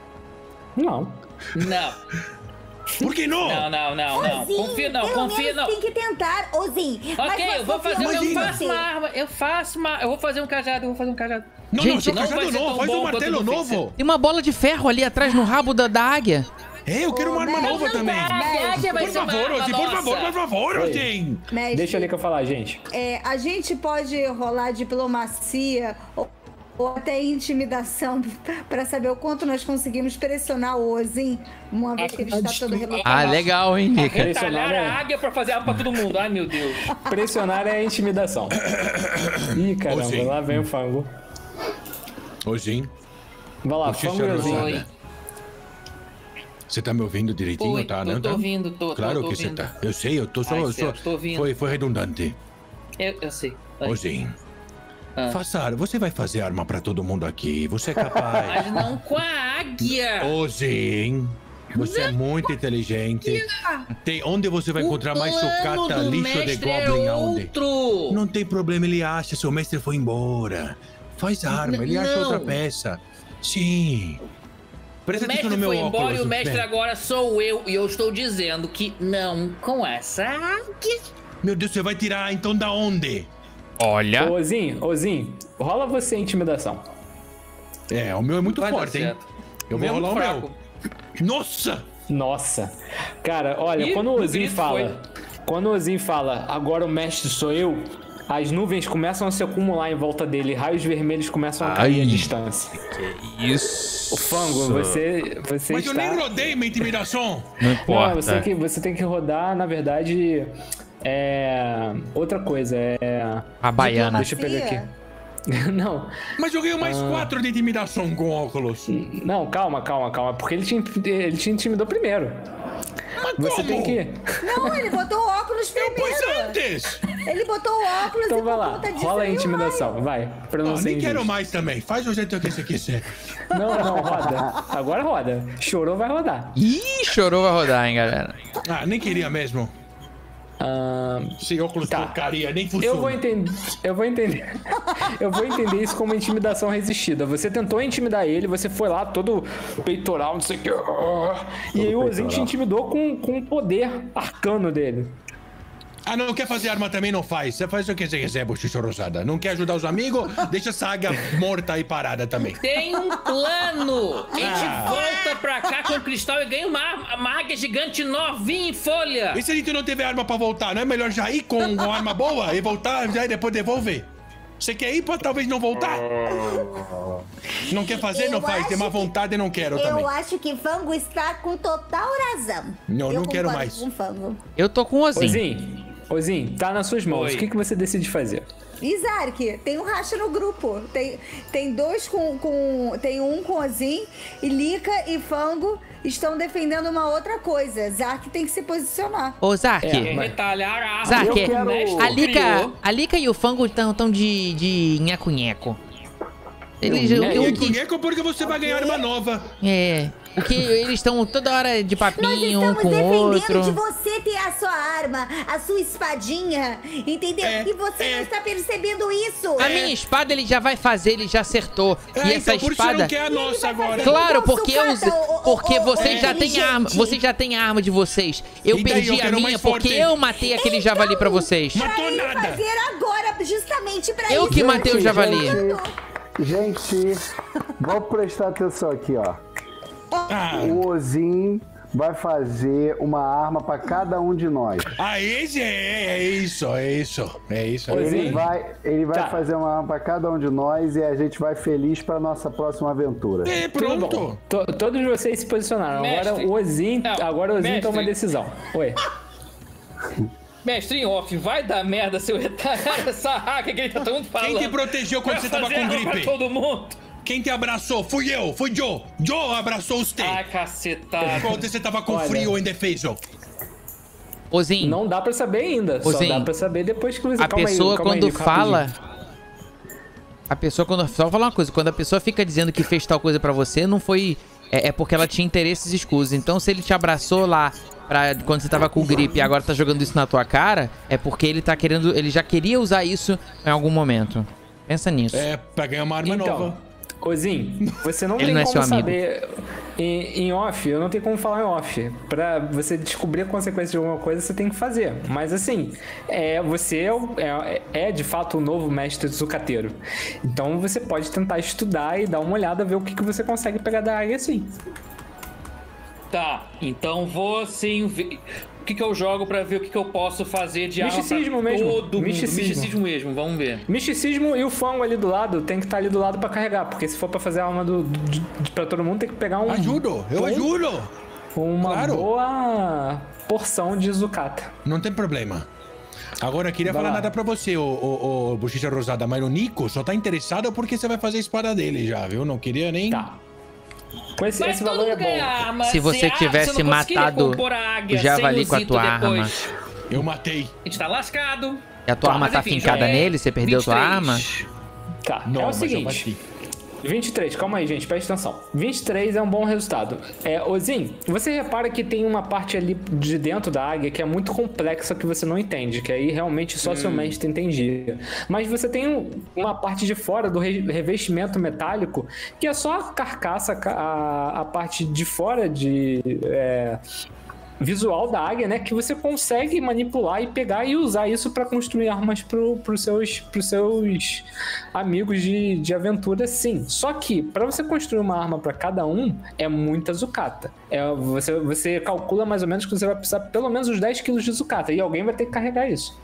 Speaker 2: Não.
Speaker 7: Não,
Speaker 5: Por que não?
Speaker 7: não, não, não, não.
Speaker 6: Ozin,
Speaker 7: Confia não,
Speaker 6: pelo
Speaker 7: confia
Speaker 6: menos
Speaker 7: não.
Speaker 6: tem que tentar, Ozin.
Speaker 7: Ok, eu vou fazer, eu
Speaker 5: Imagina.
Speaker 7: faço uma arma, eu faço uma, eu vou fazer um cajado, eu vou fazer um cajado.
Speaker 5: Não,
Speaker 1: Gente,
Speaker 5: não, seu
Speaker 7: não
Speaker 5: cajado
Speaker 7: vai ser
Speaker 5: não,
Speaker 7: tão
Speaker 5: faz
Speaker 7: bom
Speaker 5: um
Speaker 7: quanto
Speaker 5: martelo
Speaker 7: do
Speaker 5: novo.
Speaker 1: Tem uma bola de ferro ali atrás no rabo da, da águia.
Speaker 5: É, eu quero uma arma
Speaker 6: Não,
Speaker 5: nova
Speaker 7: não
Speaker 5: também.
Speaker 7: dá, a águia vai
Speaker 5: Por
Speaker 7: ser uma
Speaker 5: favor,
Speaker 7: arma
Speaker 5: Ozin, por favor,
Speaker 7: nossa.
Speaker 5: por favor,
Speaker 2: Oi.
Speaker 5: Ozin.
Speaker 6: Mestre,
Speaker 2: Deixa ali que eu falar, gente.
Speaker 6: é, a gente pode rolar diplomacia ou, ou até intimidação pra saber o quanto nós conseguimos pressionar o Ozin, uma vez que ele está todo relutante.
Speaker 1: Ah, legal, hein, Nika?
Speaker 2: Pressionar
Speaker 7: Talhar
Speaker 2: é,
Speaker 7: a águia pra fazer arma pra todo mundo. Ai, meu Deus.
Speaker 2: pressionar é intimidação. Ih, caramba,
Speaker 5: Ozin.
Speaker 2: lá vem o fango.
Speaker 5: Ozinho.
Speaker 2: Vai lá,
Speaker 5: Bochecha
Speaker 2: Fango e Ozinho.
Speaker 5: rosada. Você tá me ouvindo direitinho,
Speaker 7: Oi,
Speaker 5: tá?
Speaker 7: tô,
Speaker 5: Não
Speaker 7: tô
Speaker 5: tá?
Speaker 7: ouvindo, tô,
Speaker 5: Claro
Speaker 7: tô, tô
Speaker 5: que você
Speaker 7: ouvindo.
Speaker 5: tá. Eu sei, eu tô só...
Speaker 7: Ai,
Speaker 5: eu só
Speaker 7: certo, tô ouvindo.
Speaker 5: foi, foi redundante.
Speaker 7: Eu, eu sei. Oi.
Speaker 5: Ozinho.
Speaker 7: Ah.
Speaker 5: Faça, você vai fazer arma pra todo mundo aqui. Você é capaz.
Speaker 7: Mas não com a águia.
Speaker 5: Ozinho. Você é muito inteligente. Tem, onde você vai encontrar mais
Speaker 7: plano
Speaker 5: sucata,
Speaker 7: do
Speaker 5: lixo de
Speaker 7: mestre é
Speaker 5: goblin aonde?
Speaker 7: outro.
Speaker 5: Não tem problema, ele acha. Seu mestre foi embora. Faz arma, ele acha
Speaker 7: não.
Speaker 5: outra peça. Sim. Presta
Speaker 7: O
Speaker 5: atenção
Speaker 7: mestre
Speaker 5: no meu
Speaker 7: foi embora
Speaker 5: óculos.
Speaker 7: e o mestre
Speaker 5: Vem.
Speaker 7: agora sou eu. E eu estou dizendo que não com essa águia.
Speaker 5: Meu Deus, você vai tirar então da onde?
Speaker 1: Olha.
Speaker 2: Ô, Ozinho, Ozinho, rola você a intimidação.
Speaker 5: É, o meu é muito
Speaker 7: Vai dar
Speaker 5: forte, hein?
Speaker 7: certo.
Speaker 5: Eu
Speaker 7: O
Speaker 5: vou
Speaker 7: meu é
Speaker 5: rolar o
Speaker 7: muito
Speaker 5: meu.
Speaker 7: fraco.
Speaker 5: Nossa!
Speaker 2: Nossa. Cara, olha,
Speaker 7: Ih,
Speaker 2: quando o
Speaker 7: no
Speaker 2: Ozinho
Speaker 7: grito
Speaker 2: fala. Quando o Ozinho fala, agora o mestre sou eu, as nuvens começam a se acumular em volta dele, raios vermelhos começam a cair
Speaker 1: Ai.
Speaker 2: à distância.
Speaker 1: Isso.
Speaker 2: O Fango, você, você
Speaker 5: Mas eu
Speaker 2: está...
Speaker 5: nem rodei minha intimidação.
Speaker 1: Não
Speaker 2: Não,
Speaker 1: importa.
Speaker 2: você tem, que, você tem que rodar, na verdade, é... outra coisa, é...
Speaker 1: A baiana.
Speaker 2: Deixa eu pegar aqui. Não,
Speaker 5: Mas eu ganhei mais quatro de intimidação com óculos.
Speaker 2: não, calma, calma, calma, porque ele te, ele te intimidou primeiro.
Speaker 5: Mas
Speaker 2: Você
Speaker 5: como?
Speaker 2: tem que...
Speaker 6: Não, ele botou o óculos
Speaker 5: Eu pus
Speaker 6: primeiro.
Speaker 5: antes!
Speaker 6: Ele botou o óculos
Speaker 2: Então
Speaker 6: e
Speaker 2: vai
Speaker 6: por
Speaker 2: lá,
Speaker 6: conta disso
Speaker 2: rola a
Speaker 6: ele
Speaker 2: intimidação, vai, pra não
Speaker 5: Não,
Speaker 2: ser
Speaker 5: nem quero
Speaker 2: injusto.
Speaker 5: mais também. Faz o jeito que você quiser.
Speaker 2: Não, não, roda. Agora roda. Chorou, vai rodar.
Speaker 1: Ih, chorou, vai rodar, hein, galera.
Speaker 5: Ah, nem queria mesmo.
Speaker 2: Ahn,
Speaker 5: Esse óculos
Speaker 2: Tá.
Speaker 5: porcaria, nem funciona.
Speaker 2: eu vou entender. Eu vou entender. Eu vou entender isso como intimidação resistida. Você tentou intimidar ele, você foi lá todo peitoral, não sei o que. E aí o Ozinho te intimidou com, com o poder arcano dele.
Speaker 5: Ah, não quer fazer arma também, não faz. Você faz o que você quiser, bochicha rosada. Não quer ajudar os amigos? Deixa essa águia morta aí parada também.
Speaker 7: Tem um plano. A gente
Speaker 5: Ah.
Speaker 7: volta pra cá com o cristal e ganha uma, uma águia gigante novinha em folha.
Speaker 5: E se a gente não tiver arma pra voltar? Não é melhor já ir com uma arma boa e voltar já e depois devolver? Você quer ir pra talvez não voltar? Não quer fazer? Não
Speaker 4: Eu
Speaker 5: faz. Tem
Speaker 4: acho
Speaker 5: má
Speaker 4: que-
Speaker 5: vontade, não quero também.
Speaker 4: Eu acho que Fango está com total razão.
Speaker 5: Não,
Speaker 4: Eu
Speaker 5: não quero
Speaker 4: concordo
Speaker 5: mais.
Speaker 4: Com Fango.
Speaker 1: Eu tô com o Ozinho.
Speaker 2: Ozinho, Ozinho, tá nas suas mãos.
Speaker 7: Oi.
Speaker 2: O que, que você decide fazer?
Speaker 6: Isark, tem um racha no grupo. Tem, tem dois com, com. Tem um com Ozin. E Lika e Fango estão defendendo uma outra coisa. Zark tem que se posicionar.
Speaker 1: Ô, Zark.
Speaker 2: É,
Speaker 7: É retalhar a arma
Speaker 1: Zark,
Speaker 7: que o mestre
Speaker 1: a Lika,
Speaker 7: criou.
Speaker 1: a Lika e o Fango estão tão de, de nheco-nheco. Eles, o,
Speaker 5: É,
Speaker 1: o
Speaker 5: e
Speaker 1: que,
Speaker 5: Cunheco porque você vai ganhar arma nova.
Speaker 1: é, o que eles estão toda hora de
Speaker 4: Nós
Speaker 1: papinho um
Speaker 4: estamos
Speaker 1: com o
Speaker 4: defendendo
Speaker 1: outro.
Speaker 4: de você ter a sua arma, a sua espadinha, entendeu?
Speaker 5: É,
Speaker 4: e você
Speaker 5: é.
Speaker 4: não está percebendo isso.
Speaker 1: A minha espada ele já vai fazer, ele já acertou.
Speaker 5: É,
Speaker 1: e essa
Speaker 5: então por isso você
Speaker 1: espada...
Speaker 5: não quer a nossa agora.
Speaker 1: Claro,
Speaker 4: Igual
Speaker 1: porque eu,
Speaker 4: sucata, ô, ô,
Speaker 1: porque
Speaker 4: ô,
Speaker 1: vocês
Speaker 4: ô,
Speaker 1: já têm a arma,
Speaker 4: inteligente.
Speaker 1: vocês já têm a arma de vocês. Eu
Speaker 5: E daí,
Speaker 1: perdi
Speaker 5: eu
Speaker 1: a
Speaker 5: quero
Speaker 1: minha
Speaker 5: mais
Speaker 1: porque
Speaker 5: forte.
Speaker 1: eu matei aquele javali pra vocês.
Speaker 5: Matou
Speaker 4: Pra ele
Speaker 5: nada.
Speaker 4: fazer agora, justamente pra
Speaker 1: Eu
Speaker 4: isso.
Speaker 1: que matei o
Speaker 8: Gente,
Speaker 1: javali.
Speaker 8: Gente, vamos prestar atenção aqui, ó.
Speaker 5: Ah,
Speaker 8: O Ozin vai fazer uma arma pra cada um de nós.
Speaker 5: ah, esse é, é isso, é isso, é isso.
Speaker 2: Oi,
Speaker 8: Ele
Speaker 2: Ozin.
Speaker 8: vai, ele vai
Speaker 2: Tá.
Speaker 8: fazer uma arma pra cada um de nós e a gente vai feliz pra nossa próxima aventura.
Speaker 5: É,
Speaker 2: Tudo
Speaker 5: pronto.
Speaker 2: bom. To- Todos vocês se posicionaram.
Speaker 7: Mestre.
Speaker 2: Agora o Ozinho,
Speaker 7: Não,
Speaker 2: agora o Ozinho
Speaker 7: mestre.
Speaker 2: toma uma decisão. Oi.
Speaker 7: Mestre em off, vai dar merda se eu retalhar essa águia que ele tá todo mundo falando.
Speaker 5: Quem te protegeu quando
Speaker 7: Vai
Speaker 5: você tava
Speaker 7: fazer
Speaker 5: com
Speaker 7: arma
Speaker 5: gripe?
Speaker 7: pra todo mundo.
Speaker 5: Quem te abraçou? Fui eu, foi Joe. Joe abraçou você.
Speaker 7: Ai, cacetada.
Speaker 5: Quando você tava com
Speaker 2: Olha.
Speaker 5: frio ou indefeso.
Speaker 1: Ozinho,
Speaker 2: Não dá pra saber ainda. Só
Speaker 1: Ozinho,
Speaker 2: dá pra saber depois que você...
Speaker 1: a
Speaker 2: calma aí,
Speaker 1: pessoa
Speaker 2: calma aí,
Speaker 1: quando
Speaker 2: Nico,
Speaker 1: fala...
Speaker 2: rapidinho.
Speaker 1: A pessoa quando... Só vou falar uma coisa. Quando a pessoa fica dizendo que fez tal coisa pra você, não foi... É, é porque ela tinha interesses escusos. Então se ele te abraçou lá pra, quando você tava com gripe e agora tá jogando isso na tua cara, é porque ele tá querendo... Ele já queria usar isso em algum momento. Pensa nisso.
Speaker 5: É, pra ganhar uma arma
Speaker 2: Então,
Speaker 5: nova.
Speaker 2: Ozinho, você não
Speaker 1: Ele
Speaker 2: tem
Speaker 1: não é
Speaker 2: como
Speaker 1: seu amigo.
Speaker 2: saber em, em off, eu não tenho como falar em off. Pra você descobrir a consequência de alguma coisa, você tem que fazer. Mas assim, é, você é, o- é, é de fato o novo mestre sucateiro. Então você pode tentar estudar e dar uma olhada, ver o que, que você consegue pegar da área assim.
Speaker 7: Tá, então vou sim ver o que, que eu jogo pra ver o que, que eu posso fazer de arma
Speaker 2: Misticismo
Speaker 7: pra
Speaker 2: mesmo,
Speaker 7: todo mundo.
Speaker 2: misticismo.
Speaker 7: Misticismo mesmo, vamos ver.
Speaker 2: Misticismo e o fango ali do lado tem que estar ali do lado pra carregar, porque se for pra fazer a arma do, do, de- pra todo mundo, tem que pegar um,
Speaker 5: Ajudo, eu
Speaker 2: um-
Speaker 5: ajudo.
Speaker 2: uma
Speaker 5: Claro.
Speaker 2: boa porção de zucata.
Speaker 5: Não tem problema. Agora, eu queria
Speaker 2: Vai
Speaker 5: falar
Speaker 2: lá.
Speaker 5: nada pra você, ô, ô, ô Bochecha Rosada, mas o Nico só tá interessado porque você vai fazer a espada dele já, viu? Não queria nem...
Speaker 2: Tá. Com esse,
Speaker 7: Mas
Speaker 2: esse
Speaker 7: todo
Speaker 2: valor é
Speaker 7: mundo ganha
Speaker 2: bom.
Speaker 7: arma.
Speaker 1: Se você
Speaker 7: acha
Speaker 1: tivesse
Speaker 7: que não conseguiria
Speaker 1: matado
Speaker 7: compor a águia
Speaker 1: o javali
Speaker 7: sem
Speaker 1: com a
Speaker 7: Zito
Speaker 1: tua
Speaker 7: depois?
Speaker 5: Eu matei.
Speaker 7: A gente tá lascado.
Speaker 1: E a tua
Speaker 7: Tá,
Speaker 1: arma
Speaker 7: mas
Speaker 1: tá
Speaker 7: enfim,
Speaker 1: fincada
Speaker 7: já é
Speaker 1: nele? Você perdeu a tua
Speaker 7: vinte e três.
Speaker 1: arma?
Speaker 2: Tá,
Speaker 5: Não,
Speaker 2: é o
Speaker 5: mas eu
Speaker 2: seguinte.
Speaker 5: bati.
Speaker 2: vinte e três, calma aí, gente, presta atenção. vinte e três é um bom resultado. É, Ozin, você repara que tem uma parte ali de dentro da águia que é muito complexa que você não entende, que aí realmente só seu mestre entendia. Mas você tem um- uma parte de fora do re- revestimento metálico que é só a carcaça, a, a parte de fora de... é, visual da águia, né, que você consegue manipular e pegar e usar isso para construir armas pro, pros, seus, pros seus amigos de, de aventura, sim. Só que, para você construir uma arma para cada um, é muita zucata. É, você, você calcula mais ou menos que você vai precisar pelo menos uns dez quilos de zucata, e alguém vai ter que carregar isso.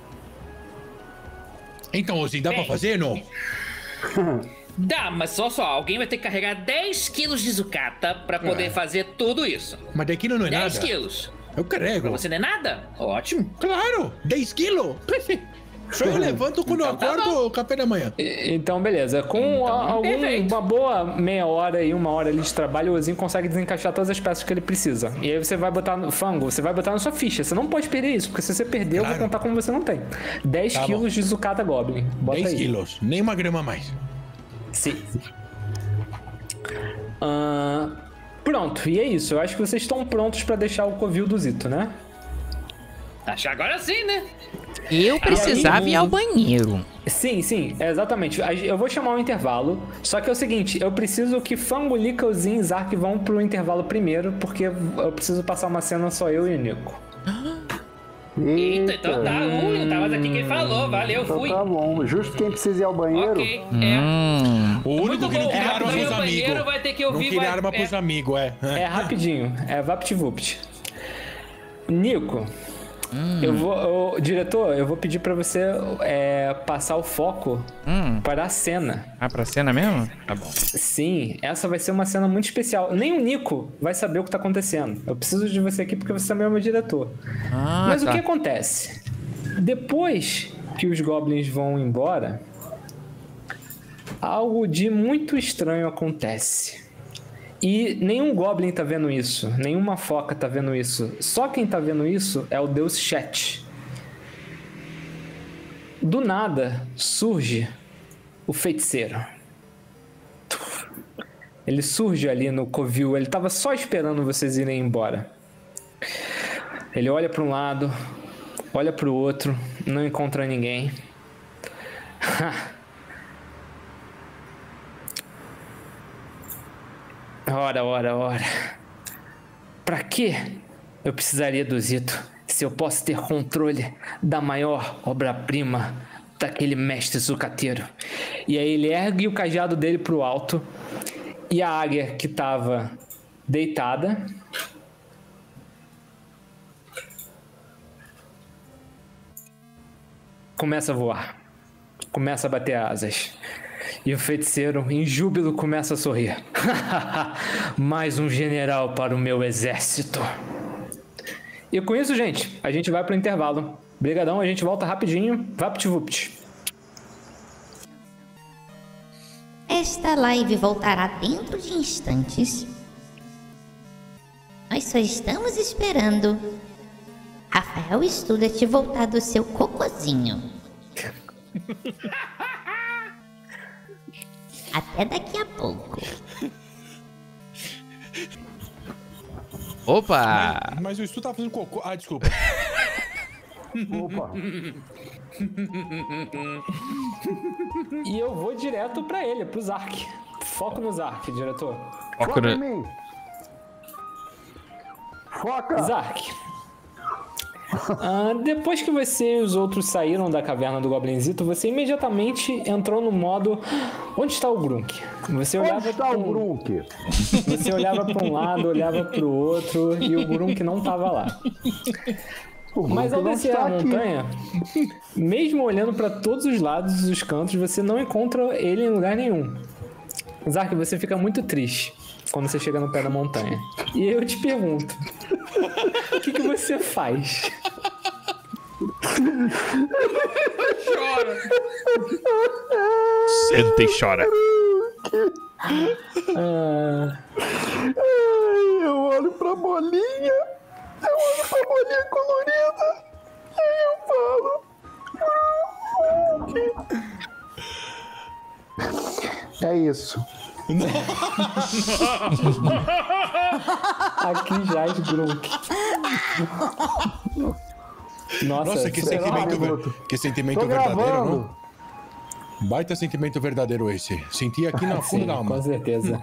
Speaker 5: Então, assim, dá pra fazer, não?
Speaker 7: Dá, mas só só, alguém vai ter que carregar dez quilos de zucata pra poder
Speaker 5: É.
Speaker 7: fazer tudo isso.
Speaker 5: Mas daquilo não é
Speaker 7: dez
Speaker 5: nada.
Speaker 7: quilos.
Speaker 5: Eu carrego.
Speaker 7: Pra você não é nada? Ótimo.
Speaker 5: Claro, dez quilos. Só eu levanto quando eu
Speaker 7: Então tá
Speaker 5: acordo o café da manhã.
Speaker 2: E- Então, beleza. Com
Speaker 7: Então,
Speaker 2: a- algum,
Speaker 7: perfeito.
Speaker 2: uma boa meia hora e uma hora ali de trabalho, o Ozinho consegue desencaixar todas as peças que ele precisa. E aí você vai botar no fango, você vai botar na sua ficha. Você não pode perder isso, porque se você perder, eu
Speaker 5: Claro.
Speaker 2: vou contar como você não tem. dez
Speaker 5: Tá
Speaker 2: quilos de zucata Goblin. Bota
Speaker 5: dez
Speaker 2: aí.
Speaker 5: quilos, nem uma grama a mais.
Speaker 2: Sim. Ah, pronto, e é isso. Eu acho que vocês estão prontos pra deixar o covil do Zito, né?
Speaker 7: Acho que agora sim, né?
Speaker 1: Eu precisava ir ao banheiro.
Speaker 2: Sim, sim, é exatamente. A- Eu vou chamar um intervalo. Só que é o seguinte, eu preciso que Fangolica, Ozin e Zark vão pro intervalo primeiro, porque eu preciso passar uma cena só eu e o Nico.
Speaker 7: Eita, então tá. Ui, não tava aqui quem falou. Valeu,
Speaker 8: Então
Speaker 7: fui.
Speaker 8: tá bom. Justo quem precisa ir ao banheiro.
Speaker 7: Ok, é.
Speaker 1: Hum.
Speaker 5: O único
Speaker 7: Muito
Speaker 5: que não
Speaker 7: bom.
Speaker 5: queria
Speaker 7: É,
Speaker 5: arma
Speaker 7: vai
Speaker 5: pros
Speaker 7: ao banheiro,
Speaker 5: amigos.
Speaker 7: vai ter que
Speaker 5: Não
Speaker 7: ouvir,
Speaker 5: queria
Speaker 7: vai-
Speaker 5: arma
Speaker 7: é.
Speaker 5: pros amigos, é.
Speaker 2: É rapidinho, é VaptVupt. Nico, eu vou, eu- diretor, eu vou pedir pra você é, passar o foco
Speaker 1: Hum.
Speaker 2: para a cena.
Speaker 1: Ah, pra cena mesmo? Tá bom.
Speaker 2: Sim, essa vai ser uma cena muito especial. Nem o Nico vai saber o que tá acontecendo. Eu preciso de você aqui porque você também é o meu diretor.
Speaker 1: Ah,
Speaker 2: Mas
Speaker 1: tá.
Speaker 2: o que acontece? Depois que os goblins vão embora, algo de muito estranho acontece. E nenhum goblin tá vendo isso, nenhuma foca tá vendo isso. Só quem tá vendo isso é o deus Chet. Do nada surge o feiticeiro. Ele surge ali no covil, ele tava só esperando vocês irem embora. Ele olha para um lado, olha para o outro, não encontra ninguém. Ora, ora, ora. Pra que eu precisaria do Zito se eu posso ter controle da maior obra-prima daquele mestre zucateiro? E aí ele ergue o cajado dele pro alto e a águia que tava deitada começa a voar, começa a bater asas. E o feiticeiro, em júbilo, começa a sorrir. Mais um general para o meu exército. E com isso, gente, a gente vai pro intervalo. Brigadão, a gente volta rapidinho. VaptVupt.
Speaker 9: Esta live voltará dentro de instantes. Nós só estamos esperando Rafael Student voltar do seu cocôzinho. Até daqui a pouco.
Speaker 1: Opa!
Speaker 5: Mas o Stu tá fazendo cocô. Ah, desculpa.
Speaker 8: Opa.
Speaker 2: E eu vou direto pra ele, pro Zark. Foco no Zark, diretor.
Speaker 8: Foca em mim. Foca.
Speaker 2: Zark. Ah, depois que você e os outros saíram da caverna do Goblinzito, você imediatamente entrou no modo... Onde está o Grunk? Você olhava
Speaker 8: Onde está
Speaker 2: pra
Speaker 8: o
Speaker 2: um-
Speaker 8: Grunk?
Speaker 2: Você olhava para um lado, olhava para o outro e o Grunk não estava lá.
Speaker 8: O Grunk
Speaker 2: Mas ao
Speaker 8: não
Speaker 2: descer
Speaker 8: está
Speaker 2: a
Speaker 8: aqui.
Speaker 2: montanha, mesmo olhando para todos os lados dos cantos, você não encontra ele em lugar nenhum. Zark, você fica muito triste quando você chega no pé da montanha. E eu te pergunto, o que, que você faz?
Speaker 1: senta e chora.
Speaker 2: Ah,
Speaker 8: Eu olho pra bolinha, eu olho pra bolinha colorida, aí eu falo. É isso.
Speaker 2: aqui jaz Grunk. Nossa,
Speaker 5: Nossa, que
Speaker 2: sei lá,
Speaker 5: sentimento,
Speaker 8: minuto.
Speaker 5: ver- que sentimento
Speaker 8: Tô
Speaker 5: verdadeiro,
Speaker 8: gravando.
Speaker 5: não? Baita sentimento verdadeiro esse. Senti aqui na
Speaker 2: Sim,
Speaker 5: fundo da
Speaker 2: com
Speaker 5: alma.
Speaker 2: certeza.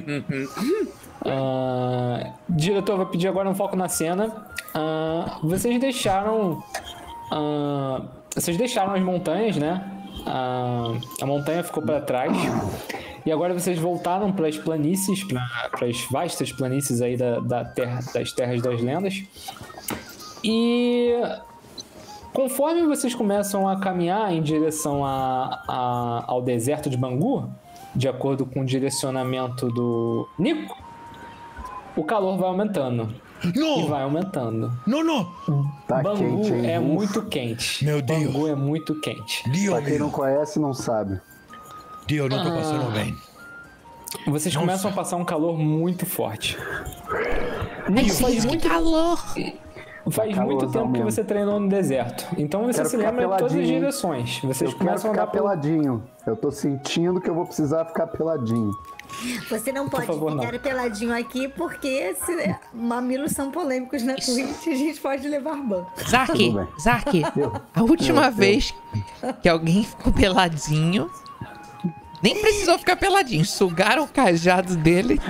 Speaker 2: Ah, diretor, vou pedir agora um foco na cena. Ah, vocês deixaram. ah, vocês deixaram as montanhas, né? Ah, a montanha ficou para trás. E agora vocês voltaram para as planícies, para as vastas planícies aí da, da terra, das Terras das Lendas. E conforme vocês começam a caminhar em direção a, a, ao deserto de Bangu, de acordo com o direcionamento do Nico, o calor vai aumentando. E
Speaker 5: Não!
Speaker 2: vai aumentando.
Speaker 5: Não, não!
Speaker 8: Tá
Speaker 2: Bangu
Speaker 8: quente, hein?
Speaker 2: é
Speaker 8: Ufa.
Speaker 2: muito quente.
Speaker 5: Meu Deus.
Speaker 2: Bangu é muito quente.
Speaker 5: Dio,
Speaker 8: Pra quem não
Speaker 5: meu.
Speaker 8: conhece, não sabe.
Speaker 5: Dio, não tô passando bem.
Speaker 2: Vocês
Speaker 5: Nossa.
Speaker 2: começam a passar um calor muito forte. Nico, faz muito
Speaker 1: calor.
Speaker 2: Faz
Speaker 8: Tá
Speaker 2: muito
Speaker 8: calorzão
Speaker 2: tempo que
Speaker 8: mesmo.
Speaker 2: você treinou no deserto. Então você
Speaker 8: Quero
Speaker 2: se
Speaker 8: ficar
Speaker 2: lembra de todas as
Speaker 8: peladinho, hein?
Speaker 2: direções. Vocês
Speaker 8: Eu quero
Speaker 2: começam a
Speaker 8: ficar
Speaker 2: andar pelo...
Speaker 8: peladinho. Eu tô sentindo que eu vou precisar ficar peladinho.
Speaker 6: Você não pode
Speaker 2: favor,
Speaker 6: ficar
Speaker 2: não.
Speaker 6: peladinho aqui porque se mamilos são polêmicos na Twitch e a gente pode levar ban.
Speaker 1: Zark,
Speaker 8: Tudo bem.
Speaker 1: Zark,
Speaker 8: Eu-
Speaker 1: a última
Speaker 8: eu- eu-
Speaker 1: vez que alguém ficou peladinho, nem precisou ficar peladinho, sugaram o cajado dele.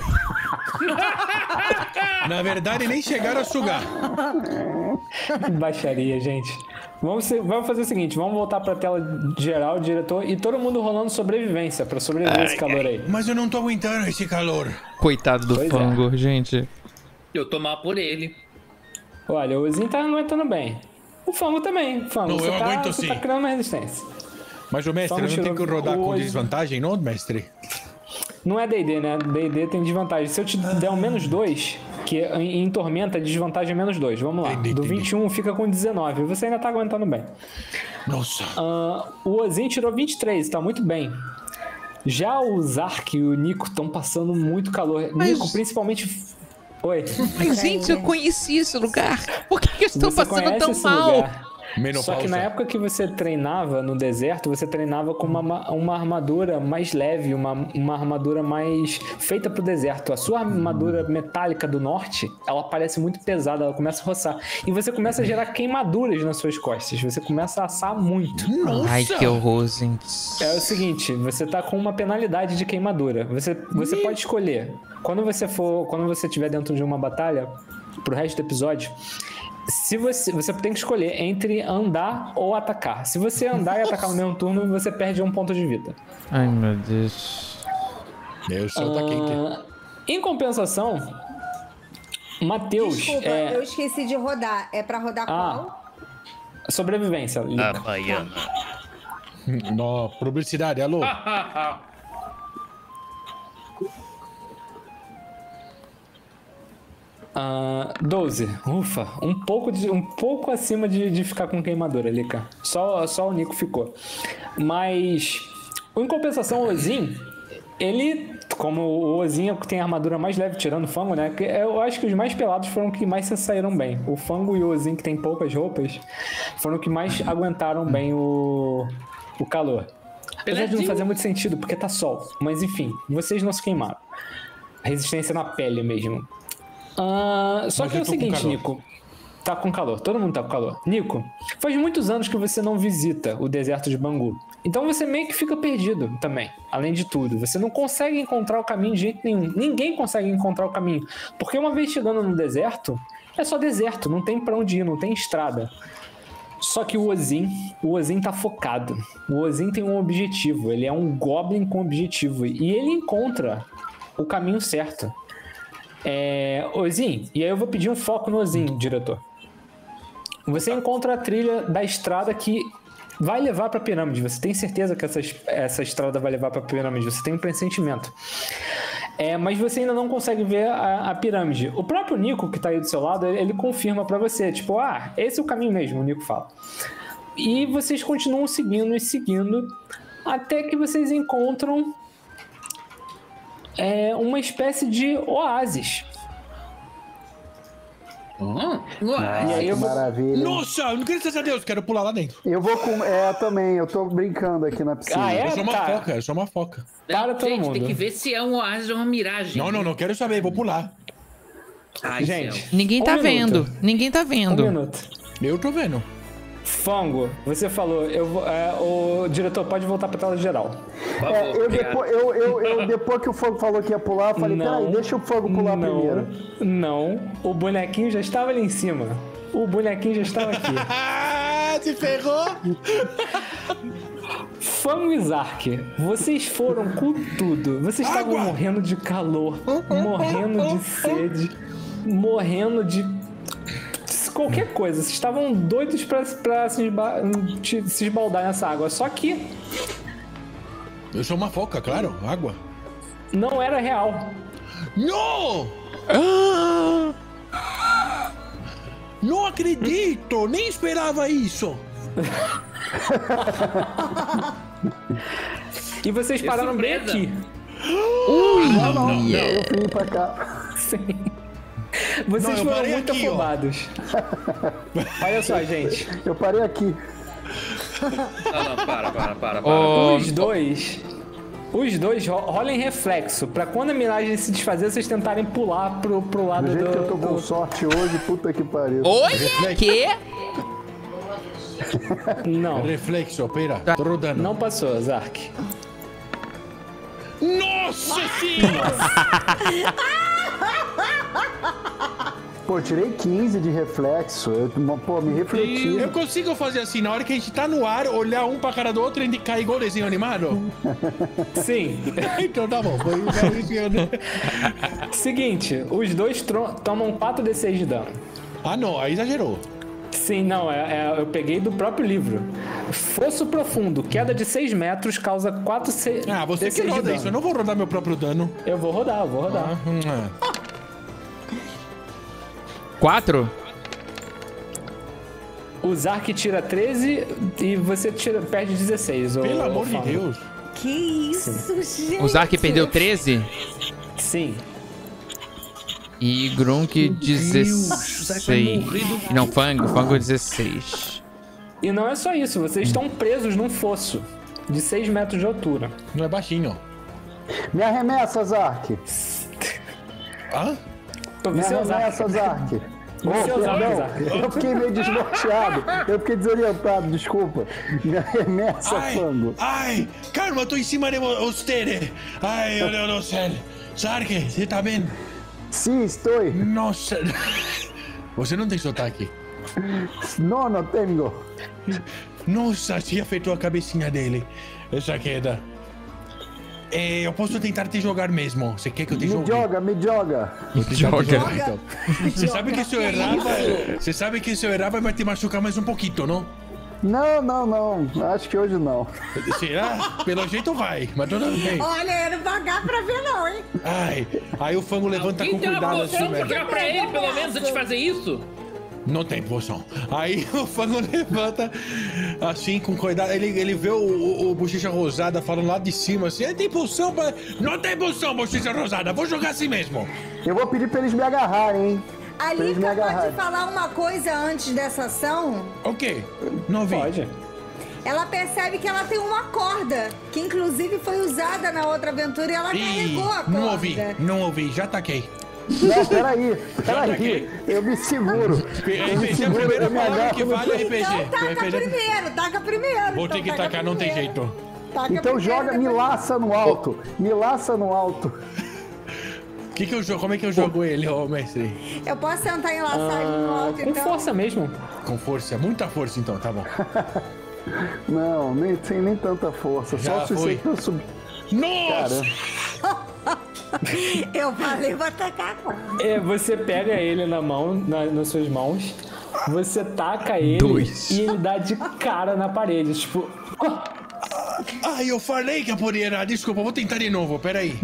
Speaker 5: Na verdade, nem chegaram a sugar.
Speaker 2: Baixaria, gente. Vamos, ser- vamos fazer o seguinte, vamos voltar pra tela geral, diretor, e todo mundo rolando sobrevivência, pra sobreviver esse calor aí.
Speaker 5: Mas eu não tô aguentando esse calor.
Speaker 1: Coitado do
Speaker 2: Pois é.
Speaker 1: Fango, gente.
Speaker 7: Eu tô mal por ele.
Speaker 2: Olha, o Ozinho tá aguentando bem. O Fango também. Fango,
Speaker 5: Não,
Speaker 2: você,
Speaker 5: eu
Speaker 2: tá,
Speaker 5: aguento
Speaker 2: você
Speaker 5: sim.
Speaker 2: tá criando uma resistência.
Speaker 5: Mas o mestre,
Speaker 2: Vamos
Speaker 5: eu não tenho que
Speaker 2: tirar
Speaker 5: rodar com
Speaker 2: hoje.
Speaker 5: desvantagem, não, mestre?
Speaker 2: Não é D e D, né? D e D tem desvantagem. Se eu te der um menos dois, que em, em Tormenta a desvantagem é menos dois. Vamos lá.
Speaker 5: Entendi,
Speaker 2: Do
Speaker 5: entendi.
Speaker 2: vinte e um fica com dezenove. Você ainda tá aguentando bem.
Speaker 5: Nossa.
Speaker 2: Ah, o Ozinho tirou vinte e três, tá muito bem. Já o Zark e o Nico estão passando muito calor.
Speaker 1: Mas-
Speaker 2: Nico, principalmente. Oi.
Speaker 1: Mas, gente, eu conheci esse lugar. Por que, que eu estou
Speaker 2: Você
Speaker 1: passando
Speaker 2: conhece
Speaker 1: tão
Speaker 2: esse
Speaker 1: mal?
Speaker 2: lugar?
Speaker 5: Menopausa.
Speaker 2: Só que na época que você treinava no deserto, você treinava com uma, ma- uma armadura mais leve, uma, uma armadura mais feita pro deserto. A sua armadura metálica do norte, ela parece muito pesada, ela começa a roçar. E você começa a gerar queimaduras nas suas costas. Você começa a assar muito.
Speaker 1: Ai, que horror, gente.
Speaker 2: É o seguinte, você tá com uma penalidade de queimadura. Você, você pode escolher. Quando você for, quando você estiver dentro de uma batalha, pro resto do episódio, se você, você tem que escolher entre andar ou atacar. Se você andar e atacar no mesmo turno, você perde um ponto de vida.
Speaker 1: Ai, meu Deus.
Speaker 5: Meu céu tá quente.
Speaker 2: Ah, em compensação, Matheus,
Speaker 6: Desculpa,
Speaker 2: é
Speaker 6: eu esqueci de rodar. É pra rodar
Speaker 2: Ah.
Speaker 6: qual?
Speaker 2: sobrevivência. Lica.
Speaker 1: baiana.
Speaker 5: No, publicidade, alô?
Speaker 2: Ah, doze. Ufa, um pouco, de, um pouco acima de, de ficar com queimadura, Lica. Só, só o Nico ficou. Mas, em compensação, o Ozin, ele, como o Ozin tem a armadura mais leve, tirando o Fango, né? que Eu acho que os mais pelados foram os que mais se saíram bem. O Fango e o Ozin, que tem poucas roupas, foram os que mais aguentaram bem o, o calor. Apesar de não fazer muito sentido, porque tá sol. Mas enfim, vocês não se queimaram. Resistência na pele mesmo. Ah, só
Speaker 5: Mas
Speaker 2: que é
Speaker 5: eu
Speaker 2: o
Speaker 5: tô com
Speaker 2: seguinte,
Speaker 5: calor.
Speaker 2: Nico. Tá com calor, todo mundo tá com calor. Nico, faz muitos anos que você não visita o deserto de Bangu. Então você meio que fica perdido também, além de tudo. Você não consegue encontrar o caminho de jeito nenhum. Ninguém consegue encontrar o caminho. Porque uma vez chegando no deserto, é só deserto, não tem pra onde ir, não tem estrada. Só que o Ozin, o Ozin tá focado. O Ozin tem um objetivo, ele é um Goblin com objetivo. E ele encontra o caminho certo. É, Ozin, e aí eu vou pedir um foco no Ozin, diretor. Você encontra a trilha da estrada que vai levar pra pirâmide. Você tem certeza que essa, essa estrada vai levar pra pirâmide? Você tem um pressentimento. É, mas você ainda não consegue ver a, a pirâmide. O próprio Nico, que tá aí do seu lado, ele, ele confirma pra você. Tipo, ah, esse é o caminho mesmo, o Nico fala. E vocês continuam seguindo e seguindo até que vocês encontram é, uma espécie de oásis.
Speaker 7: Oh,
Speaker 8: Ah,
Speaker 2: E aí
Speaker 8: que
Speaker 2: eu vou-
Speaker 8: maravilha.
Speaker 5: Nossa, graças a Deus, quero pular lá dentro.
Speaker 8: Eu vou com. É, também, eu tô brincando aqui na piscina.
Speaker 2: Ah, é?
Speaker 5: Eu sou uma
Speaker 2: Tá.
Speaker 5: foca, eu sou uma foca.
Speaker 2: Para todo
Speaker 7: gente,
Speaker 2: mundo.
Speaker 7: tem que ver se é um oásis ou uma miragem.
Speaker 5: Não, não, não quero saber, vou pular.
Speaker 7: Ai,
Speaker 2: Gente,
Speaker 7: céu.
Speaker 1: Ninguém
Speaker 2: Um
Speaker 1: tá
Speaker 2: minuto.
Speaker 1: vendo. Ninguém tá
Speaker 2: Um
Speaker 1: vendo.
Speaker 2: minuto.
Speaker 5: Eu tô vendo.
Speaker 2: Fango, você falou, eu vou, é, o diretor pode voltar pra tela geral.
Speaker 7: Por favor,
Speaker 8: É, eu,
Speaker 7: obrigado.
Speaker 8: depois, eu, eu, eu, depois que o Fogo falou que ia pular, eu falei,
Speaker 2: Não.
Speaker 8: peraí, deixa o Fogo pular
Speaker 2: não,
Speaker 8: primeiro.
Speaker 2: Não, o bonequinho já estava ali em cima. O bonequinho já estava aqui.
Speaker 5: Ah, se ferrou!
Speaker 2: Fango e Zark, vocês foram com tudo. Vocês estavam
Speaker 5: Água!
Speaker 2: morrendo de calor, morrendo de sede, morrendo de qualquer coisa. Vocês estavam doidos pra, pra se, esba- te- se esbaldar nessa água. Só que
Speaker 5: Eu sou uma foca, claro, água.
Speaker 2: não era real.
Speaker 5: Não! Não acredito! Nem esperava isso!
Speaker 2: E vocês
Speaker 7: Que
Speaker 2: pararam bem
Speaker 7: surpresa.
Speaker 2: aqui.
Speaker 8: Não, não, não, eu vim pra cá.
Speaker 2: Sim. Vocês
Speaker 5: Não, eu
Speaker 2: foram
Speaker 5: parei
Speaker 2: muito
Speaker 5: aqui, ó.
Speaker 2: afobados. Olha só, gente.
Speaker 8: Eu parei aqui.
Speaker 7: Não, não, para, para, para, para.
Speaker 1: Ô,
Speaker 2: Os dois. Os dois ro- rolem reflexo. Pra quando a miragem se desfazer, vocês tentarem pular pro, pro lado
Speaker 8: Do jeito
Speaker 2: do.
Speaker 8: que eu tô com
Speaker 2: do-
Speaker 8: sorte hoje, puta que pariu.
Speaker 1: Oi? Que?
Speaker 2: Não.
Speaker 5: Reflexo, pera, tô rodando.
Speaker 2: Não passou, Zark.
Speaker 5: Nossa senhora!
Speaker 8: Pô, eu tirei quinze de reflexo. Eu, pô, me refleti.
Speaker 5: Eu consigo fazer assim, na hora que a gente tá no ar, olhar um pra cara do outro e a gente cair igual desenho animado?
Speaker 2: Sim.
Speaker 5: Então tá bom, foi isso que eu...
Speaker 2: Seguinte, os dois tro- tomam quatro d seis de dano.
Speaker 5: Ah não, aí exagerou.
Speaker 2: Sim, não, é, é- eu peguei do próprio livro. Fosso profundo, queda de seis metros, causa quatro C-
Speaker 5: Ah, você
Speaker 2: D
Speaker 5: que
Speaker 2: seis de
Speaker 5: roda
Speaker 2: dano.
Speaker 5: isso, eu não vou rodar meu próprio dano.
Speaker 2: Eu vou rodar, eu vou rodar.
Speaker 5: Ah, hum, ah.
Speaker 1: Quatro?
Speaker 2: O Zark tira treze e você tira, perde dezesseis. ô-
Speaker 5: Pelo
Speaker 2: ô,
Speaker 5: amor de
Speaker 2: Fango.
Speaker 5: Deus.
Speaker 4: Que isso, gente?
Speaker 1: O Zark perdeu treze
Speaker 2: Sim.
Speaker 1: e Grunk dezesseis. Não, Fango, Fango dezesseis.
Speaker 2: E não é só isso, vocês estão presos num fosso de seis metros de altura.
Speaker 5: Não é baixinho.
Speaker 8: Me arremessa, Zark.
Speaker 5: Hã?
Speaker 8: Me
Speaker 2: Você é o Zark.
Speaker 8: arremessa, Zark. Ô,
Speaker 2: Você é o Zark,
Speaker 8: perdão,
Speaker 2: Zark.
Speaker 8: eu fiquei meio desnorteado. Eu fiquei desorientado, desculpa. Me arremessa,
Speaker 5: Ai,
Speaker 8: Fango.
Speaker 5: ai, calma, eu tô em cima de vo- vocês. Ai, meu Deus do céu. Sark, você tá bem?
Speaker 8: Sim, estou.
Speaker 5: Nossa. Você não tem sotaque.
Speaker 8: Não, não tenho.
Speaker 5: Nossa, se afetou a cabecinha dele. Essa queda. É, eu posso tentar te jogar mesmo. Você quer que eu te
Speaker 8: Me
Speaker 5: jogue?
Speaker 8: joga, me joga.
Speaker 5: Vou tentar te
Speaker 1: Joga.
Speaker 5: jogar, então. Você sabe que se eu errar, vai... Você sabe que se eu errar vai te machucar mais um pouquinho, não?
Speaker 8: Não, não, não. Acho que hoje não.
Speaker 5: Será? Pelo jeito vai, mas tudo bem.
Speaker 4: Olha, eu não pagar pra ver não, hein?
Speaker 5: Ai, aí o Fango levanta com
Speaker 7: Quem tem uma
Speaker 5: cuidado assim,
Speaker 7: poção pra
Speaker 5: velho.
Speaker 7: jogar pra ele, pelo menos, antes de fazer isso?
Speaker 5: Não tem poção. Aí o Fango levanta assim, com cuidado. Ele, ele vê o, o, o Bochecha Rosada falando lá de cima assim: tem poção pra. Não tem poção, Bochecha Rosada, vou jogar assim mesmo.
Speaker 8: Eu vou pedir pra eles me agarrarem, hein?
Speaker 6: A
Speaker 8: Pra eles me
Speaker 6: Lika
Speaker 8: agarrarem.
Speaker 6: pode falar uma coisa antes dessa ação?
Speaker 5: O quê? Não vi.
Speaker 2: Pode.
Speaker 6: Ela percebe que ela tem uma corda, que inclusive foi usada na outra aventura e ela
Speaker 5: Ih,
Speaker 6: carregou a corda.
Speaker 5: não ouvi, não ouvi, já taquei.
Speaker 8: Não, peraí,
Speaker 5: Já
Speaker 8: peraí.
Speaker 5: taquei.
Speaker 8: Eu me seguro. Eu me
Speaker 5: R P G é a
Speaker 8: seguro,
Speaker 5: primeira
Speaker 8: eu me
Speaker 5: palavra
Speaker 8: agarro
Speaker 5: que
Speaker 8: no-
Speaker 5: vale R P G.
Speaker 6: Então taca
Speaker 5: R P G
Speaker 6: primeiro, taca primeiro.
Speaker 5: Vou
Speaker 6: então
Speaker 5: ter que
Speaker 6: taca
Speaker 5: tacar, não tem
Speaker 6: primeiro.
Speaker 5: jeito.
Speaker 6: Taca
Speaker 8: Então
Speaker 6: primeiro,
Speaker 8: joga, me
Speaker 6: depois-
Speaker 8: laça no alto. Me laça no alto.
Speaker 5: Que que eu jogo? Como é que eu jogo ele, ô mestre?
Speaker 6: Eu posso tentar enlaçar ele no
Speaker 2: Ah,
Speaker 6: alto,
Speaker 2: com
Speaker 6: então?
Speaker 2: força mesmo.
Speaker 5: Com força, muita força então, tá bom.
Speaker 8: Não, nem tem nem tanta força.
Speaker 5: Já
Speaker 8: Só se
Speaker 5: foi.
Speaker 8: você pra eu subir.
Speaker 5: Nossa!
Speaker 8: Cara,
Speaker 6: Eu falei, vou tacar a corda.
Speaker 2: É, você pega ele na mão, na- nas suas mãos, você taca ele
Speaker 1: Dois.
Speaker 2: e ele dá de cara na parede, tipo.
Speaker 5: Ai, eu falei que eu podia errar. Desculpa, vou tentar de novo, peraí.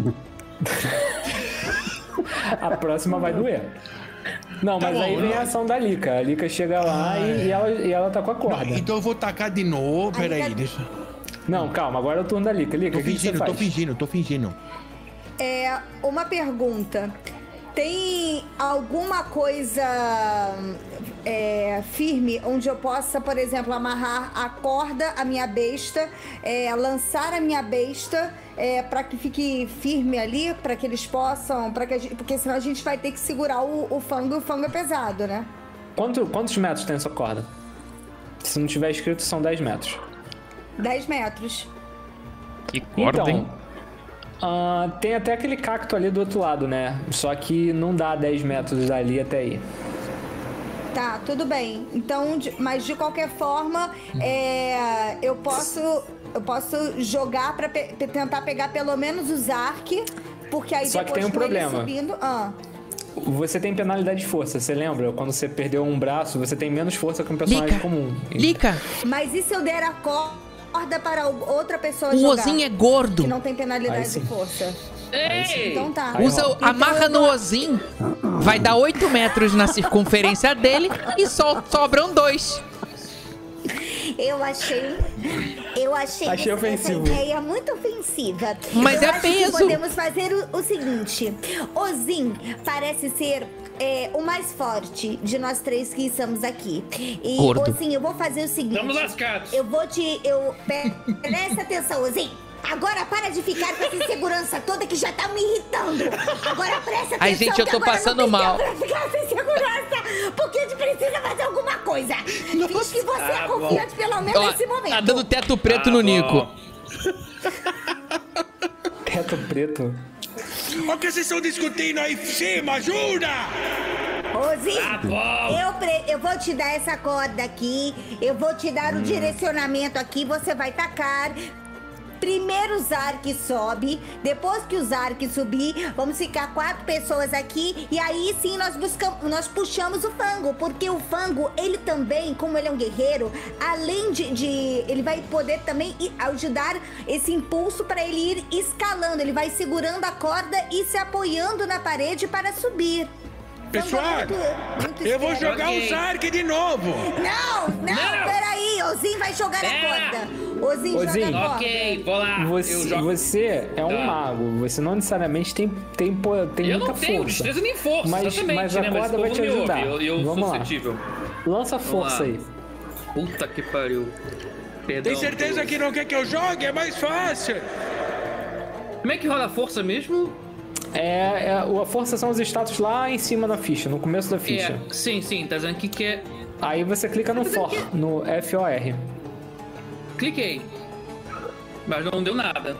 Speaker 2: A próxima vai doer. Não,
Speaker 5: Tá
Speaker 2: mas
Speaker 5: bom,
Speaker 2: aí vem
Speaker 5: não-
Speaker 2: a ação da Lika. A Lika chega lá e, e ela, e ela tá com a corda.
Speaker 5: Então eu vou tacar de novo, peraí,
Speaker 6: Aí,
Speaker 5: deixa.
Speaker 2: Não, calma, agora é o turno da Lica. Lica,
Speaker 5: Tô
Speaker 2: o que que você
Speaker 5: fingindo, tô
Speaker 2: faz?
Speaker 5: fingindo, tô fingindo.
Speaker 6: É, uma pergunta. Tem alguma coisa é, firme onde eu possa, por exemplo, amarrar a corda à minha besta, é, lançar a minha besta é, para que fique firme ali, para que eles possam, para que a gente, porque senão a gente vai ter que segurar o, o fango, e o fango é pesado, né?
Speaker 2: Quanto, quantos metros tem essa corda? Se não tiver escrito, são dez metros.
Speaker 6: dez metros.
Speaker 1: Que corda, hein?
Speaker 2: Então, ah, tem até aquele cacto ali do outro lado, né? Só que não dá dez metros dali até aí.
Speaker 6: Tá, tudo bem. Então, de- mas de qualquer forma, é, eu posso eu posso jogar pra pe- tentar pegar pelo menos os Zark, porque aí
Speaker 2: Só que
Speaker 6: depois
Speaker 2: tem um
Speaker 6: com ele
Speaker 2: problema.
Speaker 6: subindo, ah,
Speaker 2: Você tem penalidade de força, você lembra? Quando você perdeu um braço, você tem menos força que um personagem
Speaker 1: Lica,
Speaker 2: comum.
Speaker 1: Lica,
Speaker 6: mas e se eu der a corda para o- outra pessoa
Speaker 1: o
Speaker 6: jogar?
Speaker 1: Ozinho é gordo.
Speaker 6: Que não tem penalidade
Speaker 2: Aí sim.
Speaker 6: de força.
Speaker 7: Ei!
Speaker 6: Então tá.
Speaker 2: Aí
Speaker 1: Usa,
Speaker 2: rola.
Speaker 1: o- amarra no Ozinho, vai dar oito metros na circunferência dele e só sobram dois.
Speaker 4: Eu achei. Eu achei,
Speaker 2: Achei
Speaker 4: essa,
Speaker 2: ofensivo.
Speaker 4: essa ideia muito ofensiva.
Speaker 1: Mas
Speaker 4: eu
Speaker 1: é
Speaker 4: acho
Speaker 1: peso.
Speaker 4: que podemos fazer o, o seguinte: Ozin parece ser é, o mais forte de nós três que estamos aqui. E,
Speaker 1: Gordo.
Speaker 4: Ozin, eu vou fazer o seguinte.
Speaker 7: Estamos lascados.
Speaker 4: Eu vou te. Eu, pe- presta atenção, Ozin. Agora para de ficar com essa insegurança toda que já tá me irritando. Agora presta atenção.
Speaker 1: Ai, gente, eu
Speaker 4: que
Speaker 1: tô
Speaker 4: agora
Speaker 1: passando
Speaker 4: não tem
Speaker 1: mal.
Speaker 4: tempo pra ficar sem segurança, porque a gente precisa fazer alguma coisa. Diz que você é
Speaker 7: Tá bom.
Speaker 4: confiante pelo menos
Speaker 1: Ó,
Speaker 4: nesse momento.
Speaker 1: tá dando teto preto
Speaker 7: Tá
Speaker 1: no
Speaker 7: bom.
Speaker 1: Nico.
Speaker 2: Teto preto.
Speaker 5: O que vocês estão discutindo aí em cima? Ajuda!
Speaker 4: Ozzy,
Speaker 7: Tá bom.
Speaker 4: eu, pre- eu vou te dar essa corda aqui, eu vou te dar o
Speaker 1: Hum.
Speaker 4: direcionamento aqui, você vai tacar. Primeiro o Zark sobe, depois que o Zark subir, vamos ficar quatro pessoas aqui e aí sim nós buscamos, nós puxamos o Fango, porque o Fango, ele também, como ele é um guerreiro, além de, de- ele vai poder também ir- ajudar esse impulso para ele ir escalando, ele vai segurando a corda e se apoiando na parede para subir.
Speaker 5: Pessoal,
Speaker 4: Fango é muito- muito
Speaker 5: eu vou
Speaker 4: esperto.
Speaker 5: jogar
Speaker 7: Ok.
Speaker 5: o Zark de novo.
Speaker 4: Não, não,
Speaker 7: Não.
Speaker 4: peraí, Ozin vai jogar
Speaker 7: Pera.
Speaker 4: a corda. Ozin joga
Speaker 2: Ozin.
Speaker 4: a corda.
Speaker 7: Ok, vou lá. eu
Speaker 2: Você,
Speaker 7: jogo.
Speaker 2: você é um
Speaker 7: Tá.
Speaker 2: mago, você não necessariamente tem, tem, po- tem
Speaker 7: Eu
Speaker 2: muita
Speaker 7: não tenho
Speaker 2: força.
Speaker 7: destreza nem força,
Speaker 2: Mas-
Speaker 7: exatamente,
Speaker 2: mas a
Speaker 7: né? Mas
Speaker 2: corda
Speaker 7: o
Speaker 2: vai
Speaker 7: povo
Speaker 2: te
Speaker 7: me ouve,
Speaker 2: ajudar.
Speaker 7: Eu, eu
Speaker 2: Vamos
Speaker 7: sou
Speaker 2: lá.
Speaker 7: suscetível.
Speaker 2: Lança força
Speaker 7: lá.
Speaker 2: aí.
Speaker 7: Puta que pariu. Perdão.
Speaker 5: Tem certeza que não quer que eu jogue? É mais fácil.
Speaker 7: Como é que rola a força mesmo?
Speaker 2: É, é, a força são os status lá em cima da ficha, no começo da ficha.
Speaker 7: É, sim, sim, tá dizendo aqui que é...
Speaker 2: Aí você clica no For, no F O R.
Speaker 7: Cliquei. Mas não deu nada.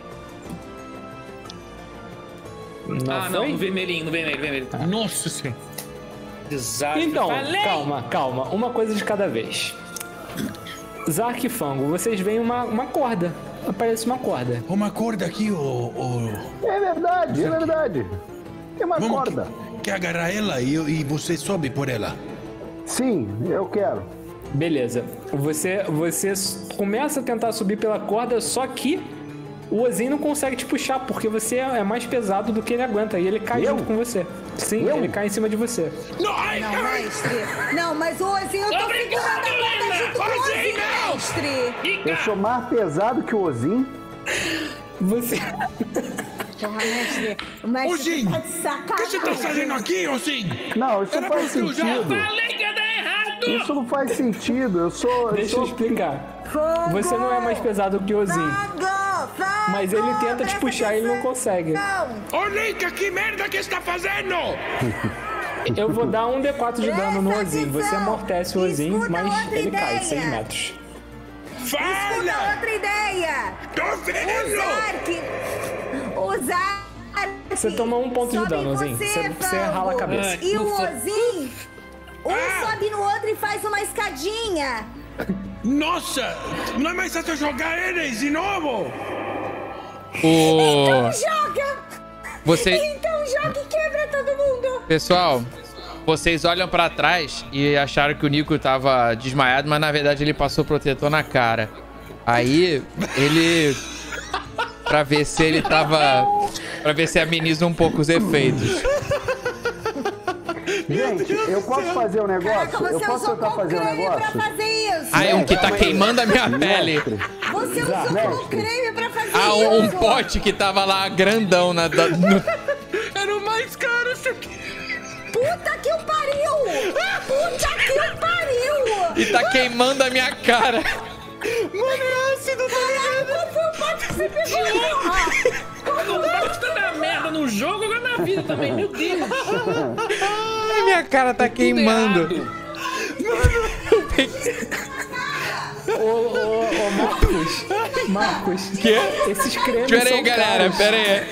Speaker 2: Não
Speaker 7: ah, não,
Speaker 2: foi?
Speaker 7: no vermelhinho, no vermelho, vermelho.
Speaker 5: Nossa senhora.
Speaker 7: Desastre.
Speaker 2: Então,
Speaker 7: Falei!
Speaker 2: calma, calma. Uma coisa de cada vez. Zark e Fango, vocês veem uma, uma corda. Aparece uma corda.
Speaker 5: Uma corda aqui, ô... ô...
Speaker 8: É verdade, é verdade. Tem uma
Speaker 5: Vamos,
Speaker 8: corda.
Speaker 5: quer agarrar ela e, eu- e você sobe por ela?
Speaker 8: Sim, eu quero.
Speaker 2: Beleza. Você, você começa a tentar subir pela corda, só que o Ozin não consegue te puxar, porque você é mais pesado do que ele aguenta. E ele cai
Speaker 8: Eu?
Speaker 2: junto com você. Sim,
Speaker 8: Eu?
Speaker 2: ele cai em cima de você.
Speaker 5: Não, ai,
Speaker 6: Não,
Speaker 5: ai.
Speaker 6: mestre. Não, mas o Ozzy, eu tô
Speaker 7: Obrigado,
Speaker 6: segurando a corda
Speaker 7: Lena.
Speaker 6: junto com o
Speaker 5: Ozzy,
Speaker 6: Ozzy,
Speaker 5: não.
Speaker 6: mestre.
Speaker 8: Eu sou mais pesado que o Ozin.
Speaker 2: Você.
Speaker 6: Porra, mestre. O mestre
Speaker 5: Ozzy,
Speaker 6: tá de
Speaker 5: o que
Speaker 6: sacanagem.
Speaker 5: você tá fazendo aqui, Ozzy?
Speaker 8: Não, isso
Speaker 5: Era
Speaker 8: não faz
Speaker 5: pra você usar.
Speaker 8: sentido.
Speaker 7: Falei que ia dar errado!
Speaker 8: Isso não faz sentido. Eu sou. Eu
Speaker 2: Deixa eu
Speaker 8: sou...
Speaker 2: explicar.
Speaker 6: Fogo!
Speaker 2: Você não é mais pesado que o Ozin.
Speaker 6: Fogo! Fogo!
Speaker 2: Mas ele tenta te
Speaker 6: Presta
Speaker 2: puxar e ele não
Speaker 6: atenção.
Speaker 2: consegue.
Speaker 5: Ô, Lica, que merda que está fazendo?
Speaker 2: Eu vou dar um D quatro de dano no
Speaker 6: Presta
Speaker 2: Ozin. Você
Speaker 6: atenção.
Speaker 2: amortece o Ozin,
Speaker 6: Escuta
Speaker 2: mas
Speaker 6: outra
Speaker 2: ele cai
Speaker 6: ideia.
Speaker 2: seis metros.
Speaker 6: Escuta
Speaker 5: Fala!
Speaker 6: outra ideia!
Speaker 5: Tô
Speaker 6: O
Speaker 5: vendo!
Speaker 6: Zark! O Zark!
Speaker 2: Você toma um ponto de
Speaker 6: sobe
Speaker 2: dano,
Speaker 6: em
Speaker 2: Ozin.
Speaker 6: Você,
Speaker 2: Você- você
Speaker 6: Fango.
Speaker 2: rala a cabeça.
Speaker 6: E o
Speaker 7: Ufa.
Speaker 6: Ozin, um
Speaker 5: Ah.
Speaker 6: sobe no outro e faz uma escadinha.
Speaker 5: Nossa! Não é mais fácil jogar eles de novo?
Speaker 1: O...
Speaker 6: Joga!
Speaker 1: Você...
Speaker 6: Então joga e quebra todo mundo!
Speaker 1: Pessoal, vocês olham pra trás e acharam que o Nico tava desmaiado, mas na verdade ele passou protetor na cara. Aí, ele... Pra ver se ele tava... Pra ver se ameniza um pouco os efeitos.
Speaker 8: Gente, eu posso fazer um negócio?
Speaker 6: Caraca,
Speaker 8: Eu
Speaker 6: você
Speaker 8: posso
Speaker 6: usou
Speaker 8: tentar fazer um
Speaker 6: concreio pra
Speaker 8: negócio?
Speaker 6: fazer isso!
Speaker 1: Ah, é um que tá queimando a minha pele.
Speaker 8: Mestre,
Speaker 6: Você Você usou o creme pra fazer
Speaker 1: Ah,
Speaker 6: isso.
Speaker 1: um pote que tava lá grandão na. Da, no...
Speaker 5: Era o mais caro isso aqui.
Speaker 6: Puta que o pariu! Puta que o pariu!
Speaker 1: E tá queimando a minha cara.
Speaker 5: Mano, é ácido,
Speaker 6: Caralho, qual foi o pote que você pegou, porra?
Speaker 7: Não vai custar minha merda no jogo, agora na vida também, meu Deus.
Speaker 1: A minha cara tá queimando.
Speaker 2: Ô, ô, ô, Marcos. Marcos.
Speaker 1: Que?
Speaker 2: Esses cremes
Speaker 1: Pera
Speaker 2: são
Speaker 1: aí, galera,
Speaker 2: caros.
Speaker 1: pera aí.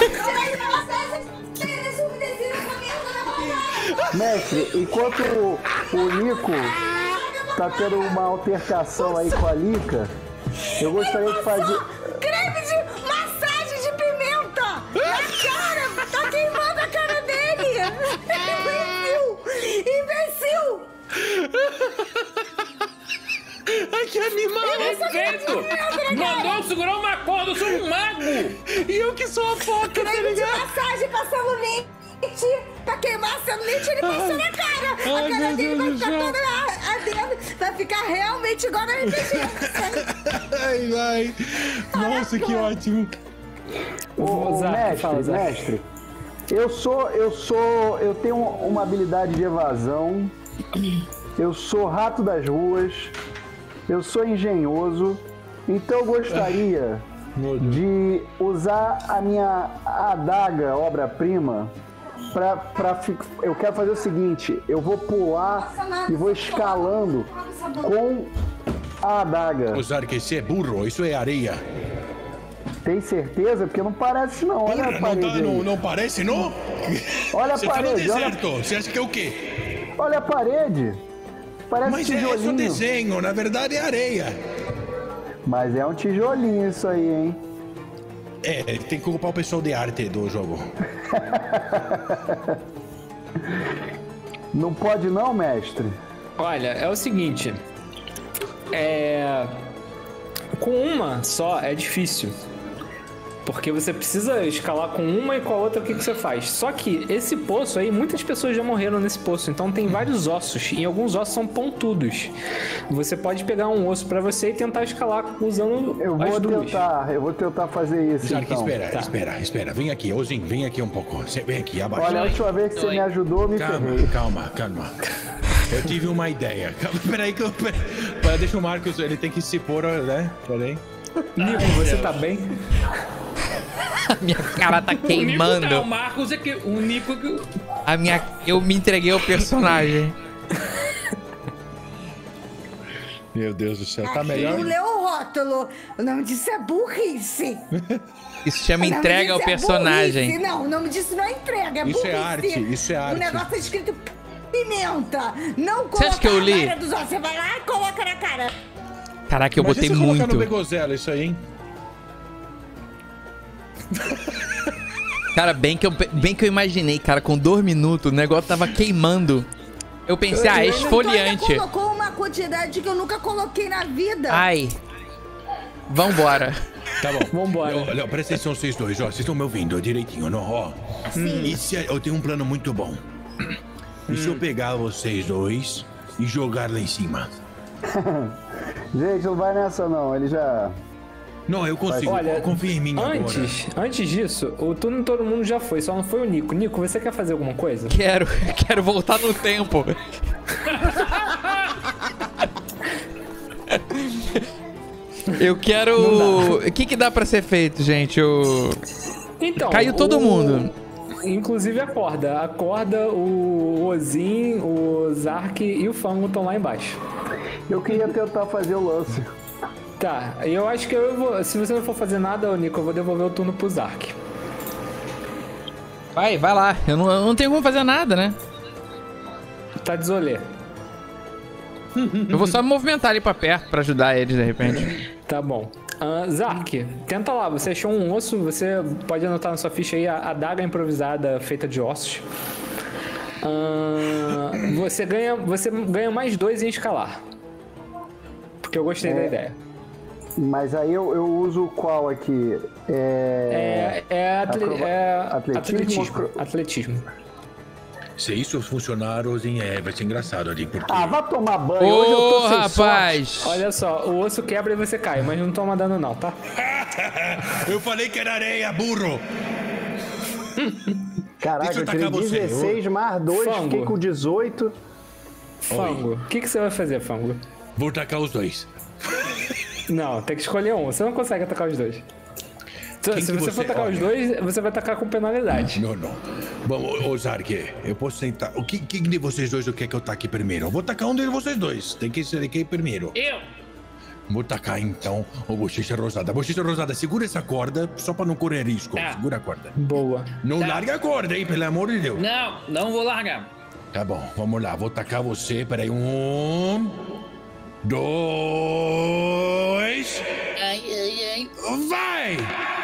Speaker 8: Mestre, enquanto o, o Nico tá tendo uma altercação aí com a Lica, eu gostaria de fazer...
Speaker 6: Creme de massagem de pimenta! Na cara! Tá queimando a cara dele! Imbecil! Imbecil!
Speaker 5: Ai, que animal!
Speaker 7: Perfeito! Mandou segurar uma corda, eu sou um mago!
Speaker 5: E eu que sou a foca, tá
Speaker 6: Creme de
Speaker 5: ligado?
Speaker 6: massagem passando leite pra queimar seu leite, ele passou na cara! A
Speaker 5: Ai,
Speaker 6: cara
Speaker 5: meu
Speaker 6: dele vai
Speaker 5: Deus do
Speaker 6: ficar
Speaker 5: céu.
Speaker 6: toda ardendo, vai ficar realmente igual no R P G.
Speaker 5: Ai, ai. Nossa, que ótimo.
Speaker 8: Ô,
Speaker 2: Zac,
Speaker 8: mestre,
Speaker 2: fala, Zac.
Speaker 8: mestre, eu sou, eu sou, eu tenho uma habilidade de evasão, eu sou rato das ruas, eu sou engenhoso, então eu gostaria de usar a minha adaga, obra-prima, pra, pra, fi- eu quero fazer o seguinte, eu vou pular e vou escalando com a adaga.
Speaker 5: Ô, Zark, você é burro, isso é areia.
Speaker 8: Tem certeza? Porque não parece não, olha
Speaker 5: Porra,
Speaker 8: a
Speaker 5: não,
Speaker 8: parede
Speaker 5: tá,
Speaker 8: aí.
Speaker 5: não, não parece, não?
Speaker 8: Olha a
Speaker 5: Você tá no
Speaker 8: parede, olha,
Speaker 5: deserto, você acha que é o quê?
Speaker 8: olha a parede. Parece
Speaker 5: Mas é só
Speaker 8: tijolinho.
Speaker 5: desenho, na verdade é areia.
Speaker 8: Mas é um tijolinho isso aí, hein?
Speaker 5: É, tem que ocupar o pessoal de arte do jogo.
Speaker 8: Não pode não, mestre?
Speaker 2: Olha, é o seguinte. É. Com uma só é difícil. Porque você precisa escalar com uma e com a outra o que, que você faz. Só que esse poço aí, muitas pessoas já morreram nesse poço. Então tem vários ossos. E alguns ossos são pontudos. Você pode pegar um osso pra você e tentar escalar usando
Speaker 8: Eu
Speaker 2: as
Speaker 8: vou
Speaker 2: duas.
Speaker 8: tentar, eu vou tentar fazer isso
Speaker 5: Zark,
Speaker 8: então.
Speaker 5: espera,
Speaker 2: Tá.
Speaker 5: espera, espera. Vem aqui, Ozinho, vem aqui um pouco. Você vem aqui, abaixa.
Speaker 8: Olha, a última vez que você me ajudou, eu me
Speaker 5: Calma,
Speaker 8: ferrei.
Speaker 5: calma, calma. Eu tive uma ideia. Calma, peraí que eu... Pera, deixa o Marcos, ele tem que se pôr, né? Peraí.
Speaker 2: Nico, você tá bem?
Speaker 1: A minha cara tá
Speaker 7: O Nico tá, o
Speaker 1: queimando.
Speaker 7: Marcos é que... O Nico é que...
Speaker 1: A minha... Eu me entreguei ao personagem.
Speaker 5: Meu Deus do céu, tá
Speaker 6: Não
Speaker 5: melhor?
Speaker 6: leu o rótulo. O nome disso é burrice.
Speaker 1: Isso chama
Speaker 6: O nome
Speaker 1: entrega ao
Speaker 6: disso é
Speaker 1: personagem.
Speaker 6: burrice. Não, o nome disso não é entrega, é
Speaker 5: Isso
Speaker 6: burrice.
Speaker 5: é arte, isso é arte.
Speaker 6: O negócio é escrito pimenta. Não
Speaker 1: Você acha que eu
Speaker 6: colocar
Speaker 1: li?
Speaker 6: na área dos ossos. Você vai lá e coloca na cara.
Speaker 1: Caraca, eu
Speaker 5: Imagina
Speaker 1: botei
Speaker 5: você colocar
Speaker 1: muito.
Speaker 5: no Begozelo isso aí, hein?
Speaker 1: Cara, bem que, eu, bem que eu imaginei, cara, com dois minutos o negócio tava queimando. Eu pensei, ah, é
Speaker 6: Tu ainda
Speaker 1: esfoliante.
Speaker 6: colocou uma quantidade que eu nunca coloquei na vida.
Speaker 1: Ai. Vambora.
Speaker 5: Tá bom.
Speaker 2: Vambora.
Speaker 5: Ó, ó, presta atenção vocês dois, ó. Vocês estão me ouvindo direitinho, não? Ó. E se eu tenho um plano muito bom. E se eu pegar vocês dois e jogar lá em cima?
Speaker 8: Gente, não vai nessa não, ele já...
Speaker 5: Não, eu consigo.
Speaker 2: Olha,
Speaker 5: confia em mim agora.
Speaker 2: Antes, antes disso, o turno de todo mundo já foi, só não foi o Nico. Nico, você quer fazer alguma coisa?
Speaker 1: Quero, quero voltar no tempo. Eu quero... O que que dá pra ser feito, gente? Eu...
Speaker 2: Então,
Speaker 1: Caiu todo
Speaker 2: o-
Speaker 1: mundo.
Speaker 2: Inclusive a corda. A corda, o Ozin, o Zark e o Fango estão lá embaixo.
Speaker 8: Eu queria tentar fazer o lance.
Speaker 2: Tá, eu acho que eu vou. Se você não for fazer nada, ô Nico, eu vou devolver o turno pro Zark.
Speaker 1: Vai, vai lá. Eu não, eu não tenho como fazer nada, né?
Speaker 2: Tá desolê.
Speaker 1: Eu vou só me movimentar ali pra perto pra ajudar eles, de repente.
Speaker 2: Tá bom. Ah, Zark, tenta lá. Você achou um osso, você pode anotar na sua ficha aí a adaga improvisada feita de ossos. Ah, você ganha, você ganha mais dois em escalar. Porque eu gostei da ideia.
Speaker 8: Mas aí eu, eu uso qual aqui? É...
Speaker 2: É, é, atle-
Speaker 8: Acroba-
Speaker 2: é
Speaker 8: atletismo
Speaker 2: atletismo.
Speaker 8: ou acro-
Speaker 2: Atletismo.
Speaker 5: Se isso funcionar, Ozinho, é, vai ser engraçado ali, porque...
Speaker 8: Ah, vá tomar banho.
Speaker 1: Ô,
Speaker 8: Hoje eu tô sem
Speaker 1: rapaz!
Speaker 8: sorte.
Speaker 2: Olha só, o osso quebra e você cai, mas não toma dano não, tá?
Speaker 5: Eu falei que era areia, burro!
Speaker 8: Caraca,
Speaker 5: Deixa eu
Speaker 8: eu tirei
Speaker 5: tacar você.
Speaker 8: dezesseis mais dois,
Speaker 2: Fango.
Speaker 8: fiquei com dezoito.
Speaker 2: Fango, o que, que você vai fazer, Fango?
Speaker 5: Vou tacar os dois.
Speaker 2: Não, tem que escolher um, você não consegue atacar os dois. Se,
Speaker 5: Quem
Speaker 2: se
Speaker 5: que
Speaker 2: você,
Speaker 5: você-
Speaker 2: for atacar os
Speaker 5: olha.
Speaker 2: dois, você vai atacar com penalidade.
Speaker 5: Não, não. Vamos, ô Zark, eu posso tentar. O que, que de vocês dois eu quero que eu taque primeiro? Eu vou tacar um de vocês dois. Tem que ser quem primeiro.
Speaker 7: Eu!
Speaker 5: Vou tacar então o Bochecha Rosada. Bochecha Rosada, segura essa corda só pra não correr risco.
Speaker 7: Tá.
Speaker 5: Segura a corda.
Speaker 2: Boa.
Speaker 5: Não
Speaker 7: Tá.
Speaker 5: larga a corda, hein? Pelo amor de Deus.
Speaker 7: Não, não vou largar.
Speaker 5: Tá bom, vamos lá. Vou tacar você. Peraí. Um. Dois.
Speaker 7: Ai, ai, ai.
Speaker 5: Vai!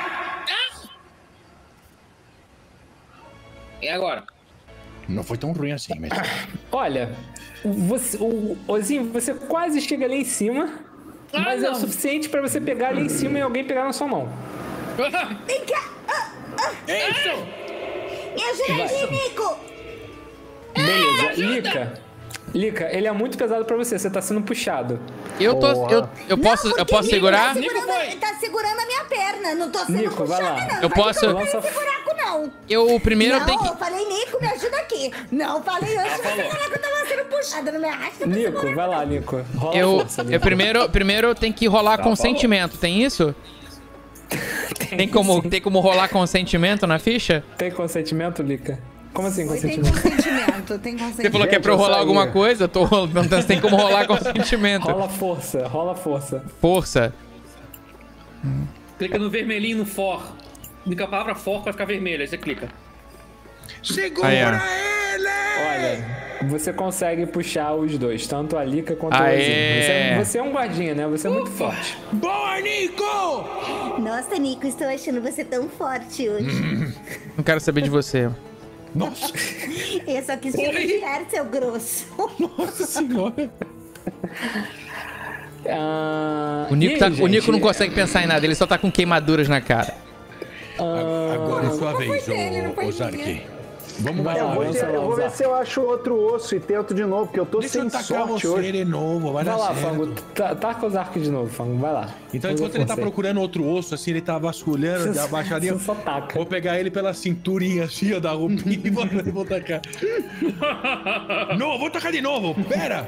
Speaker 7: E agora?
Speaker 5: Não foi tão ruim assim, mas.
Speaker 2: Olha, você, o Ozinho, você quase chega ali em cima,
Speaker 7: Ah,
Speaker 2: mas é o
Speaker 7: não.
Speaker 2: suficiente pra você pegar ali em cima e alguém pegar na sua mão.
Speaker 4: Vem cá! Ah, ah,
Speaker 5: Isso!
Speaker 4: me ajuda aqui, Nico!
Speaker 2: Beleza, Lica. Lica, ele é muito pesado pra você, você tá sendo puxado.
Speaker 1: Eu tô. Eu, eu posso,
Speaker 4: Não,
Speaker 1: eu
Speaker 4: porque
Speaker 1: posso
Speaker 4: Nico
Speaker 1: segurar?
Speaker 4: Tá segurando,
Speaker 7: Nico foi.
Speaker 4: tá segurando a minha perna, não tô sendo
Speaker 2: Nico, vai
Speaker 4: puxada,
Speaker 2: lá.
Speaker 4: não.
Speaker 1: Eu
Speaker 4: Mas
Speaker 1: posso-
Speaker 4: Eu não
Speaker 2: Lança-
Speaker 4: esse buraco, não.
Speaker 1: Eu o primeiro
Speaker 4: não,
Speaker 1: tenho que.
Speaker 4: eu falei, Nico, me ajuda aqui. Não, falei antes de você falar que eu tava sendo puxada, não me arrasta pra esse
Speaker 2: Nico,
Speaker 4: buraco.
Speaker 2: vai lá, Nico. Rola
Speaker 1: Eu,
Speaker 2: força,
Speaker 1: eu
Speaker 2: Nico.
Speaker 1: primeiro, primeiro tem que rolar consentimento, tem isso? Tem como, tem como rolar consentimento na ficha?
Speaker 2: Tem consentimento, Lica? Como assim
Speaker 6: Tem
Speaker 2: consentimento?
Speaker 6: consentimento, tem consentimento.
Speaker 1: Você falou que é pra eu
Speaker 8: eu
Speaker 1: rolar
Speaker 8: saí.
Speaker 1: alguma coisa, eu tô perguntando se tem como rolar consentimento.
Speaker 2: Rola força, rola força.
Speaker 1: Força.
Speaker 7: Clica no vermelhinho no for. Clica a palavra for vai ficar vermelho, aí você clica.
Speaker 5: Segura
Speaker 1: Aí, ó.
Speaker 5: ele!
Speaker 2: Olha, você consegue puxar os dois, tanto a Lica quanto o
Speaker 1: Aê!
Speaker 2: Ozinho. Você, você é um guardinha, né? Você é muito forte.
Speaker 5: Boa, Nico!
Speaker 4: Nossa, Nico, estou achando você tão forte hoje.
Speaker 1: Não quero saber de você.
Speaker 5: Nossa,
Speaker 4: Eu só quis te elogiar, seu grosso.
Speaker 5: nossa senhora.
Speaker 2: Ah,
Speaker 1: O Nico,
Speaker 2: e
Speaker 1: tá-
Speaker 2: aí,
Speaker 1: o Nico
Speaker 2: gente?
Speaker 1: não consegue pensar em nada, ele só tá com queimaduras na cara.
Speaker 5: Agora é sua vez,
Speaker 6: dele, não
Speaker 5: ô,
Speaker 6: foi
Speaker 5: ô Zark.
Speaker 6: ninguém.
Speaker 5: Vamos
Speaker 2: Vai
Speaker 5: lá,
Speaker 8: Eu
Speaker 2: lá,
Speaker 8: vou,
Speaker 2: lança
Speaker 8: ter-
Speaker 2: lá,
Speaker 8: eu vou ver
Speaker 2: Zark.
Speaker 8: se eu acho outro osso e tento de novo, porque eu tô
Speaker 5: Deixa eu
Speaker 8: sem
Speaker 5: tacar
Speaker 8: sorte
Speaker 5: você
Speaker 8: hoje.
Speaker 5: de novo, vai
Speaker 2: Vai
Speaker 5: dar
Speaker 2: lá,
Speaker 5: certo.
Speaker 2: Fango. Ta- Taca os arcos de novo, Fango. Vai lá.
Speaker 5: Então,
Speaker 2: Faz
Speaker 5: enquanto
Speaker 2: a
Speaker 5: ele tá
Speaker 2: força aí.
Speaker 5: procurando outro osso, assim, ele tá vasculhando,
Speaker 2: Você-
Speaker 5: da baixaria.
Speaker 2: você só taca.
Speaker 5: Vou pegar ele pela cinturinha, assim, ó, da roupinha e vou, vou tacar. Não, eu vou tacar de novo, pera!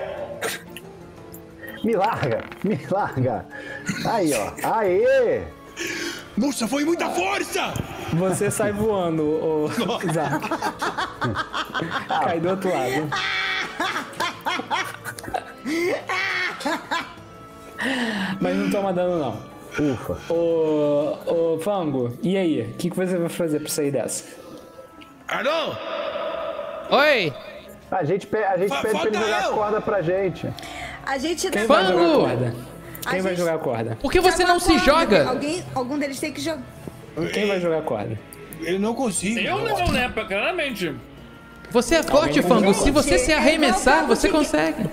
Speaker 8: Me larga, me larga. Aí, ó. Aê!
Speaker 5: Nossa, foi muita força!
Speaker 2: Você sai voando, ô Zark. Cai do outro lado. Mas não toma dano, não.
Speaker 8: Ufa.
Speaker 2: Ô, ô Fango, e aí? O que, que você vai fazer pra sair dessa?
Speaker 5: Alô?
Speaker 1: Oi!
Speaker 8: A gente, pe- a gente
Speaker 5: Fa-
Speaker 8: pede pra ele
Speaker 5: falta
Speaker 8: jogar a
Speaker 5: eu.
Speaker 8: corda pra gente.
Speaker 6: A gente
Speaker 2: Quem
Speaker 6: deve-
Speaker 2: vai jogar a
Speaker 1: Fango!
Speaker 2: corda? Quem
Speaker 6: A
Speaker 2: vai
Speaker 6: gente-
Speaker 2: jogar a corda?
Speaker 1: Por que você não se joga?
Speaker 6: Alguém, algum deles tem que jogar.
Speaker 2: Quem vai jogar a corda?
Speaker 5: Ele não consigo.
Speaker 7: Eu não, né? Claramente.
Speaker 1: Você é forte, Fango. Se você se arremessar, você consegue.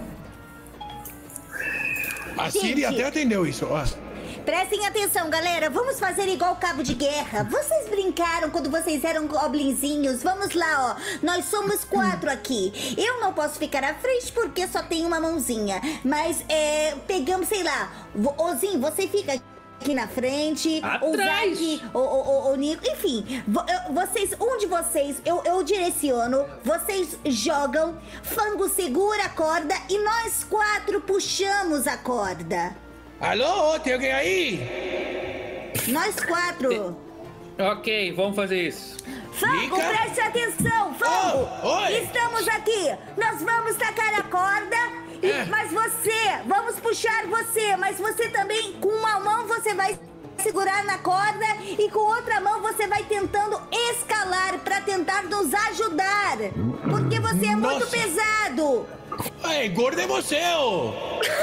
Speaker 5: A Siri
Speaker 4: Gente.
Speaker 5: até atendeu isso, ó.
Speaker 4: Prestem atenção, galera. Vamos fazer igual cabo de guerra. Vocês brincaram quando vocês eram goblinzinhos. Vamos lá, ó. Nós somos quatro aqui. Eu não posso ficar à frente porque só tenho uma mãozinha. Mas, é... Pegamos, sei lá. Vo- Ozinho, você fica aqui na frente. O
Speaker 7: Atrás.
Speaker 4: Zack, o, o, o, o Nico. Enfim, vo- eu- vocês... Um de vocês, eu, eu direciono. Vocês jogam. Fango segura a corda e nós quatro puxamos a corda.
Speaker 5: Alô, tem alguém aí?
Speaker 4: Nós quatro.
Speaker 7: Ok, vamos fazer isso.
Speaker 4: Fango,
Speaker 5: Lica.
Speaker 4: preste atenção, Fango!
Speaker 5: Oh, oi.
Speaker 4: Estamos aqui! Nós vamos tacar a corda, e-
Speaker 5: É.
Speaker 4: mas você, vamos puxar você, mas você também, com uma mão você vai segurar na corda e com outra mão você vai tentando escalar pra tentar nos ajudar. Porque você é muito
Speaker 5: Nossa.
Speaker 4: pesado!
Speaker 5: Ei, gordo é você, ô!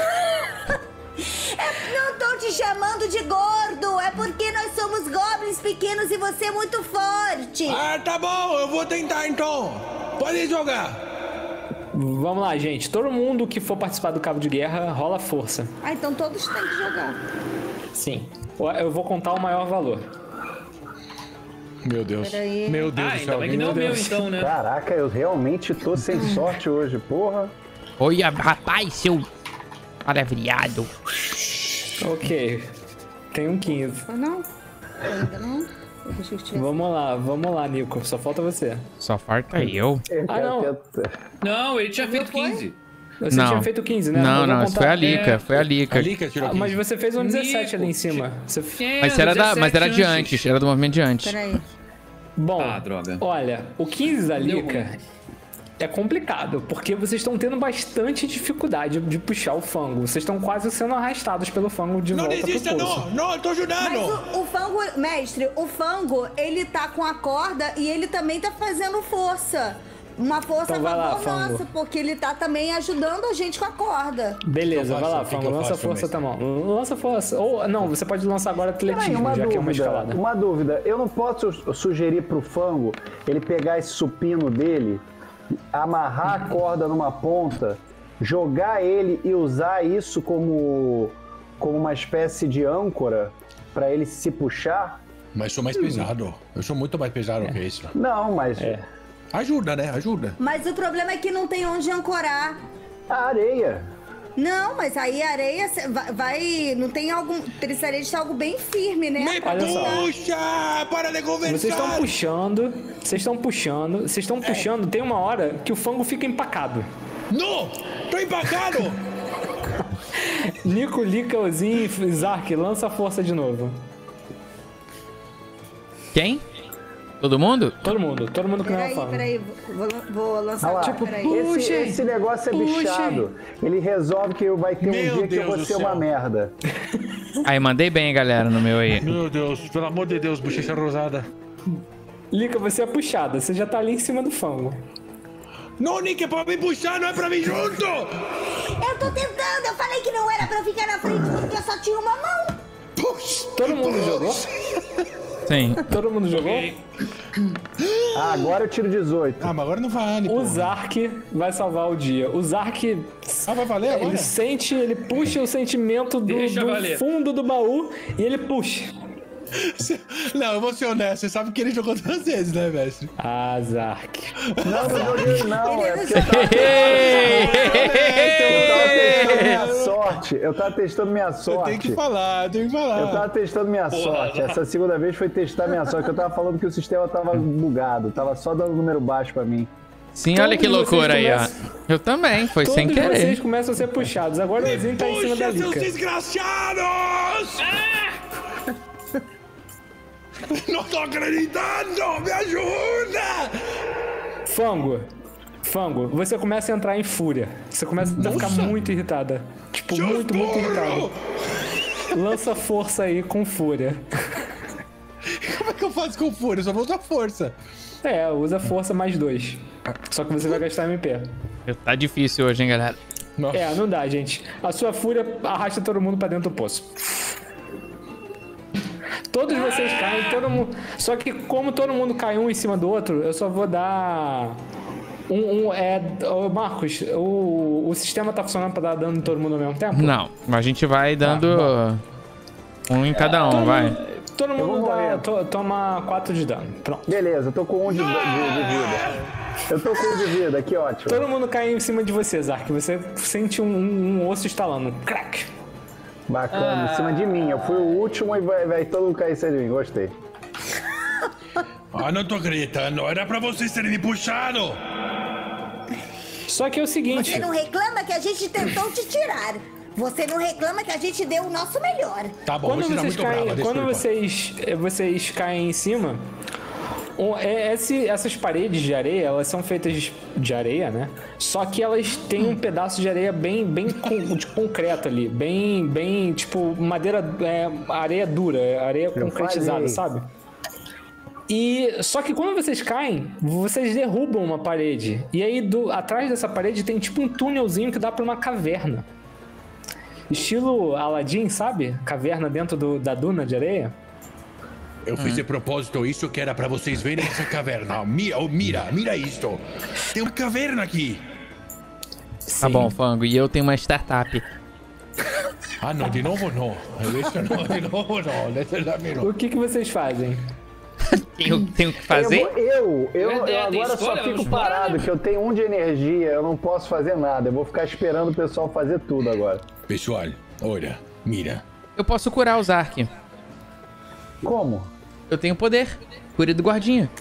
Speaker 4: É, não tô te chamando de gordo, é porque nós somos goblins pequenos e você é muito forte.
Speaker 5: Ah, tá bom, eu vou tentar então. Pode jogar.
Speaker 2: Vamos lá, gente. Todo mundo que for participar do cabo de guerra, rola força.
Speaker 6: Ah, então todos têm que jogar.
Speaker 2: Sim. Eu vou contar o maior valor.
Speaker 5: Meu Deus.
Speaker 6: Peraí.
Speaker 5: Meu Deus
Speaker 7: Ah,
Speaker 5: do
Speaker 7: ainda
Speaker 5: céu.
Speaker 7: bem que não é o
Speaker 5: meu
Speaker 7: meu,
Speaker 5: Deus.
Speaker 7: então, né?
Speaker 8: Caraca, eu realmente tô sem sorte hoje, porra.
Speaker 1: Oi, rapaz, seu maravilhado.
Speaker 2: Ok. Tem um quinze.
Speaker 6: Ah, não? Ainda não? Eu achei que tivesse-
Speaker 2: Vamos lá, vamos lá, Nico. Só falta você.
Speaker 1: Só falta eu.
Speaker 8: Eu
Speaker 2: Ah,
Speaker 8: quero
Speaker 2: não.
Speaker 8: tentar.
Speaker 7: Não, ele tinha feito quinze.
Speaker 2: Você
Speaker 1: Não.
Speaker 2: tinha feito quinze, né?
Speaker 1: Não,
Speaker 2: Eu vou
Speaker 1: não, isso foi a
Speaker 2: contar.
Speaker 1: Lica,
Speaker 7: É.
Speaker 1: foi a Lica.
Speaker 5: Ali que tirou
Speaker 2: Ah,
Speaker 5: aqui.
Speaker 2: mas você fez um dezessete
Speaker 7: Nico,
Speaker 2: ali em cima. Você...
Speaker 7: É,
Speaker 1: Mas era, da, mas era de
Speaker 7: dezessete
Speaker 1: antes, era do movimento de antes.
Speaker 6: Peraí.
Speaker 2: Bom,
Speaker 7: Ah, droga.
Speaker 2: olha, o quinze da
Speaker 7: Deu
Speaker 2: Lica
Speaker 7: ruim.
Speaker 2: é complicado, porque vocês estão tendo bastante dificuldade de puxar o fango. Vocês estão quase sendo arrastados pelo fango de
Speaker 5: Não
Speaker 2: volta
Speaker 5: desista,
Speaker 2: pro poço.
Speaker 5: não! Não, eu tô
Speaker 6: Mas
Speaker 5: ajudando!
Speaker 6: o, o fango, mestre, o fango, ele tá com a corda e ele também tá fazendo força. Uma força
Speaker 2: Então
Speaker 6: a
Speaker 2: vai lá,
Speaker 6: favor
Speaker 2: fango.
Speaker 6: nossa, porque ele tá também ajudando a gente com a corda.
Speaker 2: Beleza,
Speaker 5: O que eu
Speaker 2: vai lá,
Speaker 5: faço? O que
Speaker 2: fango,
Speaker 5: que eu
Speaker 2: lança
Speaker 5: faço,
Speaker 2: força
Speaker 5: mestre?
Speaker 2: também. Lança força. Ou, não, você pode lançar agora
Speaker 8: Peraí,
Speaker 2: atletismo,
Speaker 8: uma
Speaker 2: já que é uma
Speaker 8: dúvida,
Speaker 2: escalada.
Speaker 8: uma dúvida. Eu não posso su- sugerir pro Fango ele pegar esse supino dele, amarrar a corda numa ponta, jogar ele e usar isso como, como uma espécie de âncora pra ele se puxar?
Speaker 5: Mas sou mais pesado. Eu sou muito mais pesado que isso.
Speaker 8: Não, mas
Speaker 2: É.
Speaker 5: Ajuda, né? Ajuda.
Speaker 6: Mas o problema é que não tem onde ancorar.
Speaker 8: a areia.
Speaker 6: Não, mas aí a areia cê- vai, vai- não tem algum, precisaria de ser algo bem firme, né?
Speaker 5: Me
Speaker 2: Olha só.
Speaker 5: puxa! Para de conversar!
Speaker 2: Vocês estão puxando, vocês estão puxando, vocês estão puxando, tem uma hora que o fango fica empacado.
Speaker 5: Não! Tô empacado!
Speaker 2: Nico, Lica, Ozin e Zark, lança a força de novo.
Speaker 1: Quem? Todo mundo?
Speaker 2: Todo mundo, todo mundo que não é
Speaker 6: Peraí,
Speaker 2: fango.
Speaker 6: peraí, vou, vou lançar
Speaker 8: Olha lá,
Speaker 6: tipo, peraí.
Speaker 8: esse,
Speaker 2: Puxa,
Speaker 8: esse negócio é
Speaker 2: puxa.
Speaker 8: bichado. Ele resolve que vai ter um
Speaker 5: Meu
Speaker 8: dia que eu
Speaker 5: Deus
Speaker 8: vou
Speaker 5: do
Speaker 8: ser
Speaker 5: céu.
Speaker 8: uma merda.
Speaker 1: Aí, mandei bem, galera, no meu aí.
Speaker 5: Meu Deus, pelo amor de Deus, bochecha rosada.
Speaker 2: Lica, você é puxada, você já tá ali em cima do fango.
Speaker 5: Não, Nick, é pra me puxar, não é pra mim junto!
Speaker 4: Eu tô tentando, eu falei que não era pra eu ficar na frente porque eu só tinha uma mão.
Speaker 5: Puxa!
Speaker 2: Todo mundo jogou?
Speaker 1: Sim.
Speaker 2: Todo mundo jogou?
Speaker 8: Ah, agora eu tiro dezoito.
Speaker 5: Ah, mas agora não vale,
Speaker 2: O
Speaker 5: pô.
Speaker 2: Zark vai salvar o dia. O Zark,
Speaker 5: Ah, vai valer agora?
Speaker 2: ele sente, ele puxa o sentimento do,
Speaker 7: Deixa
Speaker 2: do
Speaker 7: valer.
Speaker 2: fundo do baú e ele puxa.
Speaker 5: Não, eu vou ser honesto, você sabe que ele jogou duas vezes, né, mestre?
Speaker 2: Ah, Zark.
Speaker 8: Não, não joguei não, é porque eu tava, eu tava testando minha sorte. Eu tava testando minha
Speaker 5: Eu
Speaker 8: sorte.
Speaker 5: tenho que falar, eu tenho que falar.
Speaker 8: Eu tava testando minha sorte. Essa segunda vez foi testar minha sorte, que eu tava falando que o sistema tava bugado, tava só dando número baixo pra mim.
Speaker 1: Sim, olha que
Speaker 2: Todos vocês
Speaker 1: loucura aí, ó.
Speaker 2: começam-
Speaker 1: Eu também, foi sem
Speaker 2: Todos vocês
Speaker 1: querer.
Speaker 2: começam a ser puxados. Agora o Ozin tá em cima da
Speaker 5: Puxa, seus
Speaker 2: Lica.
Speaker 5: desgraçados! Não tô acreditando! Me ajuda!
Speaker 2: Fango. Fango, você começa a entrar em fúria. Você começa a ficar muito irritada. Tipo,
Speaker 5: Seus
Speaker 2: muito, muito
Speaker 5: burros!
Speaker 2: irritada. Lança força aí com fúria.
Speaker 5: Como é que eu faço com fúria? Eu só vou usar força.
Speaker 2: É, usa força mais dois. Só que você vai gastar M P.
Speaker 1: Tá difícil hoje, hein, galera.
Speaker 5: Nossa.
Speaker 2: É, não dá, gente. A sua fúria arrasta todo mundo pra dentro do poço. Todos vocês caem, todo mundo. Só que como todo mundo cai um em cima do outro, eu só vou dar. Um. um é. Ô, Marcos, o, o sistema tá funcionando pra dar dano em todo mundo ao mesmo tempo?
Speaker 1: Não, a gente vai dando um em cada um,
Speaker 2: Todo
Speaker 1: vai.
Speaker 2: mundo, todo
Speaker 8: vou
Speaker 2: mundo dá,
Speaker 8: morrer.
Speaker 2: to- toma quatro de dano. Pronto.
Speaker 8: Beleza, eu tô com um de, de- de vida. Eu tô com um de vida, que ótimo.
Speaker 2: Todo mundo cai em cima de você, Zark. Você sente um, um- um osso estalando. Crack!
Speaker 8: Bacana, em cima de mim. Eu fui o último e vai, vai todo mundo cair em cima de mim. Gostei.
Speaker 5: Ah, não tô acreditando. Era pra vocês terem me puxado.
Speaker 2: Só que é o seguinte.
Speaker 4: Você não reclama que a gente tentou te tirar. Você não reclama que a gente deu o nosso melhor.
Speaker 5: Tá bom,
Speaker 2: Quando
Speaker 5: você tá
Speaker 2: vocês,
Speaker 5: muito
Speaker 2: caem,
Speaker 5: brava,
Speaker 2: quando
Speaker 5: desculpa.
Speaker 2: vocês, eh, vocês caem em cima, um, é- esse- essas paredes de areia, elas são feitas de, de areia, né? Só que elas têm um pedaço de areia bem, bem con- de concreto ali, bem, bem, tipo, madeira, é, areia dura, areia concretizada,
Speaker 8: falei.
Speaker 2: sabe? E só que quando vocês caem, vocês derrubam uma parede. E aí do, atrás dessa parede tem tipo um túnelzinho que dá pra uma caverna. Estilo Aladdin, sabe? Caverna dentro do- da duna de areia.
Speaker 5: Eu fiz de propósito isso que era pra vocês verem essa caverna. Mira, oh, mira, mira isto. Tem uma caverna aqui.
Speaker 1: Tá bom, Fango. E eu tenho uma startup.
Speaker 5: Ah, não, de novo não. Isso não, de novo não. Deixa eu dar
Speaker 2: O que, que vocês fazem?
Speaker 1: tenho, tenho que fazer?
Speaker 8: Eu, eu, eu,
Speaker 7: É,
Speaker 8: eu
Speaker 7: tem
Speaker 8: agora
Speaker 7: escolha,
Speaker 8: só fico
Speaker 7: vamos embora,
Speaker 8: parado,
Speaker 7: né?
Speaker 8: que eu tenho um de energia, eu não posso fazer nada. Eu vou ficar esperando o pessoal fazer tudo agora.
Speaker 5: Pessoal, olha, mira.
Speaker 1: Eu posso curar o Zark.
Speaker 8: Como?
Speaker 1: Eu tenho poder. Cura do guardinha.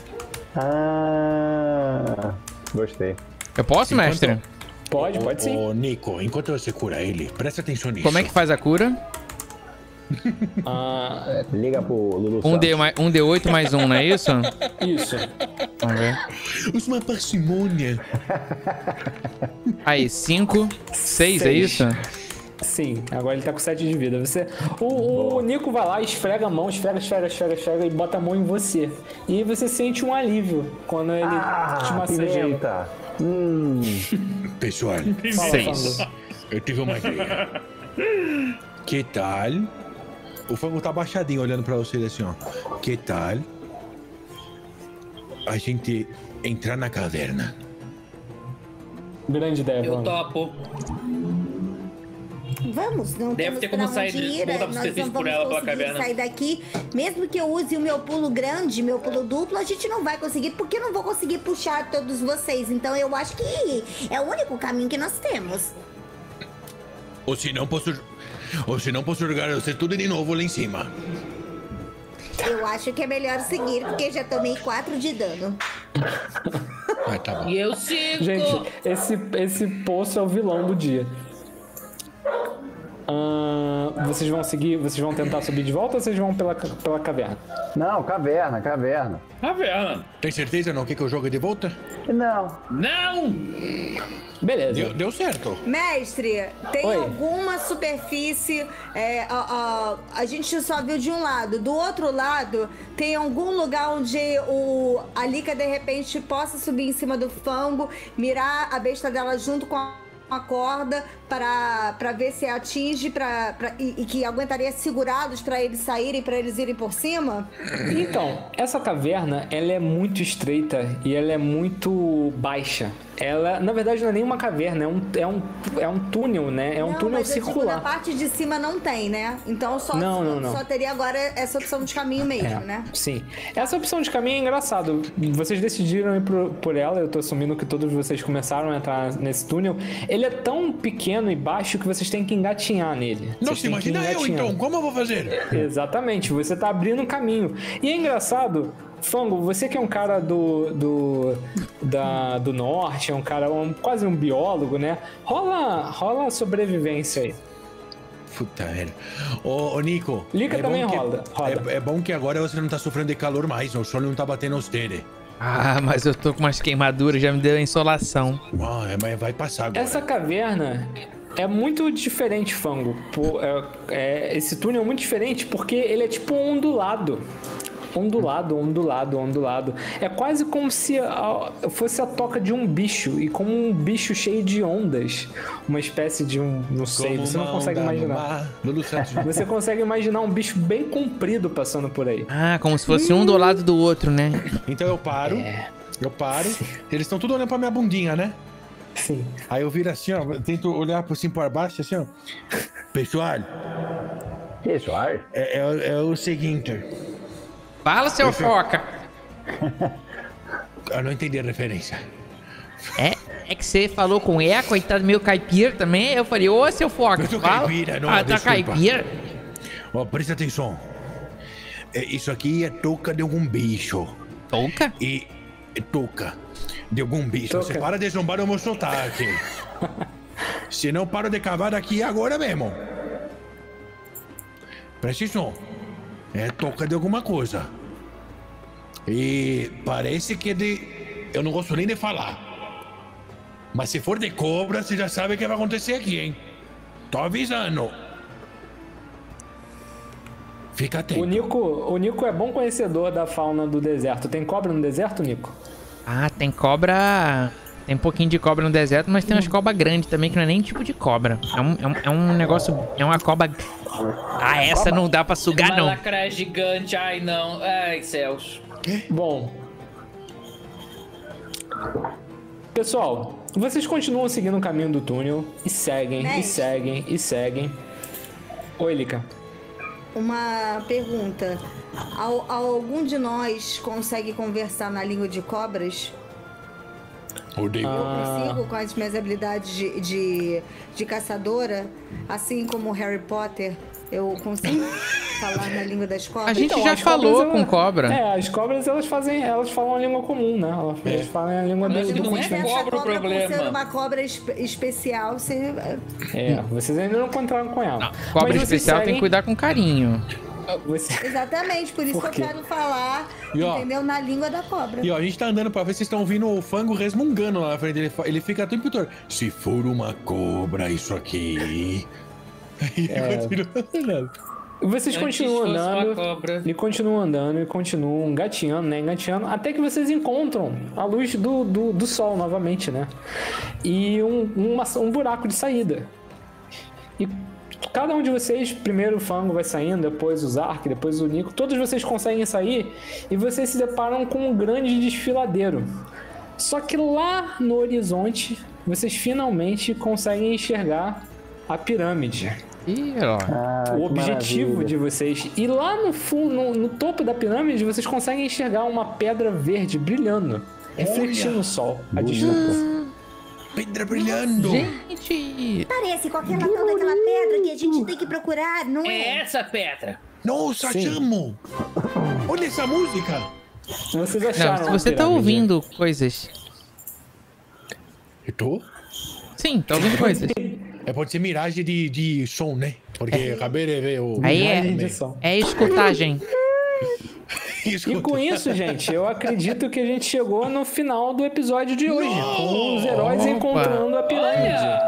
Speaker 8: Ah, gostei.
Speaker 1: Eu posso,
Speaker 5: Enquanto-
Speaker 1: mestre?
Speaker 2: Pode, pode sim.
Speaker 5: Ô, Nico, enquanto você cura ele, presta atenção nisso.
Speaker 1: Como é que faz a cura?
Speaker 2: Ah,
Speaker 8: É, liga pro Lulu
Speaker 1: Um, D,
Speaker 8: Santos.
Speaker 1: mais- um D oito mais um, não é isso?
Speaker 2: isso.
Speaker 1: Vamos ver.
Speaker 5: Usa uma parcimônia.
Speaker 1: Aí, cinco, seis, é
Speaker 2: Seis.
Speaker 1: isso?
Speaker 2: Sim, agora ele tá com sete de vida. Você, o, o Nico vai lá, esfrega a mão, esfrega, esfrega, esfrega, esfrega e bota a mão em você. E aí você sente um alívio quando ele te
Speaker 8: Ah,
Speaker 2: massageia.
Speaker 8: pimenta. Hum,
Speaker 5: Pessoal,
Speaker 2: Fala,
Speaker 1: Seis.
Speaker 2: Fango.
Speaker 5: eu tive uma ideia. Que tal? O Fango tá baixadinho olhando pra vocês assim, ó. Que tal a gente entrar na caverna?
Speaker 2: Grande ideia,
Speaker 7: Eu
Speaker 2: Fango.
Speaker 7: topo.
Speaker 4: Vamos, não
Speaker 7: Deve
Speaker 4: temos
Speaker 7: ter como
Speaker 4: pra
Speaker 7: sair
Speaker 4: onde
Speaker 7: de-
Speaker 4: ir,
Speaker 7: voltar pro
Speaker 4: nós
Speaker 7: serviço
Speaker 4: não
Speaker 7: por
Speaker 4: vamos
Speaker 7: ela pela
Speaker 4: conseguir
Speaker 7: caverna.
Speaker 4: sair daqui. Mesmo que eu use o meu pulo grande, meu pulo duplo, a gente não vai conseguir, porque eu não vou conseguir puxar todos vocês. Então eu acho que é o único caminho que nós temos.
Speaker 5: Ou se não posso... Ou se não posso jogar você tudo de novo lá em cima.
Speaker 4: Eu acho que é melhor seguir, porque já tomei quatro de dano.
Speaker 5: Ah, tá bom.
Speaker 7: E eu sigo.
Speaker 2: Gente, esse, esse poço é o vilão do dia. Ah, vocês vão seguir, vocês vão tentar subir de volta ou vocês vão pela, ca- pela caverna?
Speaker 8: não, caverna, caverna.
Speaker 7: Caverna.
Speaker 5: Tem certeza não? Quer que eu jogue de volta?
Speaker 8: Não,
Speaker 7: Não!
Speaker 2: Beleza.
Speaker 5: Deu, deu certo.
Speaker 6: Mestre, tem
Speaker 2: Oi.
Speaker 6: alguma superfície? É, a, a, a gente só viu de um lado. Do outro lado, tem algum lugar onde o, a Lika de repente possa subir em cima do fango, mirar a besta dela junto com a, a corda para para ver se atinge pra, pra, e, e que aguentaria segurados para eles saírem, para eles irem por cima?
Speaker 2: Então, essa caverna, ela é muito estreita e ela é muito baixa. Ela, na verdade, não é nem uma caverna, é um, é um, é um túnel, né? É um
Speaker 6: Não,
Speaker 2: túnel
Speaker 6: mas eu digo,
Speaker 2: circular.
Speaker 6: na parte de cima não tem, né? Então só,
Speaker 2: Não, não, não.
Speaker 6: só teria agora essa opção de caminho mesmo,
Speaker 2: É,
Speaker 6: né?
Speaker 2: sim. Essa opção de caminho é engraçado. Vocês decidiram ir por, por ela, eu tô assumindo que todos vocês começaram a entrar nesse túnel. Ele é tão pequeno e baixo que vocês têm que engatinhar nele. Vocês
Speaker 5: Nossa,
Speaker 2: têm que ir
Speaker 5: imagina eu
Speaker 2: engatinhando.
Speaker 5: então. Como eu vou fazer?
Speaker 2: Exatamente, você tá abrindo um caminho. E é engraçado, Fango, você que é um cara do do, da, do norte, é um cara, um, quase um biólogo, né? Rola, rola sobrevivência aí.
Speaker 5: Puta merda. Ô, ô Nico.
Speaker 2: Lika também
Speaker 5: bom que-
Speaker 2: roda, roda.
Speaker 5: É, é bom que agora você não tá sofrendo de calor mais. O sol não tá batendo nos dele.
Speaker 1: Ah, mas eu tô com umas queimaduras, já me deu insolação.
Speaker 5: Ah, é, mas vai passar agora.
Speaker 2: Essa caverna é muito diferente, Fango. Pô, é- é- esse túnel é muito diferente porque ele é tipo um ondulado. Ondulado, ondulado, ondulado. É quase como se a- fosse a toca de um bicho. E como um bicho cheio de ondas. Uma espécie de um... Não sei,
Speaker 5: Como
Speaker 2: você não
Speaker 5: uma
Speaker 2: consegue
Speaker 5: onda no
Speaker 2: imaginar.
Speaker 5: mar. Lulu Santos.
Speaker 2: Você consegue imaginar um bicho bem comprido passando por aí.
Speaker 1: Ah, como se fosse um do lado do outro, né?
Speaker 5: Então eu paro.
Speaker 2: É.
Speaker 5: Eu paro. Eles estão tudo olhando pra minha bundinha, né?
Speaker 2: Sim.
Speaker 5: Aí eu viro assim, ó. Tento olhar por cima e por baixo, assim, ó. Pessoal,
Speaker 8: isso, ai.
Speaker 5: é, é- é o seguinte.
Speaker 1: Fala, seu foca.
Speaker 5: Eu não entendi a referência.
Speaker 1: É, é que você falou com E, coitado meu caipira também. Eu falei, ô, seu foca,
Speaker 5: Eu sou
Speaker 1: fala.
Speaker 5: caipira, não,
Speaker 1: Ah, tá
Speaker 5: desculpa.
Speaker 1: caipira?
Speaker 5: Ó, presta atenção. É, isso aqui é touca de algum bicho.
Speaker 1: Touca?
Speaker 5: E é touca de algum bicho.
Speaker 2: Touca.
Speaker 5: Você para de zombar o meu sotaque. Se não, paro de cavar aqui agora mesmo. Presta atenção. É touca de alguma coisa. E parece que é de... Eu não gosto nem de falar. Mas se for de cobra, você já sabe o que vai acontecer aqui, hein? Tô avisando. Fica atento.
Speaker 2: O Nico, o Nico é bom conhecedor da fauna do deserto. Tem cobra no deserto, Nico?
Speaker 1: Ah, tem cobra... Tem um pouquinho de cobra no deserto, mas tem umas cobras grandes também, que não é nem tipo de cobra. É um, é um, é um negócio... É uma cobra... Ah, essa não dá pra sugar,
Speaker 7: Uma
Speaker 1: não.
Speaker 7: lacraia gigante, ai não. Ai, céus.
Speaker 2: Bom. Pessoal, vocês continuam seguindo o caminho do túnel e seguem, e
Speaker 6: Mestre.
Speaker 2: seguem, e seguem. Oi, Lika.
Speaker 6: uma pergunta. Al- algum de nós consegue conversar na língua de cobras?
Speaker 5: Odeio.
Speaker 6: Eu
Speaker 2: Ah.
Speaker 6: consigo, com as minhas habilidades de, de, de caçadora, assim como o Harry Potter, eu consigo falar na língua das cobras?
Speaker 1: A gente
Speaker 2: Então,
Speaker 1: já
Speaker 2: as
Speaker 1: falou
Speaker 2: cobras,
Speaker 1: com
Speaker 2: ela-
Speaker 1: cobra.
Speaker 2: É, as cobras elas fazem, elas falam a língua comum, né? Elas, elas falam a língua
Speaker 7: Mas
Speaker 2: do, do
Speaker 7: não é
Speaker 2: continente.
Speaker 7: cobra o
Speaker 6: Por
Speaker 7: problema.
Speaker 6: ser uma cobra espe- especial, você...
Speaker 2: É, vocês ainda não encontraram com ela.
Speaker 1: Não, cobra
Speaker 2: Mas vocês
Speaker 1: especial tem
Speaker 2: seguem-
Speaker 1: que cuidar com carinho.
Speaker 2: Você...
Speaker 6: Exatamente, por isso
Speaker 2: Por
Speaker 6: que eu
Speaker 2: quê?
Speaker 6: quero falar,
Speaker 10: E, ó,
Speaker 6: entendeu? Na língua da cobra.
Speaker 10: E ó, a gente tá andando pra ver se vocês estão ouvindo o Fango resmungando lá na frente. Ele, fa- ele fica o tempo todo. Se for uma cobra, isso aqui. Aí
Speaker 2: É.
Speaker 10: continua andando.
Speaker 2: Vocês
Speaker 7: Antes
Speaker 2: continuam
Speaker 7: fosse uma
Speaker 2: andando,
Speaker 7: cobra.
Speaker 2: e continuam andando, e continuam engateando, né? Engateando, até que vocês encontram a luz do, do, do sol novamente, né? E um, uma- um buraco de saída. E cada um de vocês, primeiro o Fango vai saindo, depois o Zark, depois o Nico, todos vocês conseguem sair e vocês se deparam com um grande desfiladeiro. Só que lá no horizonte, vocês finalmente conseguem enxergar a pirâmide.
Speaker 1: Ih, ó.
Speaker 8: Ah,
Speaker 2: O
Speaker 8: que
Speaker 2: objetivo
Speaker 8: maravilha.
Speaker 2: de vocês. E lá no, fundo, no, no topo da pirâmide, vocês conseguem enxergar uma pedra verde brilhando, refletindo o sol à distância.
Speaker 10: Pedra brilhando.
Speaker 1: Gente!
Speaker 4: Parece com aquela tal daquela pedra que a gente tem que procurar, não
Speaker 7: É
Speaker 4: é?
Speaker 7: essa pedra.
Speaker 10: Nossa,
Speaker 2: Sim.
Speaker 10: chamo! Olha essa música!
Speaker 2: Vocês
Speaker 1: Não,
Speaker 2: acharam.
Speaker 1: se
Speaker 2: a
Speaker 1: você tá
Speaker 2: pirâmide.
Speaker 1: ouvindo coisas.
Speaker 10: Eu tô?
Speaker 1: Sim, tá ouvindo coisas.
Speaker 10: É, pode ser miragem de, de som, né? Porque acabei de ver o.
Speaker 1: Aí
Speaker 2: Imagem
Speaker 1: é,
Speaker 2: de som.
Speaker 1: é escutagem.
Speaker 10: Isso.
Speaker 2: E com isso, gente, eu acredito que a gente chegou no final do episódio de hoje, com os heróis
Speaker 1: Opa.
Speaker 2: encontrando a pirâmide.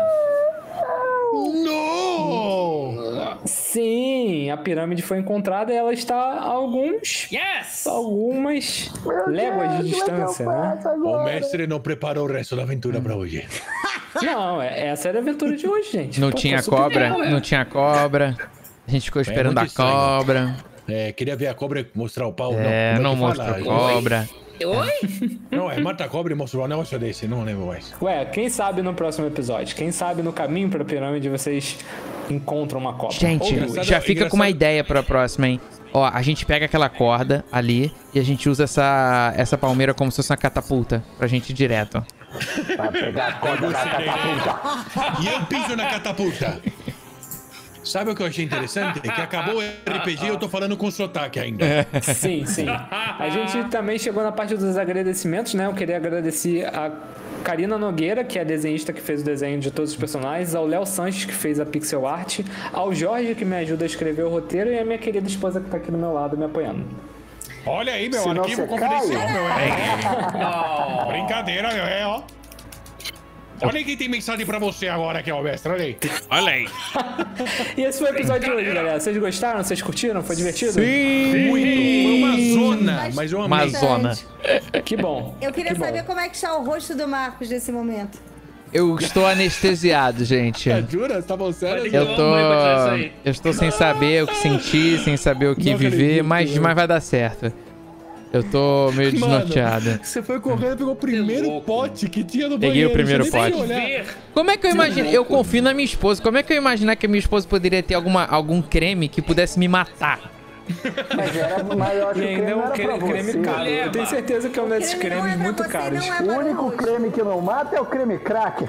Speaker 10: Não!
Speaker 2: Sim, a pirâmide foi encontrada e ela está a alguns,
Speaker 7: Yes!
Speaker 2: algumas léguas de distância, né?
Speaker 10: O mestre não preparou o resto da aventura pra hoje.
Speaker 2: Não, é- essa era a aventura de hoje, gente.
Speaker 1: Não
Speaker 2: Pô,
Speaker 1: tinha
Speaker 2: foi super
Speaker 1: cobra,
Speaker 2: legal, né?
Speaker 1: não tinha cobra. A gente ficou esperando
Speaker 10: muito
Speaker 1: a
Speaker 10: estranho.
Speaker 1: cobra.
Speaker 10: É, queria ver a cobra mostrar o pau.
Speaker 1: É,
Speaker 10: não,
Speaker 1: não
Speaker 10: como é que fala?
Speaker 1: mostrou cobra.
Speaker 7: Oi?
Speaker 10: Não, é mata a cobra e mostra um negócio desse, não lembro mais.
Speaker 2: Ué, quem sabe no próximo episódio? Quem sabe no caminho pra pirâmide vocês encontram uma cobra?
Speaker 1: Gente,
Speaker 2: Ou duas.
Speaker 1: já fica com uma
Speaker 10: engraçado-
Speaker 1: ideia pra próxima, hein? Ó, a gente pega aquela corda ali e a gente usa essa, essa palmeira como se fosse uma catapulta pra gente ir direto.
Speaker 8: Vai pegar a corda da catapulta.
Speaker 10: E eu piso na catapulta. Sabe o que eu achei interessante? É que acabou o R P G e eu tô falando com sotaque ainda.
Speaker 2: Sim, sim. A gente também chegou na parte dos agradecimentos, né? Eu queria agradecer a Karina Nogueira, que é a desenhista que fez o desenho de todos os personagens, ao Léo Sanches, que fez a pixel art, ao Jorge, que me ajuda a escrever o roteiro, e a minha querida esposa, que tá aqui do meu lado me apoiando.
Speaker 10: Olha aí, meu
Speaker 8: Senão
Speaker 10: arquivo
Speaker 8: você
Speaker 10: confidencial,
Speaker 8: cai.
Speaker 10: meu. É. Brincadeira, meu. É, ó. Olha aí quem tem mensagem pra você agora aqui, ó, mestre. Olha aí.
Speaker 1: Olha aí.
Speaker 2: E esse foi o episódio de hoje, galera. Vocês gostaram? Vocês curtiram? Foi divertido?
Speaker 10: Muito. Foi uma zona, mas eu
Speaker 1: Uma
Speaker 10: amei.
Speaker 1: zona.
Speaker 2: Que bom.
Speaker 6: Eu queria
Speaker 2: que bom.
Speaker 6: saber como é que está o rosto do Marcos nesse momento.
Speaker 1: Eu estou anestesiado, gente.
Speaker 10: É, jura? Você tá falando sério?
Speaker 7: Vai ter
Speaker 1: Eu
Speaker 7: Vamos
Speaker 1: tô.
Speaker 7: rebotar isso aí.
Speaker 1: Eu estou sem saber o que sentir, sem saber o que
Speaker 10: Não
Speaker 1: viver,
Speaker 10: acredito,
Speaker 1: mas,
Speaker 10: meu.
Speaker 1: mas vai dar certo. Eu tô meio desnorteado.
Speaker 10: Mano, você foi correndo e pegou o primeiro
Speaker 7: louco.
Speaker 10: pote que tinha no
Speaker 1: Peguei
Speaker 10: banheiro.
Speaker 1: o primeiro
Speaker 10: você nem
Speaker 1: pote.
Speaker 10: olhar.
Speaker 7: Ver.
Speaker 1: Como é que eu imaginei? Eu confio na minha esposa. Como é que eu ia imaginar que a minha esposa poderia ter alguma, algum creme que pudesse me matar?
Speaker 8: Mas era, mas eu acho
Speaker 2: E
Speaker 8: que o
Speaker 2: ainda
Speaker 8: creme
Speaker 2: é um
Speaker 8: era
Speaker 2: creme,
Speaker 8: pra
Speaker 2: creme
Speaker 8: você.
Speaker 2: caro. Eu tenho certeza que é um desses
Speaker 6: creme não é
Speaker 2: cremes
Speaker 6: pra
Speaker 2: muito
Speaker 6: você,
Speaker 2: caros.
Speaker 6: não é
Speaker 8: O
Speaker 6: pra
Speaker 8: único
Speaker 6: hoje.
Speaker 8: creme que não mata é o creme cracker.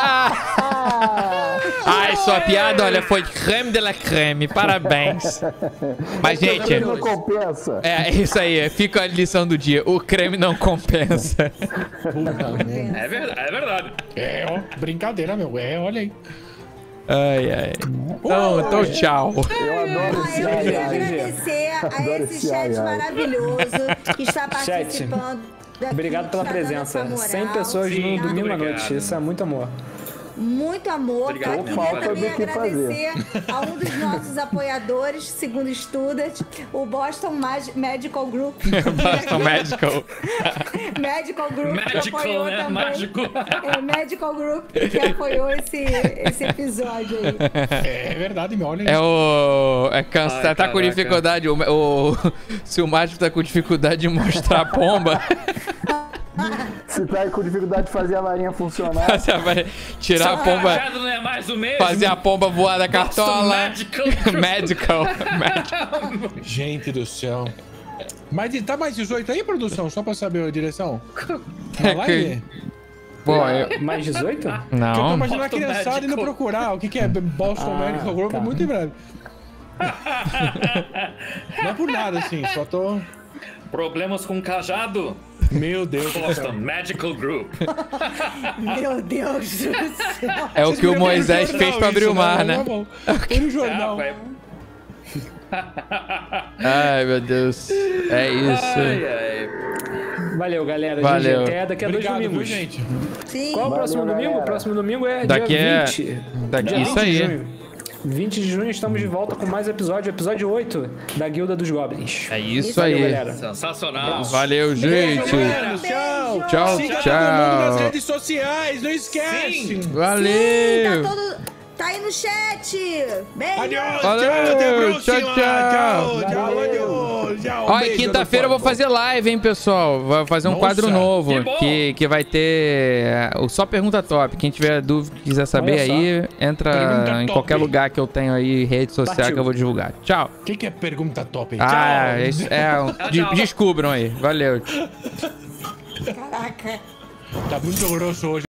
Speaker 1: Ai, sua piada, olha, foi creme de la creme. Parabéns. Mas,
Speaker 8: O
Speaker 1: gente,
Speaker 8: creme não compensa.
Speaker 1: é isso aí. Fica a lição do dia. O creme não compensa.
Speaker 10: Puta merda.
Speaker 7: É verdade, é verdade.
Speaker 10: É, ó, brincadeira, meu. É, olha aí.
Speaker 1: Ai, ai. Então, então tchau.
Speaker 8: Eu adoro
Speaker 6: Ah,
Speaker 8: esse
Speaker 6: eu
Speaker 8: ai,
Speaker 6: queria
Speaker 8: ai.
Speaker 6: agradecer a
Speaker 8: Adoro
Speaker 6: esse
Speaker 8: esse
Speaker 6: chat
Speaker 8: ai, ai.
Speaker 6: maravilhoso que está participando. daqui,
Speaker 2: Obrigado pela
Speaker 6: está dando
Speaker 2: presença.
Speaker 6: essa moral.
Speaker 2: cem pessoas no
Speaker 7: Sim,
Speaker 2: domingo à
Speaker 7: obrigado.
Speaker 2: noite. Isso é muito amor.
Speaker 6: Muito amor.
Speaker 7: Obrigado,
Speaker 6: Eu queria
Speaker 8: falta
Speaker 6: também
Speaker 8: do que
Speaker 6: agradecer a um dos nossos apoiadores, segundo Student, o Boston Mag- Medical Group.
Speaker 1: Boston Medical.
Speaker 6: Medical Group que
Speaker 7: Magical,
Speaker 6: apoiou
Speaker 7: né?
Speaker 6: também.
Speaker 7: Mágico.
Speaker 6: É, Medical Group que apoiou esse, esse episódio aí.
Speaker 10: É verdade, meu. Olha aí.
Speaker 1: É o. É cansa,
Speaker 7: Ai,
Speaker 1: tá com
Speaker 7: caraca.
Speaker 1: dificuldade. O, o, se o mágico tá com dificuldade de mostrar a pomba.
Speaker 8: Se tá com dificuldade de fazer a varinha funcionar.
Speaker 1: Tirar a pomba.
Speaker 7: Não é mais o mesmo.
Speaker 1: Fazer a pomba voar da cartola.
Speaker 7: Magical.
Speaker 1: Magical. Magical.
Speaker 10: Gente do céu. Mas tá mais dezoito aí, produção? Só pra saber a direção? Na live?
Speaker 1: Bom, eu...
Speaker 2: Mais dezoito?
Speaker 10: Porque eu tô
Speaker 1: Não.
Speaker 10: imaginando a criançada indo procurar o que, que é Boston
Speaker 2: Ah,
Speaker 10: Medical Group
Speaker 2: tá.
Speaker 10: muito em breve. Não é por nada, assim, só tô...
Speaker 7: Problemas com cajado?
Speaker 10: Meu Deus do
Speaker 7: Boston
Speaker 10: céu.
Speaker 7: Magical Group.
Speaker 6: Meu Deus do céu.
Speaker 1: É o que o Moisés fez pra abrir o mar, né?
Speaker 10: Foi no jornal.
Speaker 7: Ah, vai.
Speaker 1: Ai, meu Deus. É isso.
Speaker 7: Ai, ai.
Speaker 2: Valeu, galera.
Speaker 1: Valeu.
Speaker 2: G G, até daqui a
Speaker 10: Obrigado,
Speaker 2: dois
Speaker 10: viu,
Speaker 2: domingos.
Speaker 10: gente?
Speaker 6: Sim.
Speaker 2: Qual é o
Speaker 8: Valeu,
Speaker 2: próximo domingo?
Speaker 8: galera.
Speaker 2: O próximo domingo é
Speaker 1: Daqui
Speaker 2: dia
Speaker 1: é-
Speaker 2: vinte.
Speaker 1: Daqui,
Speaker 2: Dia
Speaker 1: isso
Speaker 2: vinte de
Speaker 1: aí.
Speaker 2: junho. vinte de junho estamos de volta com mais episódio, episódio oito da Guilda dos Goblins.
Speaker 1: É isso
Speaker 2: Valeu,
Speaker 1: aí.
Speaker 2: galera.
Speaker 7: Sensacional.
Speaker 1: Valeu, gente.
Speaker 10: Mano, tchau.
Speaker 1: Tchau,
Speaker 10: Siga todo mundo nas
Speaker 1: tchau.
Speaker 10: redes sociais, não esquece.
Speaker 7: Sim.
Speaker 1: Valeu.
Speaker 6: Tá todo... Tá aí no chat. Beijo.
Speaker 10: Adeus,
Speaker 1: Valeu,
Speaker 10: tchau, até a próxima.
Speaker 1: tchau, tchau.
Speaker 10: Tchau, tchau,
Speaker 2: Valeu.
Speaker 10: adeus. Tchau,
Speaker 1: Ó, e
Speaker 10: beijo,
Speaker 1: quinta-feira eu vou
Speaker 10: doutor.
Speaker 1: fazer live, hein, pessoal. Vou fazer um
Speaker 10: Nossa,
Speaker 1: quadro novo
Speaker 7: que bom.
Speaker 1: que, que vai ter é, o Só Pergunta Top. Quem tiver dúvida, quiser saber
Speaker 2: Olha só.
Speaker 1: aí, entra
Speaker 10: Pergunta
Speaker 1: em
Speaker 10: top.
Speaker 1: qualquer lugar que eu tenho aí, rede social,
Speaker 2: Partiu.
Speaker 1: que eu vou divulgar. Tchau.
Speaker 10: O que, que é pergunta top?
Speaker 1: Ah,
Speaker 10: Tchau.
Speaker 1: isso é, de- descubram aí. Valeu.
Speaker 6: Caraca.
Speaker 10: Tá muito grosso hoje.